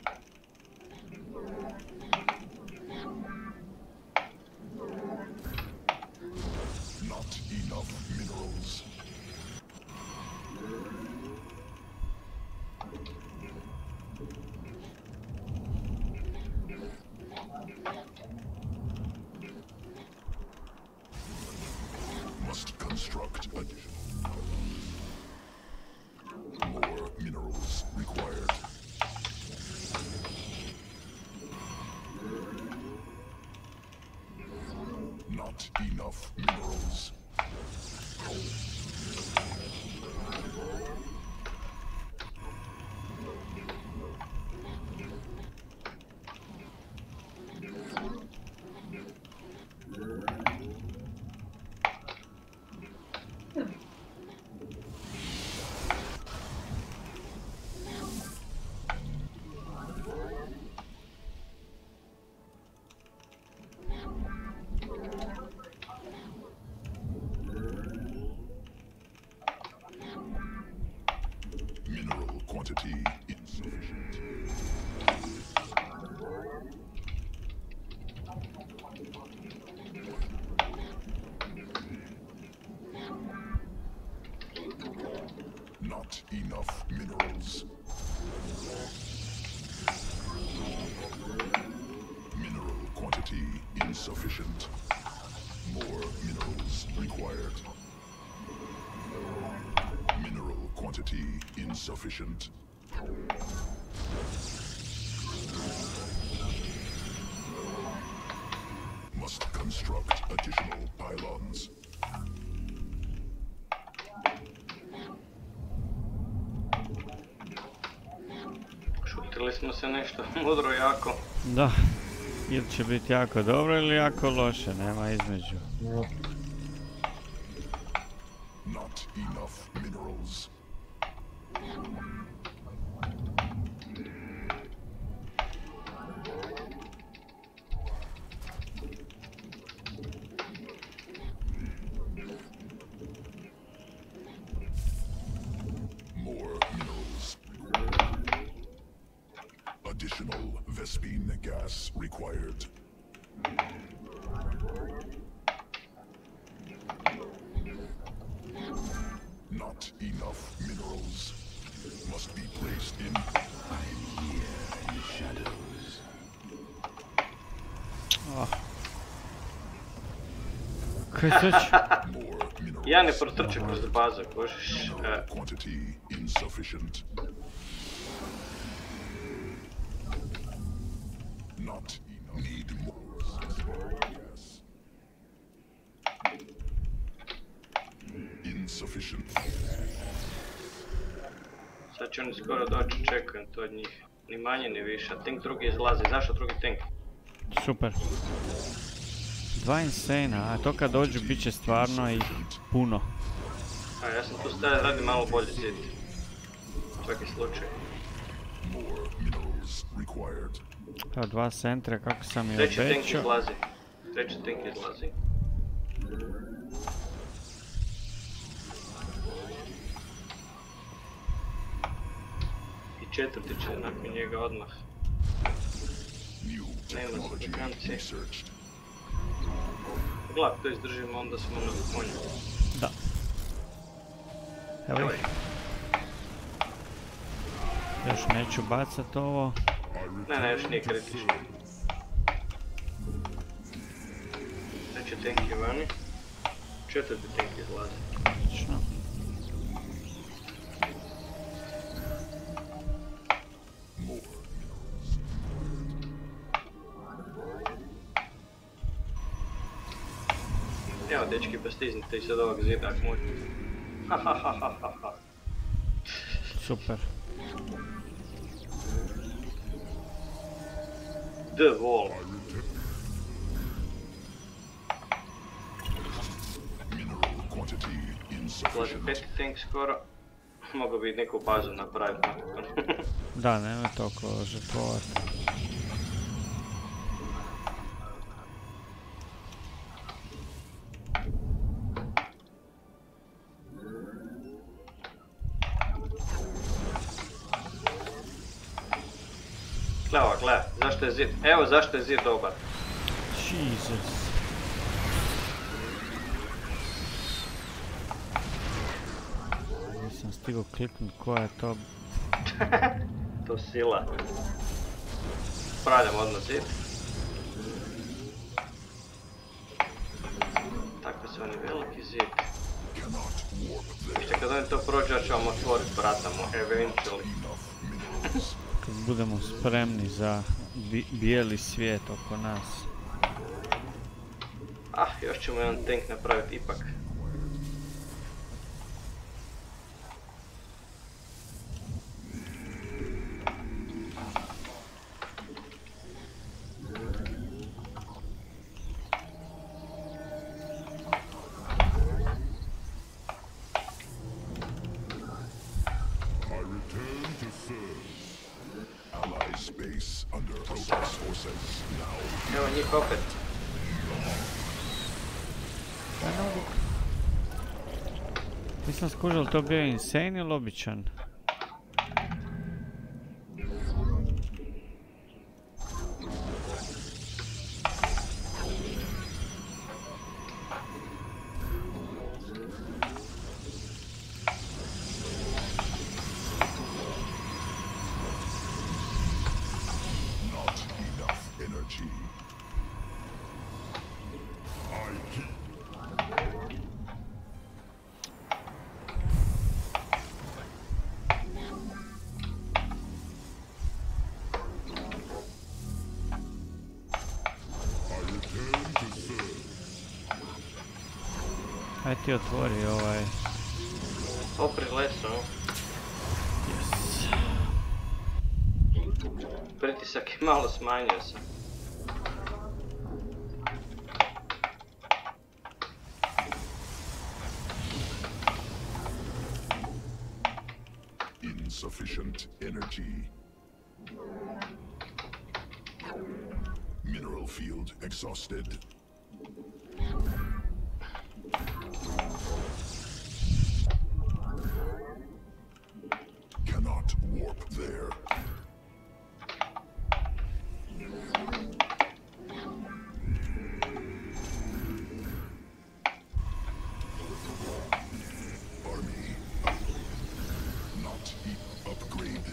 Not enough minerals. Mineral quantity insufficient. Not enough minerals. Mineral quantity insufficient. More minerals required. Mineral quantity insufficient. Must construct additional pylons. Šutili smo se nešto mudro jako. Da. Ili će biti jako dobro ili jako loše, nema između. Not enough minerals. More minerals. Additional Vespine gas required. Not enough minerals. Must be placed in. I'm here in the shadows. Kaj sad će? More minerals. Ja ne protrčim kroz bazu, košiš. Mineral quantity insufficient. Not enough. Need more. Yes. Insufficient. Sad će oni skoro doći, čekujem to od njih. Ni manje ni više, a tank drugi izlazi. Zašto drugi tank? Super. 2 insana, a to kad dođu bit će stvarno i puno. A ja sam tu stavio da radi malo bolje zid. Svaki slučaj. More minerals required. Evo 2 centra kako sam i Treći tank obećao. izlazi. Treći tank izlazi. I četvrti će nakon njega odmah. New technology vakancije. researched. Gledaj, to izdržimo, onda smo na konju. Da. Evo ih. Još neću bacat ovo. Ne, još nije kritično. Treći tank je vani. Četvrti tank izlazi. Odlično. More minerals. Evo, dečki, pa stiznite iz ovog zida ako možete. Ha ha ha ha ha ha. Super. The wall. Mineral quantity Ulazi insufficient. peti tank skoro. Mogu bi neku bazu napraviti napokon. Da, nema toliko žrtvovat. Gledaj, zašto je zid? Evo zašto je zid dobar. Jesus. Nisam stigao kliknut koja je to. To sila. Spravljam odmah zid. Tako se oni veliki zid. Cannot warp them. Vište kad oni to prođu, ja ću vam otvoriti vrata mu, eventually. Enough minerals. Kad budemo spremni za bijeli svijet oko nas. Ah, još ćemo jedan tank napraviti ipak. I return to serve. Allies base under Protoss forces now. Evo njih opet. Nisam skužil, to bio insane ili običan? Not enough energy. I keep. I return to serve. Aj ti otvori ovaj... Opri leso. Pritisak je malo smanjio se. Insufficient energy. Mineral field exhausted. Cannot warp there. Army. Not upgrade.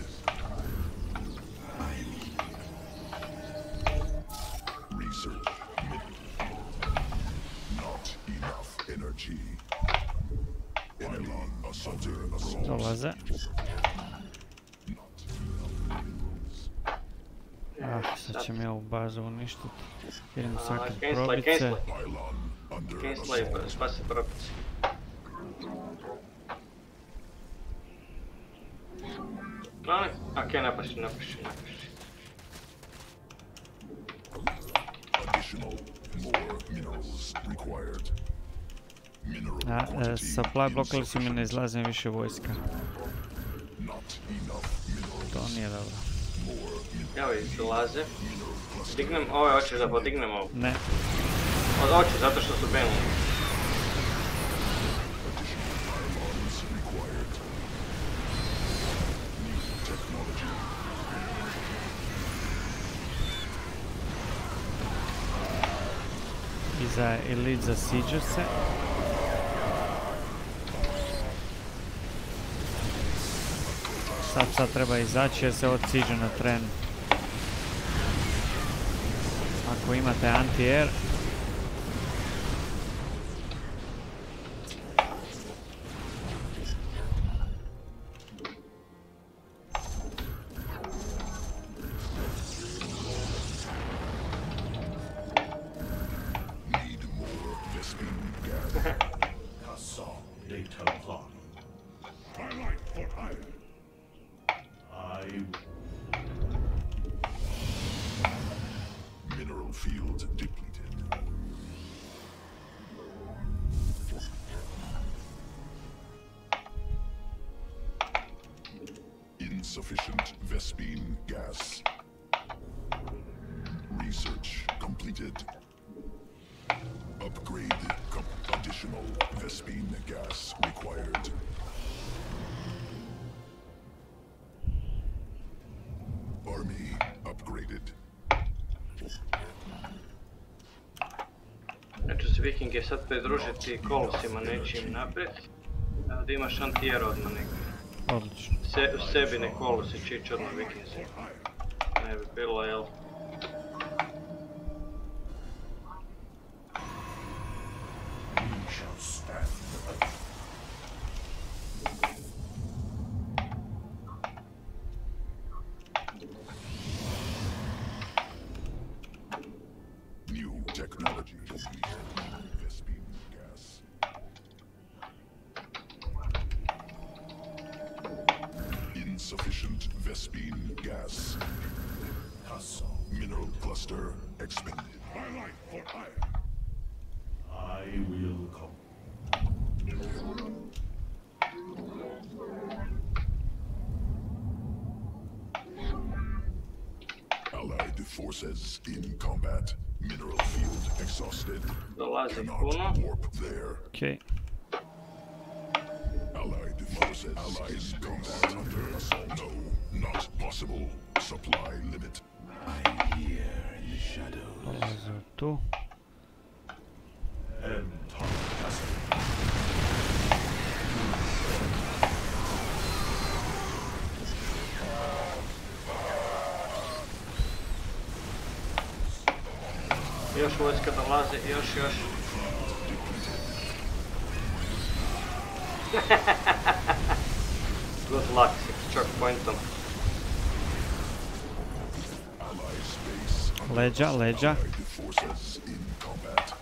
Research. Not enough energy. Enemy assault. Dolaze. Ah, sad će mi ovu bazu uništiti. Idem sakat probice. Pylon under Cancel assault. spasi probice. Okej, napaši. Additional more minerals required. Mineral A, quantity supply blokali su mi, insufficient. ne izlazi više vojska. Not enough minerals. To nije dobro. Evo ih dolaze. Dignem, ove hoćeš da podignem ovo. Ne, Hoću, zato što su benuli. Pylons required. New technology. iza Elite zasiđu se. Sad treba izaći jer se odsiđu na tren. Ako imate anti-air. Need more Vespene gas. Consolidate plan. Twilight for hire. I Mineral field depleted. Insufficient Vespene gas. Research completed. Upgrade. Additional Vespene gas required. Army upgraded. Ja ću se vikinge sad pridružiti kolosima nečim naprijed. Da imaš anti-air odmah neko. Odlično. U sebi ne kolosi čić odmah vikinzi. Ne bi bilo, jel? we shall stand. New technology. Mineral cluster expanded. Highlight for iron. I will come. Allied forces in combat. Mineral field exhausted. Dolazi Cannot puno. warp there. Okej. Allied forces in combat under assault. No, not possible. Supply limit. I'm here in the shadows. Dolaze tu. Još vojska dolazi, još. Good luck s checkpointom. Allied space. Leđa. Allied forces in combat.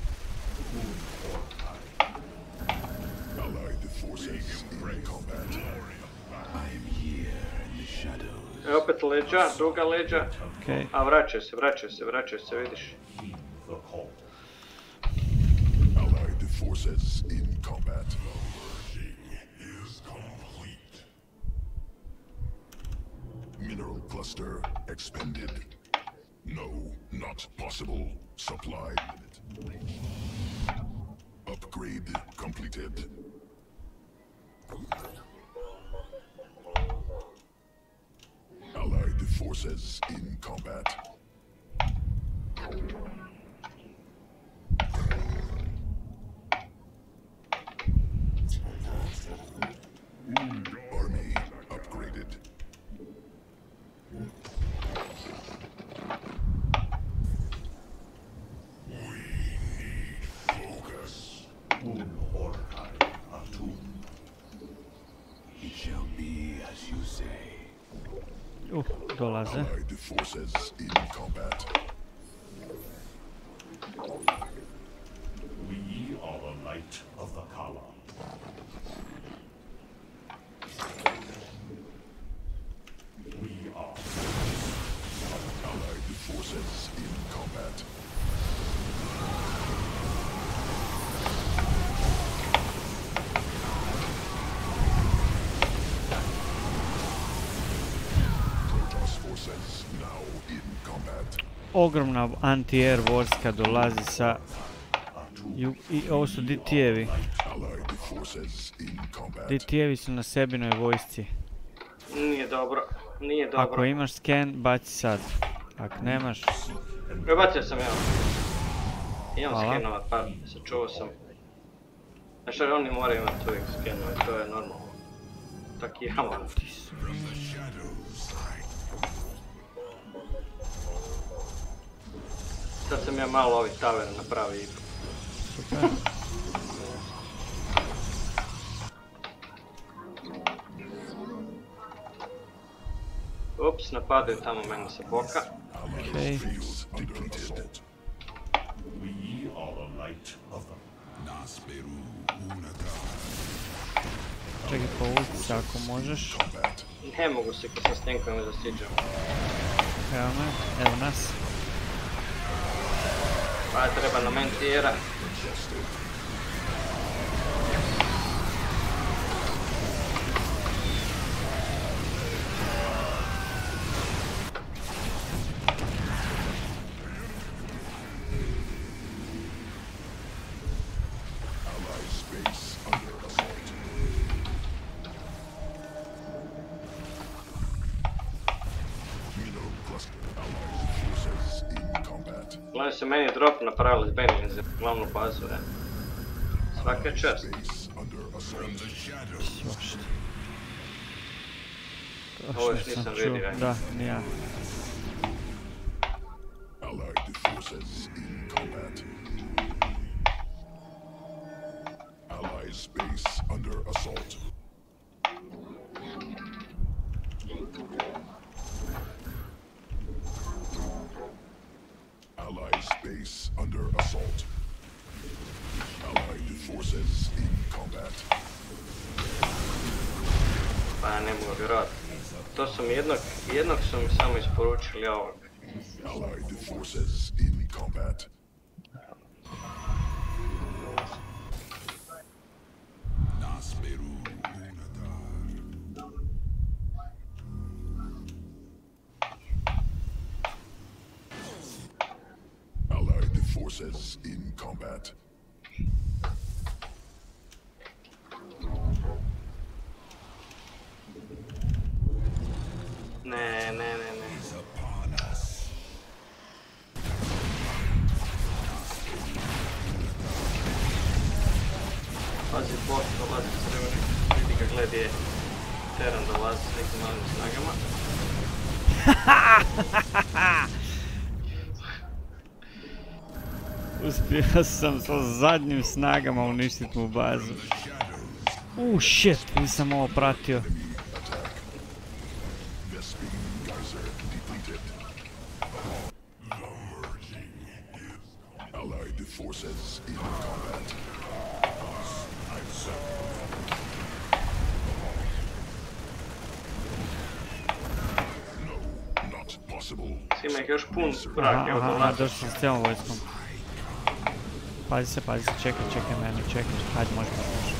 Allied forces in combat. I'm here in the shadows. Opet leđa, druga leđa. Okej. A vraćaju se, vidiš. The call. Allied forces in combat. Is complete. Mineral cluster expended. No, not possible. Supply limit. Upgrade completed. Allied forces in combat. Army upgraded. We need focus. It shall be as you say. Dolaze. Allied forces in combat. We are the light of the Kala. We are. Allied forces in combat. Protoss forces now in combat. Ogromna anti-air vojska dolazi sa... I ovo su DT-evi. Allied forces in combat. DT-evi su na sebinoj vojsci. Nije dobro. Ako imaš scan, baci sad. Ako nemaš... Prebacio sam ja. Imam Hvala. skenova, pa sačuvao sam. Znaš, ali oni moraju imati uvijek skenove, to je normalno. Tak i ja moram. Sad sam ja malo ovih tavera napravio ipak. Super. Ups, napadaju tamo mene sa boka. Okej. Base under assault. We are the light of the Nasperu Unata. Čekaj, povuci se ako možeš. Combat. Ne mogu se kad sam s tenkovima zasiđam. Evo me, evo nas. Pa treba na men tijera. Allied space under assault. Mineral cluster. Allied forces in combat. Gledaj se meni drop napravili s Benjamin za glavnu bazu, ne. Svaka čast. Base under assault. Svašta. Ovo još Što sam nisam čuo? vidio, Da, ni ja. Allied forces in combat. Allied space under assault. Allied space under assault. Allied forces in combat. Pa ja ne mogu vjerovat. To su mi jednog su mi samo isporučili ovog. Allied forces in combat. Nasmeru Unatar. Allied forces in combat. Ne. Is upon us. Pazi, boss dolazi s crveni. Vidi ga, gledi je. Teran dolazi s nekim malim snagama. Uspio sam sa zadnjim snagama uništiti mu bazu. Shit, nisam ovo pratio. Vespene Geyser depleted. Allied forces in combat. No, not possible. Ima ih još pun brak, evo dolazi. Došli sam s cijelom vojskom. Pazi se, čekaj mene, hajde možemo.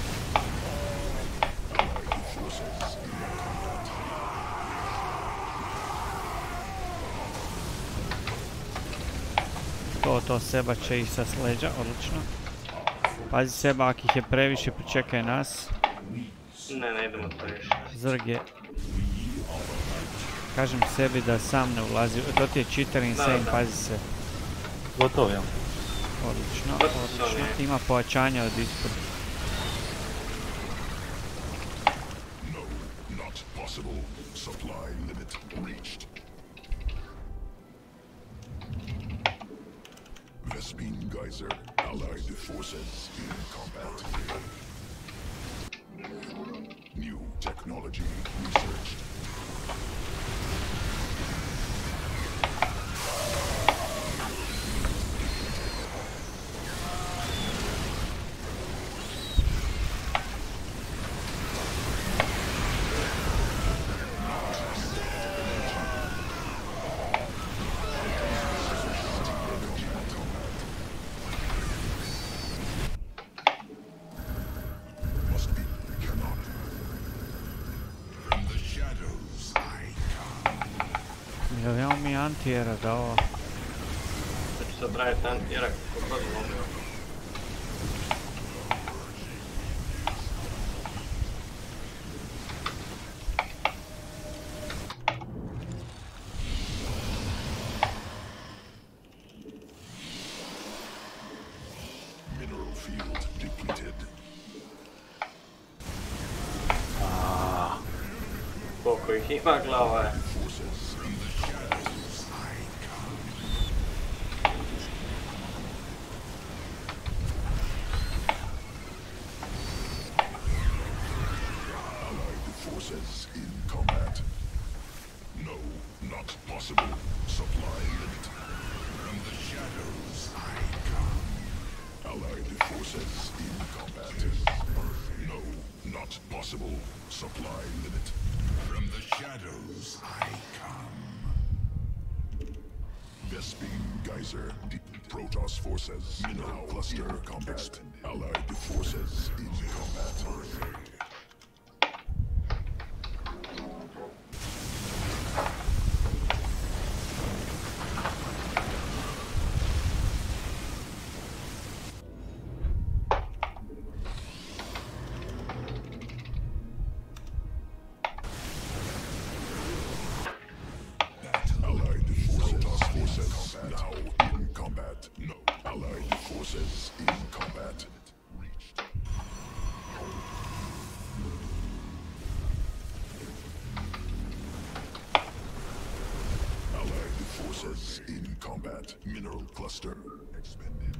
To Seba će ih sa sleđa, odlično. Pazi Seba, ako ih je previše, počekaj nas. Ne idemo previše. Zrg je. Kažem sebi da sam ne ulazi, to ti je cheater insane, pazi se. Gotovo je. Odlično. Ima pojačanja od ispod. No, not possible. Supply limit reached. Vespene Geyser, allied forces in combat. New technology researched. Jel imamo mi antijera da ovo? Da ću sad raditi antijera kako god mogu. Mineral field depleted. Koliko ih ima glava je. Forces in the shadows. Allied forces in combat. No, not possible. Supply limit. From the shadows I come. Allied forces in combat. No, not possible. Supply limit. From the shadows I come. Vespene Geyser, Protoss forces, mineral cluster combat. Allied forces in combat. Allied forces now in combat. No, allied forces in combat. Reached. Allied forces in combat. Mineral cluster expended.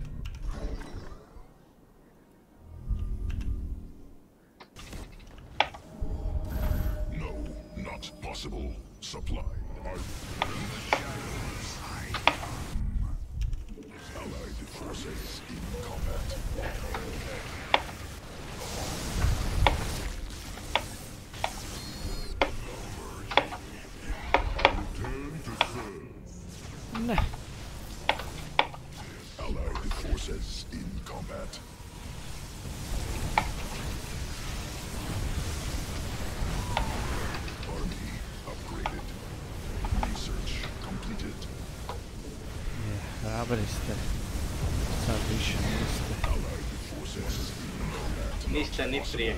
No, not possible. Supply. Allied forces in combat. Return to serve. Hrabri ste. Sad više niste. Niste ni prije.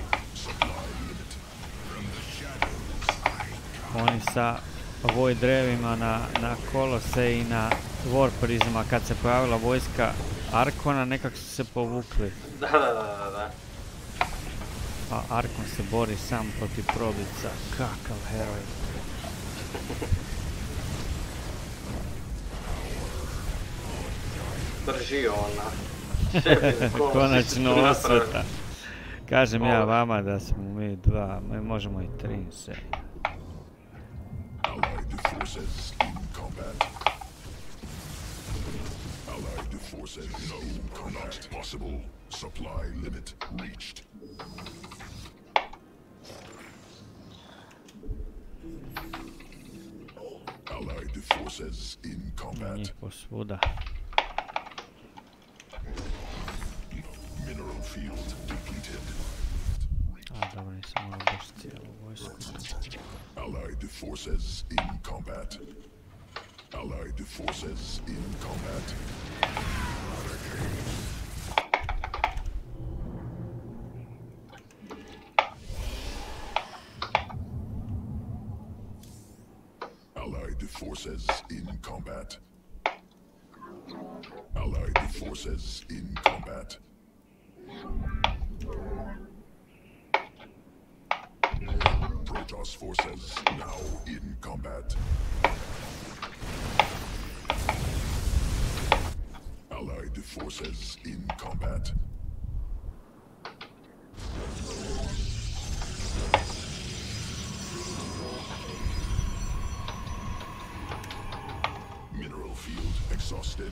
Oni sa voj drevima na kolose i na Warprisma, kad se pojavila vojska Arkona, nekako su se povukli. Da. A Arkon se bori sam protiv probica. Kakav heroj. Drži ona. Konačno osveta. Kažem ja vama da smo mi dva, mi možemo i tri se. Allied forces in combat. Allied forces, no, not possible. Supply limit reached. Allied forces in combat. Njih posvuda. Mineral field depleted. A dobro, nisam morao baš cijelu vojsku. Allied forces in combat. Allied forces in combat. Allied forces in combat. Allied forces in combat. Protoss forces now in combat. Allied forces in combat. Mineral field exhausted.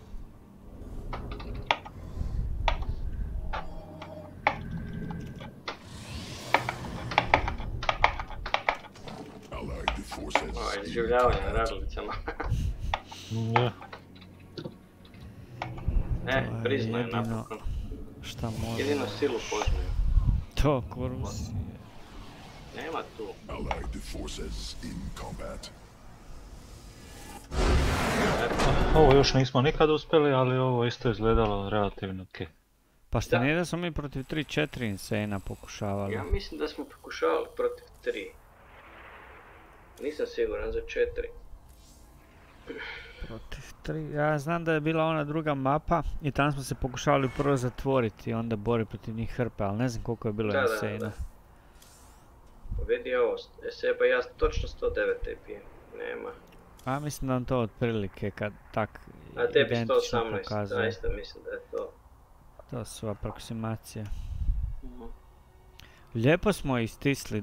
Allied forces Ovo je in življavanje na combat. radlicama. Ja. Priznaju jedino napokon. šta može. Jedino silu poznaju. To ko Rusije. Nema tu. Allied forces in combat. Ovo još nismo nikad uspjeli, ali ovo isto izgledalo relativno ok. Pa šta Da. nije da smo mi protiv 3-4 insana pokušavali? Ja mislim da smo pokušavali protiv 3. Nisam siguran za 4. Protiv 3. Ja znam da je bila ona druga mapa i tamo smo se pokušavali prvo zatvoriti i onda boriti protiv njih hrpe, ali ne znam koliko je bilo Da. insana. Vidi ovo, seba ja točno 109 pijem. Nema. A mislim da nam to otprilike kad tak A tebi identično 118, pokazuje. zaista mislim da je to. To su aproksimacije. Mhm. Lijepo smo istisli.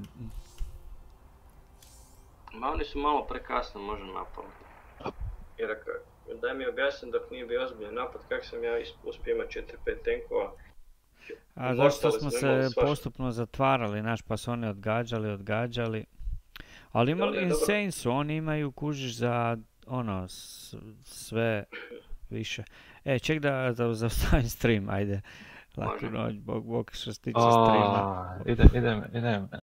Ma oni su malo prekasno možda napali. Jer daj mi objasni dok nije bio ozbiljan napad kako sam ja uspio imati 4-5 tenkova. A zašto Ostali smo smo imali se svašta. postupno zatvarali, znaš, pa su oni odgađali. Ali imali dobro. insane su, oni imaju kužiš za ono, sve više. Ček da zaustavim stream, ajde. Laku Može. noć, bog što se tiče streama. Idem